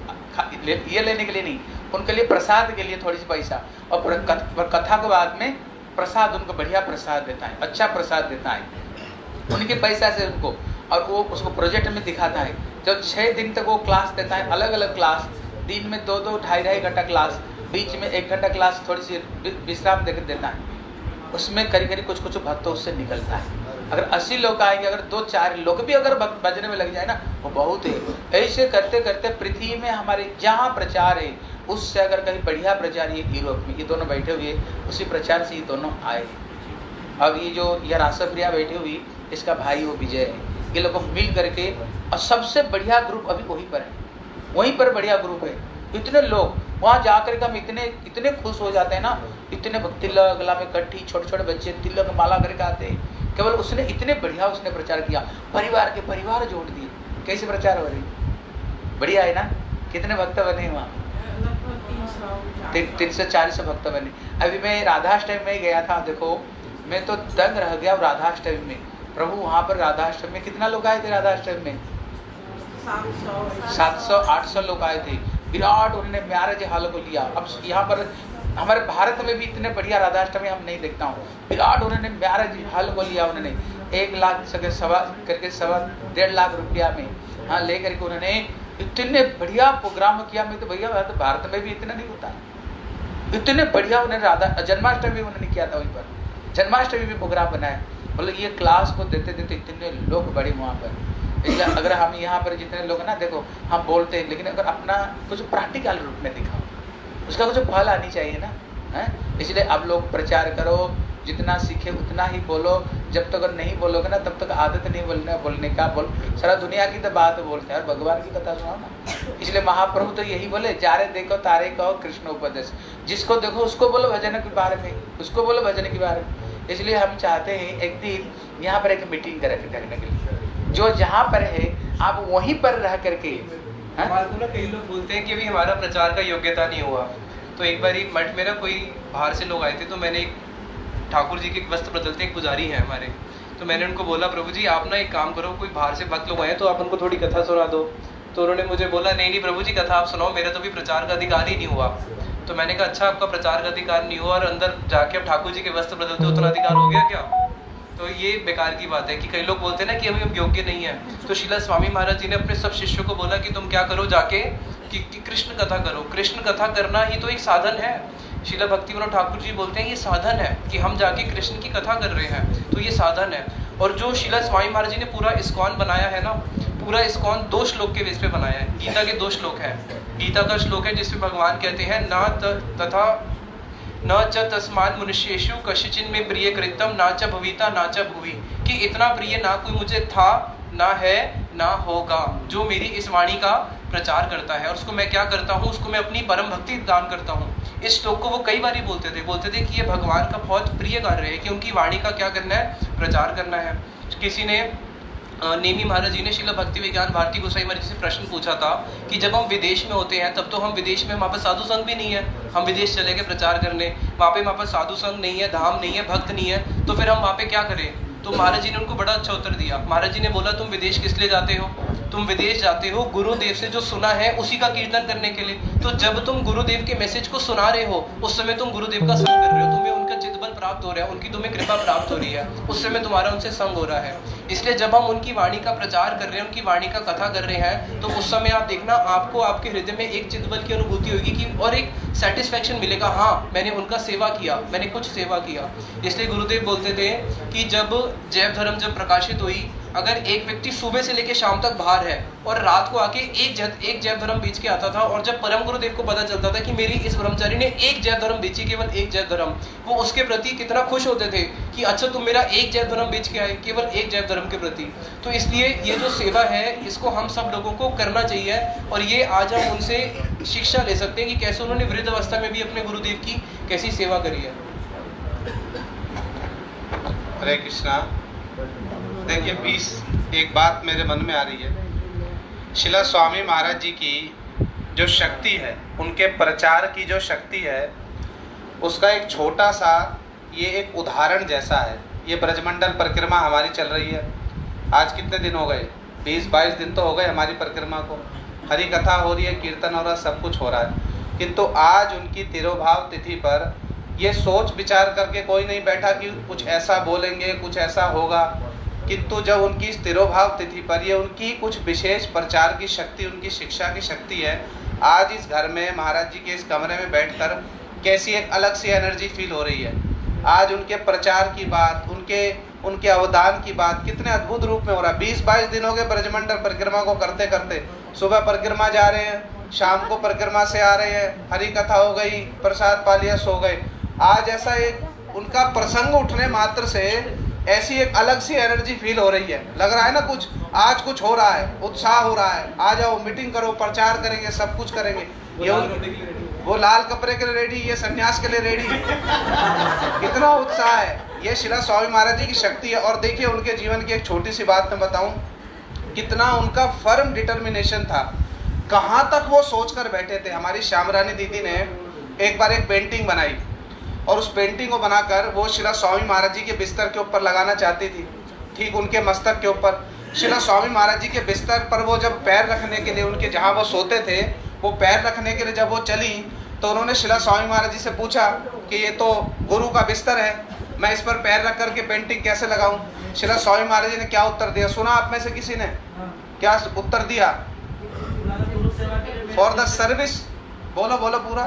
ये लेने के लिए नहीं, उनके लिए प्रसाद के लिए थोड़ी सी पैसा, और कथा के बाद में प्रसाद उनको बढ़िया प्रसाद देता है, अच्छा प्रसाद देता है उनके पैसा से उनको। और वो उसको प्रोजेक्ट में दिखाता है। जब छः दिन तक वो क्लास देता है, अलग अलग क्लास, दिन में दो दो ढाई ढाई घंटा क्लास, बीच में एक घंटा क्लास थोड़ी सी विश्राम देकर देता है, उसमें करीब करीब कुछ कुछ भक्तों उससे निकलता है। अगर अस्सी लोग आएंगे, अगर दो चार लोग भी अगर बजने में लग जाए ना, वो बहुत है। ऐसे करते करते पृथ्वी में हमारे जहाँ प्रचार है उससे अगर कहीं बढ़िया प्रचार, ये यूरोप में ये दोनों बैठे हुए उसी प्रचार से ये दोनों आए। अब ये जो ये रासप्रिया बैठी हुई, इसका भाई वो विजय है, ये लोग मिल करके और सबसे बढ़िया ग्रुप अभी वहीं पर है, वहीं पर बढ़िया ग्रुप है। इतने लोग वहाँ जाकर के हम इतने इतने खुश हो जाते हैं ना, इतने तिलक गला में कट्ठी, छोटे छोटे बच्चे तिलक माला करके आते हैं। केवल उसने इतने बढ़िया उसने प्रचार किया, परिवार के परिवार जोड़ दिए। कैसे प्रचार हो रही, बढ़िया है ना। कितने भक्त बने वहाँ, तीन सौ चालीस भक्त बने। अभी मैं राधाष्टमी में गया था, देखो मैं तो दंग रह गया। राधाष्टमी में प्रभु वहाँ पर राधाष्टमी में कितना लोग आए थे, राधाष्टमी में सात सौ आठ सौ लोग आए थे। विराट उन्होंने मैरिज हॉल को लिया। अब यहाँ पर हमारे भारत में भी इतने बढ़िया राधाष्टमी हम नहीं देखता हूँ। विराट उन्होंने मैरिज हॉल को लिया, उन्होंने एक लाख सके सवा करके सवा डेढ़ लाख रुपया में हाँ ले करके उन्होंने इतने बढ़िया प्रोग्राम किया। मैं तो भैया तो भारत में भी इतना नहीं होता, इतने बढ़िया उन्होंने राधा जन्माष्टमी उन्होंने किया था, वहीं पर जन्माष्टमी भी प्रोग्राम बनाया। मतलब ये क्लास को देते देते इतने लोग बड़े वहाँ पर। इसलिए अगर हम यहाँ पर जितने लोग ना, देखो हम बोलते हैं, लेकिन अगर अपना कुछ प्रैक्टिकल रूप में दिखाओ, उसका कुछ फल आनी चाहिए ना है। इसलिए अब लोग प्रचार करो, जितना सीखे उतना ही बोलो। जब तक अगर नहीं बोलोगे ना तब तक आदत नहीं बोलने बोलने का। बोल सारा दुनिया की तो बात बोलते हैं और भगवान की कथा सुनाओ ना। इसलिए महाप्रभु तो यही बोले, जारे देखो तारे कहो कृष्ण उपदेश। जिसको देखो उसको बोलो भजन के बारे में, उसको बोलो भजन के बारे में। इसलिए हम चाहते हैं एक दिन यहाँ पर एक मीटिंग करें करने के लिए, जो जहाँ पर है आप वहीं पर रह करके। हमारे को ना कई लोग बोलते हैं कि अभी हमारा प्रचार का योग्यता नहीं हुआ। तो एक बार एक मठ में ना कोई बाहर से लोग आए थे, तो मैंने एक ठाकुर जी के वस्त्र बदलते एक पुजारी है हमारे, तो मैंने उनको बोला प्रभु जी आप ना एक काम करो, कोई बाहर से भक्त लोग आए तो आप उनको थोड़ी कथा सुना दो। तो उन्होंने मुझे बोला नहीं नहीं प्रभु जी कथा आप सुनाओ, मेरा तो भी प्रचार का अधिकार ही नहीं हुआ। तो मैंने कहा अच्छा आपका प्रचार का अधिकार नहीं हुआ और अंदर जाके आप ठाकुर जी के वस्त्र बदलते हो, उतना अधिकार हो गया क्या? तो ये बेकार की बात है कि कई लोग बोलते हैं ना कि अभी हम योग्य नहीं है। तो शिला स्वामी महाराज जी ने अपने सब शिष्यों को बोला कि तुम क्या करो जाके कि, कि कृष्ण कथा करो। कृष्ण कथा करना ही तो एक साधन है। शिला भक्ति विनोद ठाकुर जी बोलते हैं ये साधन है कि हम जाके कृष्ण की कथा कर रहे हैं, तो ये साधन है। और जो शिला स्वामी महाराज जी ने पूरा इस्कॉन बनाया है ना, पूरा इस्कॉन दो श्लोक के बेस पे बनाया है। गीता के दो श्लोक है, गीता का श्लोक है जिसमें भगवान कहते हैं ना तथा न च तस्मान मनुष्येषु कश्चिन में प्रिय कृतम ना च भविता ना च भुवि, कि इतना प्रिय ना कोई मुझे था ना है ना होगा जो मेरी इस वाणी का प्रचार करता है। और उसको मैं क्या करता हूँ, उसको मैं अपनी परम भक्ति दान करता हूँ। इस श्लोक को वो कई बार बोलते थे बोलते थे कि ये भगवान का बहुत प्रिय कार्य है कि उनकी वाणी का क्या करना है, प्रचार करना है। किसी ने नेमी महाराज जी ने शिला भक्ति विज्ञान भारती गोसाई महाराज जी से प्रश्न पूछा था कि जब हम विदेश में होते हैं तब तो हम विदेश में वहाँ पर साधु संघ भी नहीं है, हम विदेश चले गए प्रचार करने, वहाँ पे वहाँ पर साधु संघ नहीं है, धाम नहीं है, भक्त नहीं है, तो फिर हम वहाँ पे क्या करें? तो महाराज जी ने उनको बड़ा अच्छा उत्तर दिया। महाराज जी ने बोला तुम विदेश किस लिए जाते हो? तुम विदेश जाते हो गुरुदेव से जो सुना है उसी का कीर्तन करने के लिए। तो जब तुम गुरुदेव के मैसेज को सुना रहे हो उस समय तुम गुरुदेव का संग कर रहे हो, तुम्हें उनका चित्त बल प्राप्त हो रहा है, उनकी तुम्हें कृपा प्राप्त हो रही है, उस समय तुम्हारा उनसे संग हो रहा है। इसलिए जब हम उनकी वाणी का प्रचार कर रहे हैं, उनकी वाणी का कथा कर रहे हैं, तो उस समय आप देखना आपको आपके हृदय में एक चित्त बल की अनुभूति होगी कि और एक सेटिस्फेक्शन मिलेगा, हाँ मैंने उनका सेवा किया, मैंने कुछ सेवा किया। इसलिए गुरुदेव बोलते थे कि जब जैव धर्म जब प्रकाशित हुई, अगर एक व्यक्ति सुबह से लेकर शाम तक बाहर है और रात को आके एक जैव एक जैव धर्म बेच के आता था, और जब परम गुरुदेव को पता चलता था कि मेरी इस ब्रह्मचारी ने एक जैव धर्म बेची, केवल एक जैव धर्म, वो उसके प्रति कितना खुश होते थे कि अच्छा तुम मेरा एक जैव धर्म बेच के आए, केवल एक जैव धर्म के प्रति। तो इसलिए ये जो सेवा है इसको हम सब लोगों को करना चाहिए, और ये आज हम उनसे शिक्षा ले सकते हैं कि कैसे उन्होंने वृद्ध अवस्था में भी अपने गुरुदेव की कैसी सेवा करी है। हरे कृष्णा। देखिए बीस एक बात मेरे मन में आ रही है, शिला स्वामी महाराज जी की जो शक्ति है, उनके प्रचार की जो शक्ति है, उसका एक छोटा सा ये एक उदाहरण जैसा है। ये ब्रजमंडल परिक्रमा हमारी चल रही है, आज कितने दिन हो गए? बीस बाईस दिन तो हो गए हमारी परिक्रमा को। हरि कथा हो रही है, कीर्तन हो रहा है, सब कुछ हो रहा है, किंतु आज उनकी तिरोभाव तिथि पर ये सोच विचार करके कोई नहीं बैठा कि कुछ ऐसा बोलेंगे, कुछ ऐसा होगा। किंतु जब उनकी तिरोभाव तिथि पर ये उनकी कुछ विशेष प्रचार की शक्ति, उनकी शिक्षा की शक्ति है, आज इस घर में महाराज जी के इस कमरे में बैठकर कैसी एक अलग सी एनर्जी फील हो रही है। आज उनके प्रचार की बात, उनके उनके अवदान की बात कितने अद्भुत रूप में हो रहा है। बीस बाईस दिन हो गए ब्रजमंडल परिक्रमा को करते करते, सुबह परिक्रमा जा रहे हैं, शाम को परिक्रमा से आ रहे हैं, हरी कथा हो गई, प्रसाद पा लिया, सो गए। आज ऐसा एक उनका प्रसंग उठने मात्र से ऐसी एक अलग सी एनर्जी फील हो रही है। लग रहा है ना कुछ आज कुछ हो रहा है, उत्साह हो रहा है। आ जाओ, मीटिंग करो, प्रचार करेंगे, सब कुछ करेंगे। ये वो लाल कपड़े के लिए रेडी, ये सन्यास के लिए रेडी। कितना उत्साह है। ये शिला स्वामी महाराज जी की शक्ति है। और देखिए उनके जीवन की एक छोटी सी बात मैं बताऊं, कितना उनका फर्म डिटर्मिनेशन था। कहाँ तक वो सोच कर बैठे थे। हमारी श्यामरानी दीदी ने एक बार एक पेंटिंग बनाई और उस पेंटिंग को बनाकर वो शिला स्वामी महाराज जी के बिस्तर के ऊपर लगाना चाहती थी, ठीक उनके मस्तक के ऊपर। शिला स्वामी महाराज जी के बिस्तर पर वो जब पैर रखने के लिए, उनके जहाँ वो सोते थे, वो पैर रखने के लिए जब वो चली तो उन्होंने शिला स्वामी महाराज जी से पूछा कि ये तो गुरु का बिस्तर है, मैं इस पर पैर रख करके पेंटिंग कैसे लगाऊं। शिला स्वामी महाराज जी ने क्या उत्तर दिया, सुना आप में से किसी ने क्या उत्तर दिया? For the service. बोलो बोलो पूरा।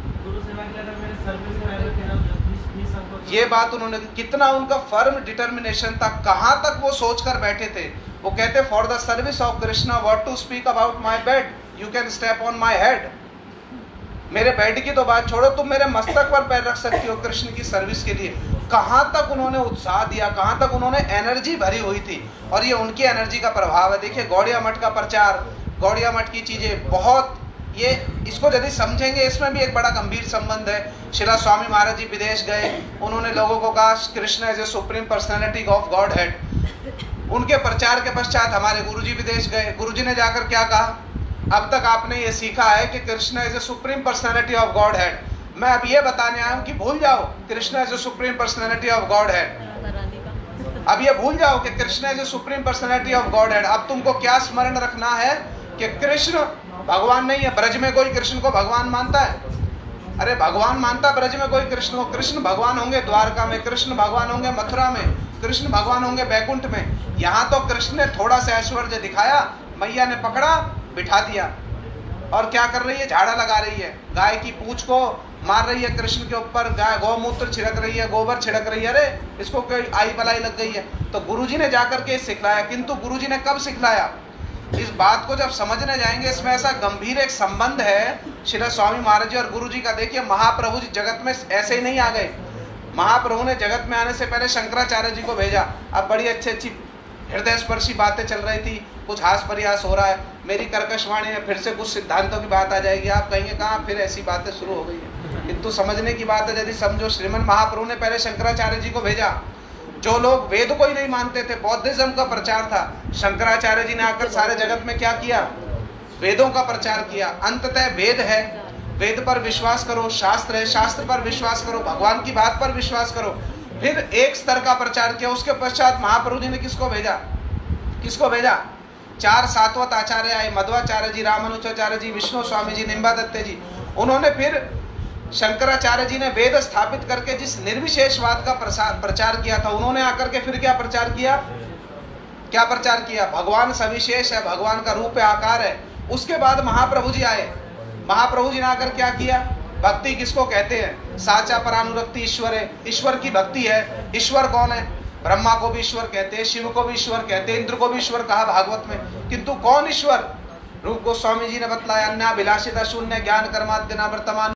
ये बात उन्होंने, कितना उनका फर्म डिटर्मिनेशन था, कहाँ तक वो सोच कर बैठे थे। वो कहते for the service of Krishna what to speak about my bed, you can step on my head. मेरे बेड की तो बात छोड़ो, तुम मेरे मस्तक पर पैर रख सकती हो कृष्ण की सर्विस के लिए। कहाँ तक उन्होंने उत्साह दिया, कहाँ तक उन्होंने एनर्जी भरी हुई थी। और ये उनकी एनर्जी का प्रभाव है। देखिए गौड़िया मठ का प्रचार, गौड़िया मठ की चीजें बहुत, ये इसको यदि समझेंगे इसमें भी एक बड़ा गंभीर संबंध है। शिला स्वामी महाराज जी विदेश गए, उन्होंने लोगों को कहा Krishna as a supreme personality of godhead. उनके प्रचार के पश्चात हमारे गुरुजी विदेश गए, गुरुजी ने जाकर क्या कहा, अब तक आपने ये सीखा है कि Krishna as a supreme personality of godhead, मैं अब ये बताने आया हूँ कि भूल जाओ Krishna as a supreme personality of godhead. अब ये भूल जाओ कि Krishna as a supreme personality of godhead. अब तुमको क्या स्मरण रखना है कि कृष्ण भगवान नहीं है। ब्रज में कोई कृष्ण को भगवान मानता है? अरे भगवान मानता ब्रज में कोई कृष्ण को? कृष्ण भगवान होंगे द्वारका में, कृष्ण भगवान होंगे मथुरा में, कृष्ण भगवान होंगे बैकुंठ में। यहाँ तो कृष्ण ने थोड़ा सा ऐश्वर्य दिखाया, मैया ने पकड़ा बिठा दिया और क्या कर रही है, झाड़ा लगा रही है, गाय की पूंछ को मार रही है कृष्ण के ऊपर, गाय गौमूत्र छिड़क रही है, गोबर छिड़क रही है। अरे इसको कोई आई बलाई लग गई है। तो गुरुजी ने जाकर के सिखलाया, किंतु गुरुजी ने कब सिखलाया? इस बात को जब समझने जाएंगे, इसमें ऐसा गंभीर एक संबंध है श्री स्वामी महाराज जी और गुरुजी का। देखिए महाप्रभु जी जगत में ऐसे ही नहीं आ गए। महाप्रभु ने जगत में आने से पहले शंकराचार्य जी को भेजा। अब बड़ी अच्छी अच्छी हृदय स्पर्शी बातें चल रही थी, कुछ हास प्रयास हो रहा है, मेरी कर्कशवाणी में फिर से कुछ सिद्धांतों की बात आ जाएगी, आप कहेंगे कहाँ फिर ऐसी बातें शुरू हो गई है। किंतु समझने की बात है, यदि समझो श्रीमन महाप्रभु ने पहले शंकराचार्य जी को भेजा। जो लोग वेद को ही नहीं मानते थे, बौद्धिज्म का प्रचार था, शंकराचार्य जी ने आकर सारे जगत में क्या किया, वेदों का प्रचार किया। अंततः वेद है, वेद पर विश्वास करो, शास्त्र है, शास्त्र पर विश्वास करो, भगवान की बात पर विश्वास करो। फिर एक स्तर का प्रचार किया। उसके पश्चात महाप्रभु जी ने किसको भेजा? किसको भेजा? चार सातवत आचार्य आए, मध्वाचार्य जी, रामानुजाचार्य जी, विष्णु स्वामी जी, निम्बादत्ते जी। उन्होंने फिर शंकराचार्य जी ने वेद स्थापित करके जिस निर्विशेषवाद का प्रसार प्रचार किया था, उन्होंने आकर के फिर क्या प्रचार किया? क्या प्रचार किया? भगवान सविशेष है, भगवान का रूप है, आकार है। उसके बाद महाप्रभु जी आए। महाप्रभु जी ने आकर क्या किया? भक्ति किसको कहते हैं? साचा परानुरक्ति ईश्वर है, ईश्वर की भक्ति है। ईश्वर कौन है? ब्रह्मा को भी ईश्वर कहते हैं, शिव को भी ईश्वर कहते हैं, इंद्र को भी ईश्वर कहा भागवत में। किंतु कौन ईश्वर? रूप गोस्वामी जी ने बतलाया, अन्याभिलाषिता शून्य ज्ञान कर्माद्य न वर्तमान